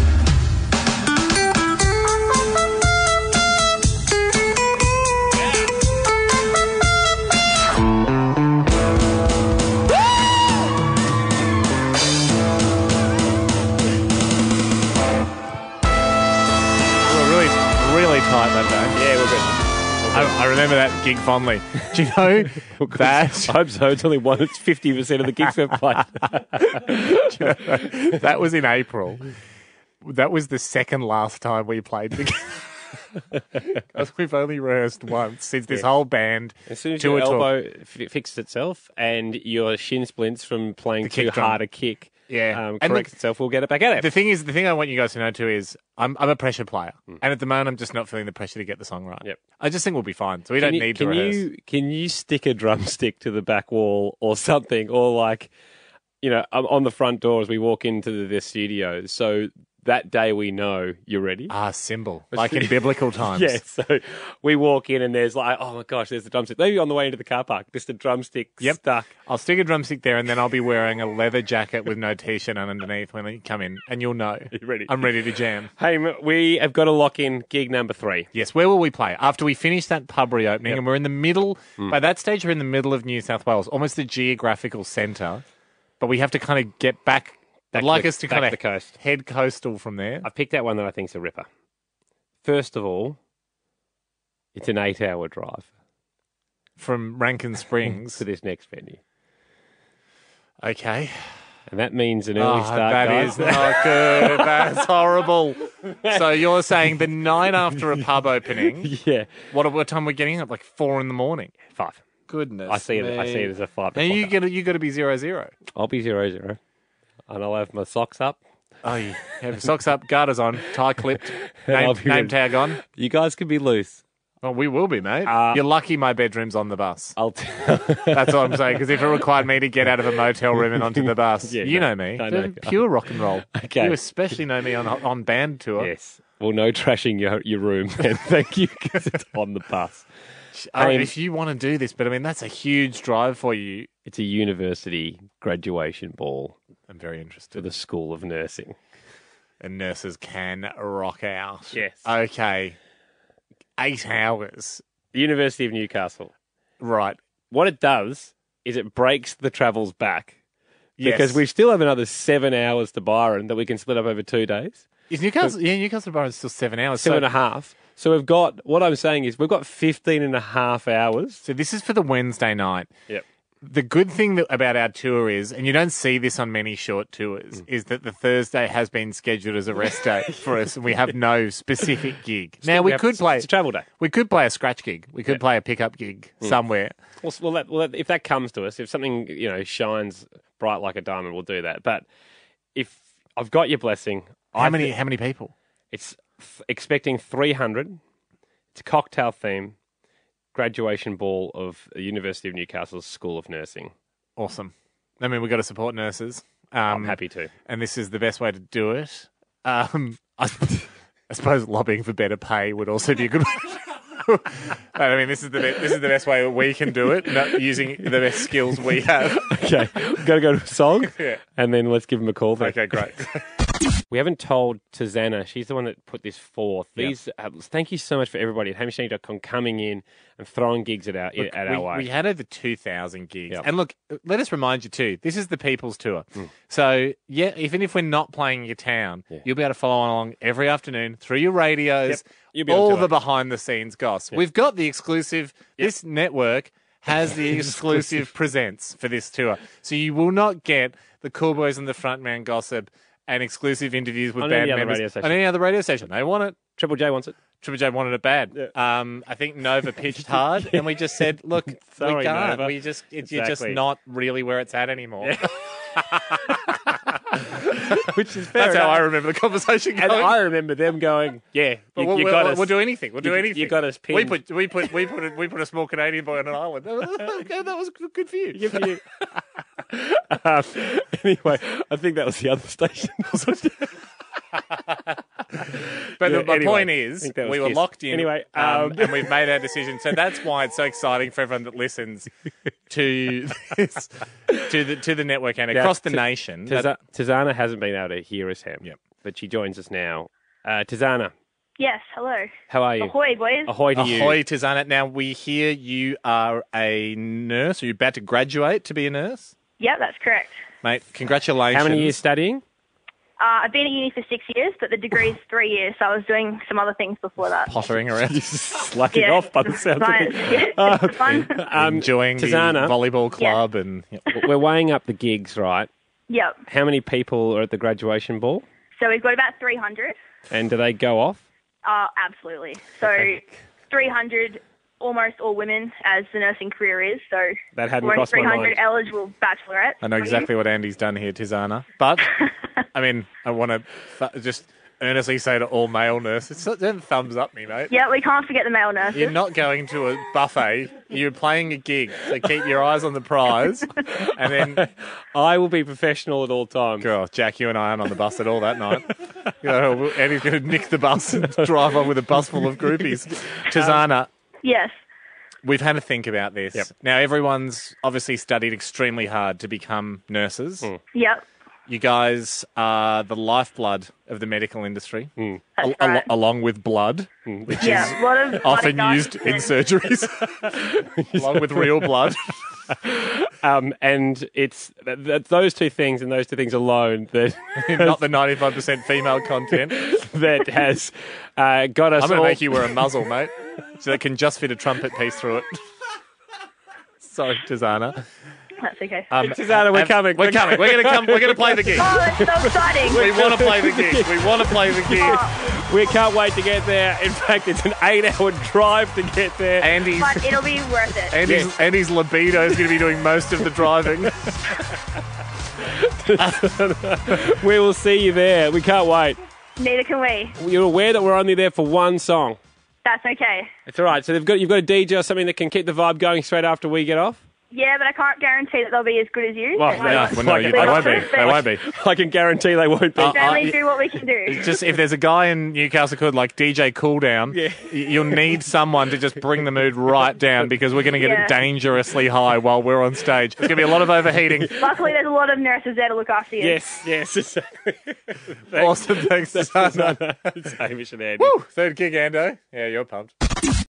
Tight that day. Yeah, we're good. I remember that gig fondly. Do you know that? I hope so. It's only one. It's 50% of the gigs we've played. You know, that was in April. That was the second last time we played the gig. Because we've only rehearsed once since this whole band. As soon as your elbow fixes itself and your shin splints from playing too hard a kick. Corrects itself, we'll get it back at it. The thing I want you guys to know too is I'm a pressure player, and at the moment I'm just not feeling the pressure to get the song right. Yep. I just think we'll be fine, so we don't need to rehearse. Can you stick a drumstick to the back wall or something, or like, on the front door as we walk into the studio, so that day we know you're ready. Symbol. Like in biblical times. Yeah, so we walk in and there's like, oh my gosh, there's the drumstick. Maybe on the way into the car park, just a drumstick stuck. I'll stick a drumstick there and then I'll be wearing a leather jacket with no t-shirt underneath when you come in and you'll know. You're ready. I'm ready to jam. Hey, we have got to lock in gig number 3. Yes, where will we play? After we finish that pub reopening and we're in the middle, by that stage we're in the middle of New South Wales, almost the geographical centre, but we have to kind of get back. I'd like us to kind of head coastal from there. I've picked out one that I think is a ripper. First of all, It's an 8-hour drive From Rankin Springs. to this next venue. Okay. And that means an early start, That guys. is not good. That's horrible. So you're saying the night after a pub opening, Yeah. what time we're getting up? Like 4 in the morning? 5. Goodness. I see it as a 5 And o'clock. you got to be 0-0. I'll be 0-0. And I'll have my socks up. Oh, you have your socks up, garters on, tie clipped, I'll name be ready. tag on. You guys can be loose. Oh, we will be, mate. You're lucky my bedroom's on the bus. That's what I'm saying, because if it required me to get out of a motel room and onto the bus, Yeah, you no, know me. I know. Pure rock and roll. Okay. You especially know me on band tour. Yes. Well, no trashing your room, then. Thank you, because it's on the bus. If you want to do this, but I mean, that's a huge drive for you. It's a university graduation ball I'm very for interested. the School of Nursing. And nurses can rock out. Yes. Okay. 8 hours. The University of Newcastle. Right. What it does is it breaks the travels back. Yes. Because we still have another 7 hours to Byron that we can split up over 2 days. Is Newcastle? Yeah, Newcastle to Byron's still 7 hours. 7.5. So we've got, what I'm saying is we've got 15.5 hours. So this is for the Wednesday night. Yep. The good thing about our tour is, and you don't see this on many short tours, is that the Thursday has been scheduled as a rest day for us, and we have no specific gig. Now we could play. It's a travel day. We could play a scratch gig. We could play a pickup gig somewhere. Well, if that comes to us, if something shines bright like a diamond, we'll do that. But if I've got your blessing, How many people? It's expecting 300. It's a cocktail theme. Graduation ball of the University of Newcastle's School of Nursing. Awesome. I mean, we've got to support nurses. I'm happy to. And this is the best way to do it. I suppose lobbying for better pay would also be a good way. I mean, this is the best way we can do it, not using the best skills we have. Okay, we've got to go to a song, and then let's give him a call. Then. Okay, great. We haven't told Tazana. She's the one that put this forth. These, thank you so much for everybody at hamishaney.com coming in and throwing gigs at our way. We had over 2,000 gigs. Yep. And look, let us remind you too, this is the People's Tour. So, yeah, even if we're not playing your town, you'll be able to follow along every afternoon through your radios, all the behind-the-scenes goss. We've got the exclusive. This network has the exclusive presents for this tour. So you will not get the Cool Boys and the Frontman gossip and exclusive interviews with band members on any other radio station. They want it. Triple J wants it. Triple J wanted it bad. Yeah. I think Nova pitched hard, and we just said, "Look, Sorry, we can't. Nova. You're just not really where it's at anymore." Yeah. Which is fair. That's how I remember the conversation going. And I remember them going, "Yeah, we'll do anything. We'll do anything. You got us pinned. We put a small Canadian boy on an island. Okay, that was good for you. Good for you." Anyway, I think that was the other station. But my point is, we were locked in, anyway, and we've made our decision. So that's why it's so exciting for everyone that listens to this, to the network and across the nation. Tazana hasn't been able to hear us, Ham. Yep. But she joins us now. Tazana. Yes, hello. How are you? Ahoy, boys. Ahoy to you. Ahoy, Tazana. Now, we hear you are a nurse. Are you about to graduate to be a nurse? Yeah, that's correct. Mate, congratulations. How many years studying? I've been at uni for 6 years, but the degree's 3 years, so I was doing some other things before that. Pottering around. Slacking off by the sound of it. Yeah, it's fun. Enjoying Tazana, the volleyball club. And we're weighing up the gigs, right? Yep. How many people are at the graduation ball? So we've got about 300. And do they go off? Absolutely. So 300, almost all women, as the nursing career is. So that hadn't crossed my mind. 300 eligible bachelorettes. I know exactly what Andy's done here, Tazana. But, I mean, I want to just earnestly say to all male nurses, don't thumbs up me, mate. Yeah, we can't forget the male nurses. You're not going to a buffet. You're playing a gig. So keep your eyes on the prize. And then I will be professional at all times. Girl, Jack, you and I aren't on the bus at all that night. Andy's going to nick the bus and drive on with a bus full of groupies. Tazana. Yes. We've had to think about this. Yep. Now, everyone's obviously studied extremely hard to become nurses. Yep. You guys are the lifeblood of the medical industry, That's right. along with blood, which a lot of is often used in surgeries, along with real blood. And it's those two things and those two things alone that Not the 95% female content. that has got us. I'm going to all... make you wear a muzzle, mate, so they can just fit a trumpet piece through it. Sorry, Tizana. That's okay. Susanna, we're coming. We're coming. We're going to come. We're going to play the gig. Oh, that's so exciting. We want to play the gig. We want to play the gig. Oh, We can't wait to get there. In fact, it's an 8-hour drive to get there. Andy's, but it'll be worth it. Andy's libido is going to be doing most of the driving. We will see you there. We can't wait. Neither can we. You're aware that we're only there for one song. That's okay. It's all right. So you've got a DJ or something that can keep the vibe going straight after we get off? Yeah, but I can't guarantee that they'll be as good as you. Well, So no, they won't be. They won't be. I can guarantee they won't be. we can only do what we can do. It's just if there's a guy in Newcastle called like DJ Cooldown, you'll need someone to just bring the mood right down because we're going to get it dangerously high while we're on stage. There's going to be a lot of overheating. Luckily, there's a lot of nurses there to look after you. Yes, exactly. Awesome, thanks. It's Hamish and Andy. Woo! Third gig, Ando. Yeah, you're pumped.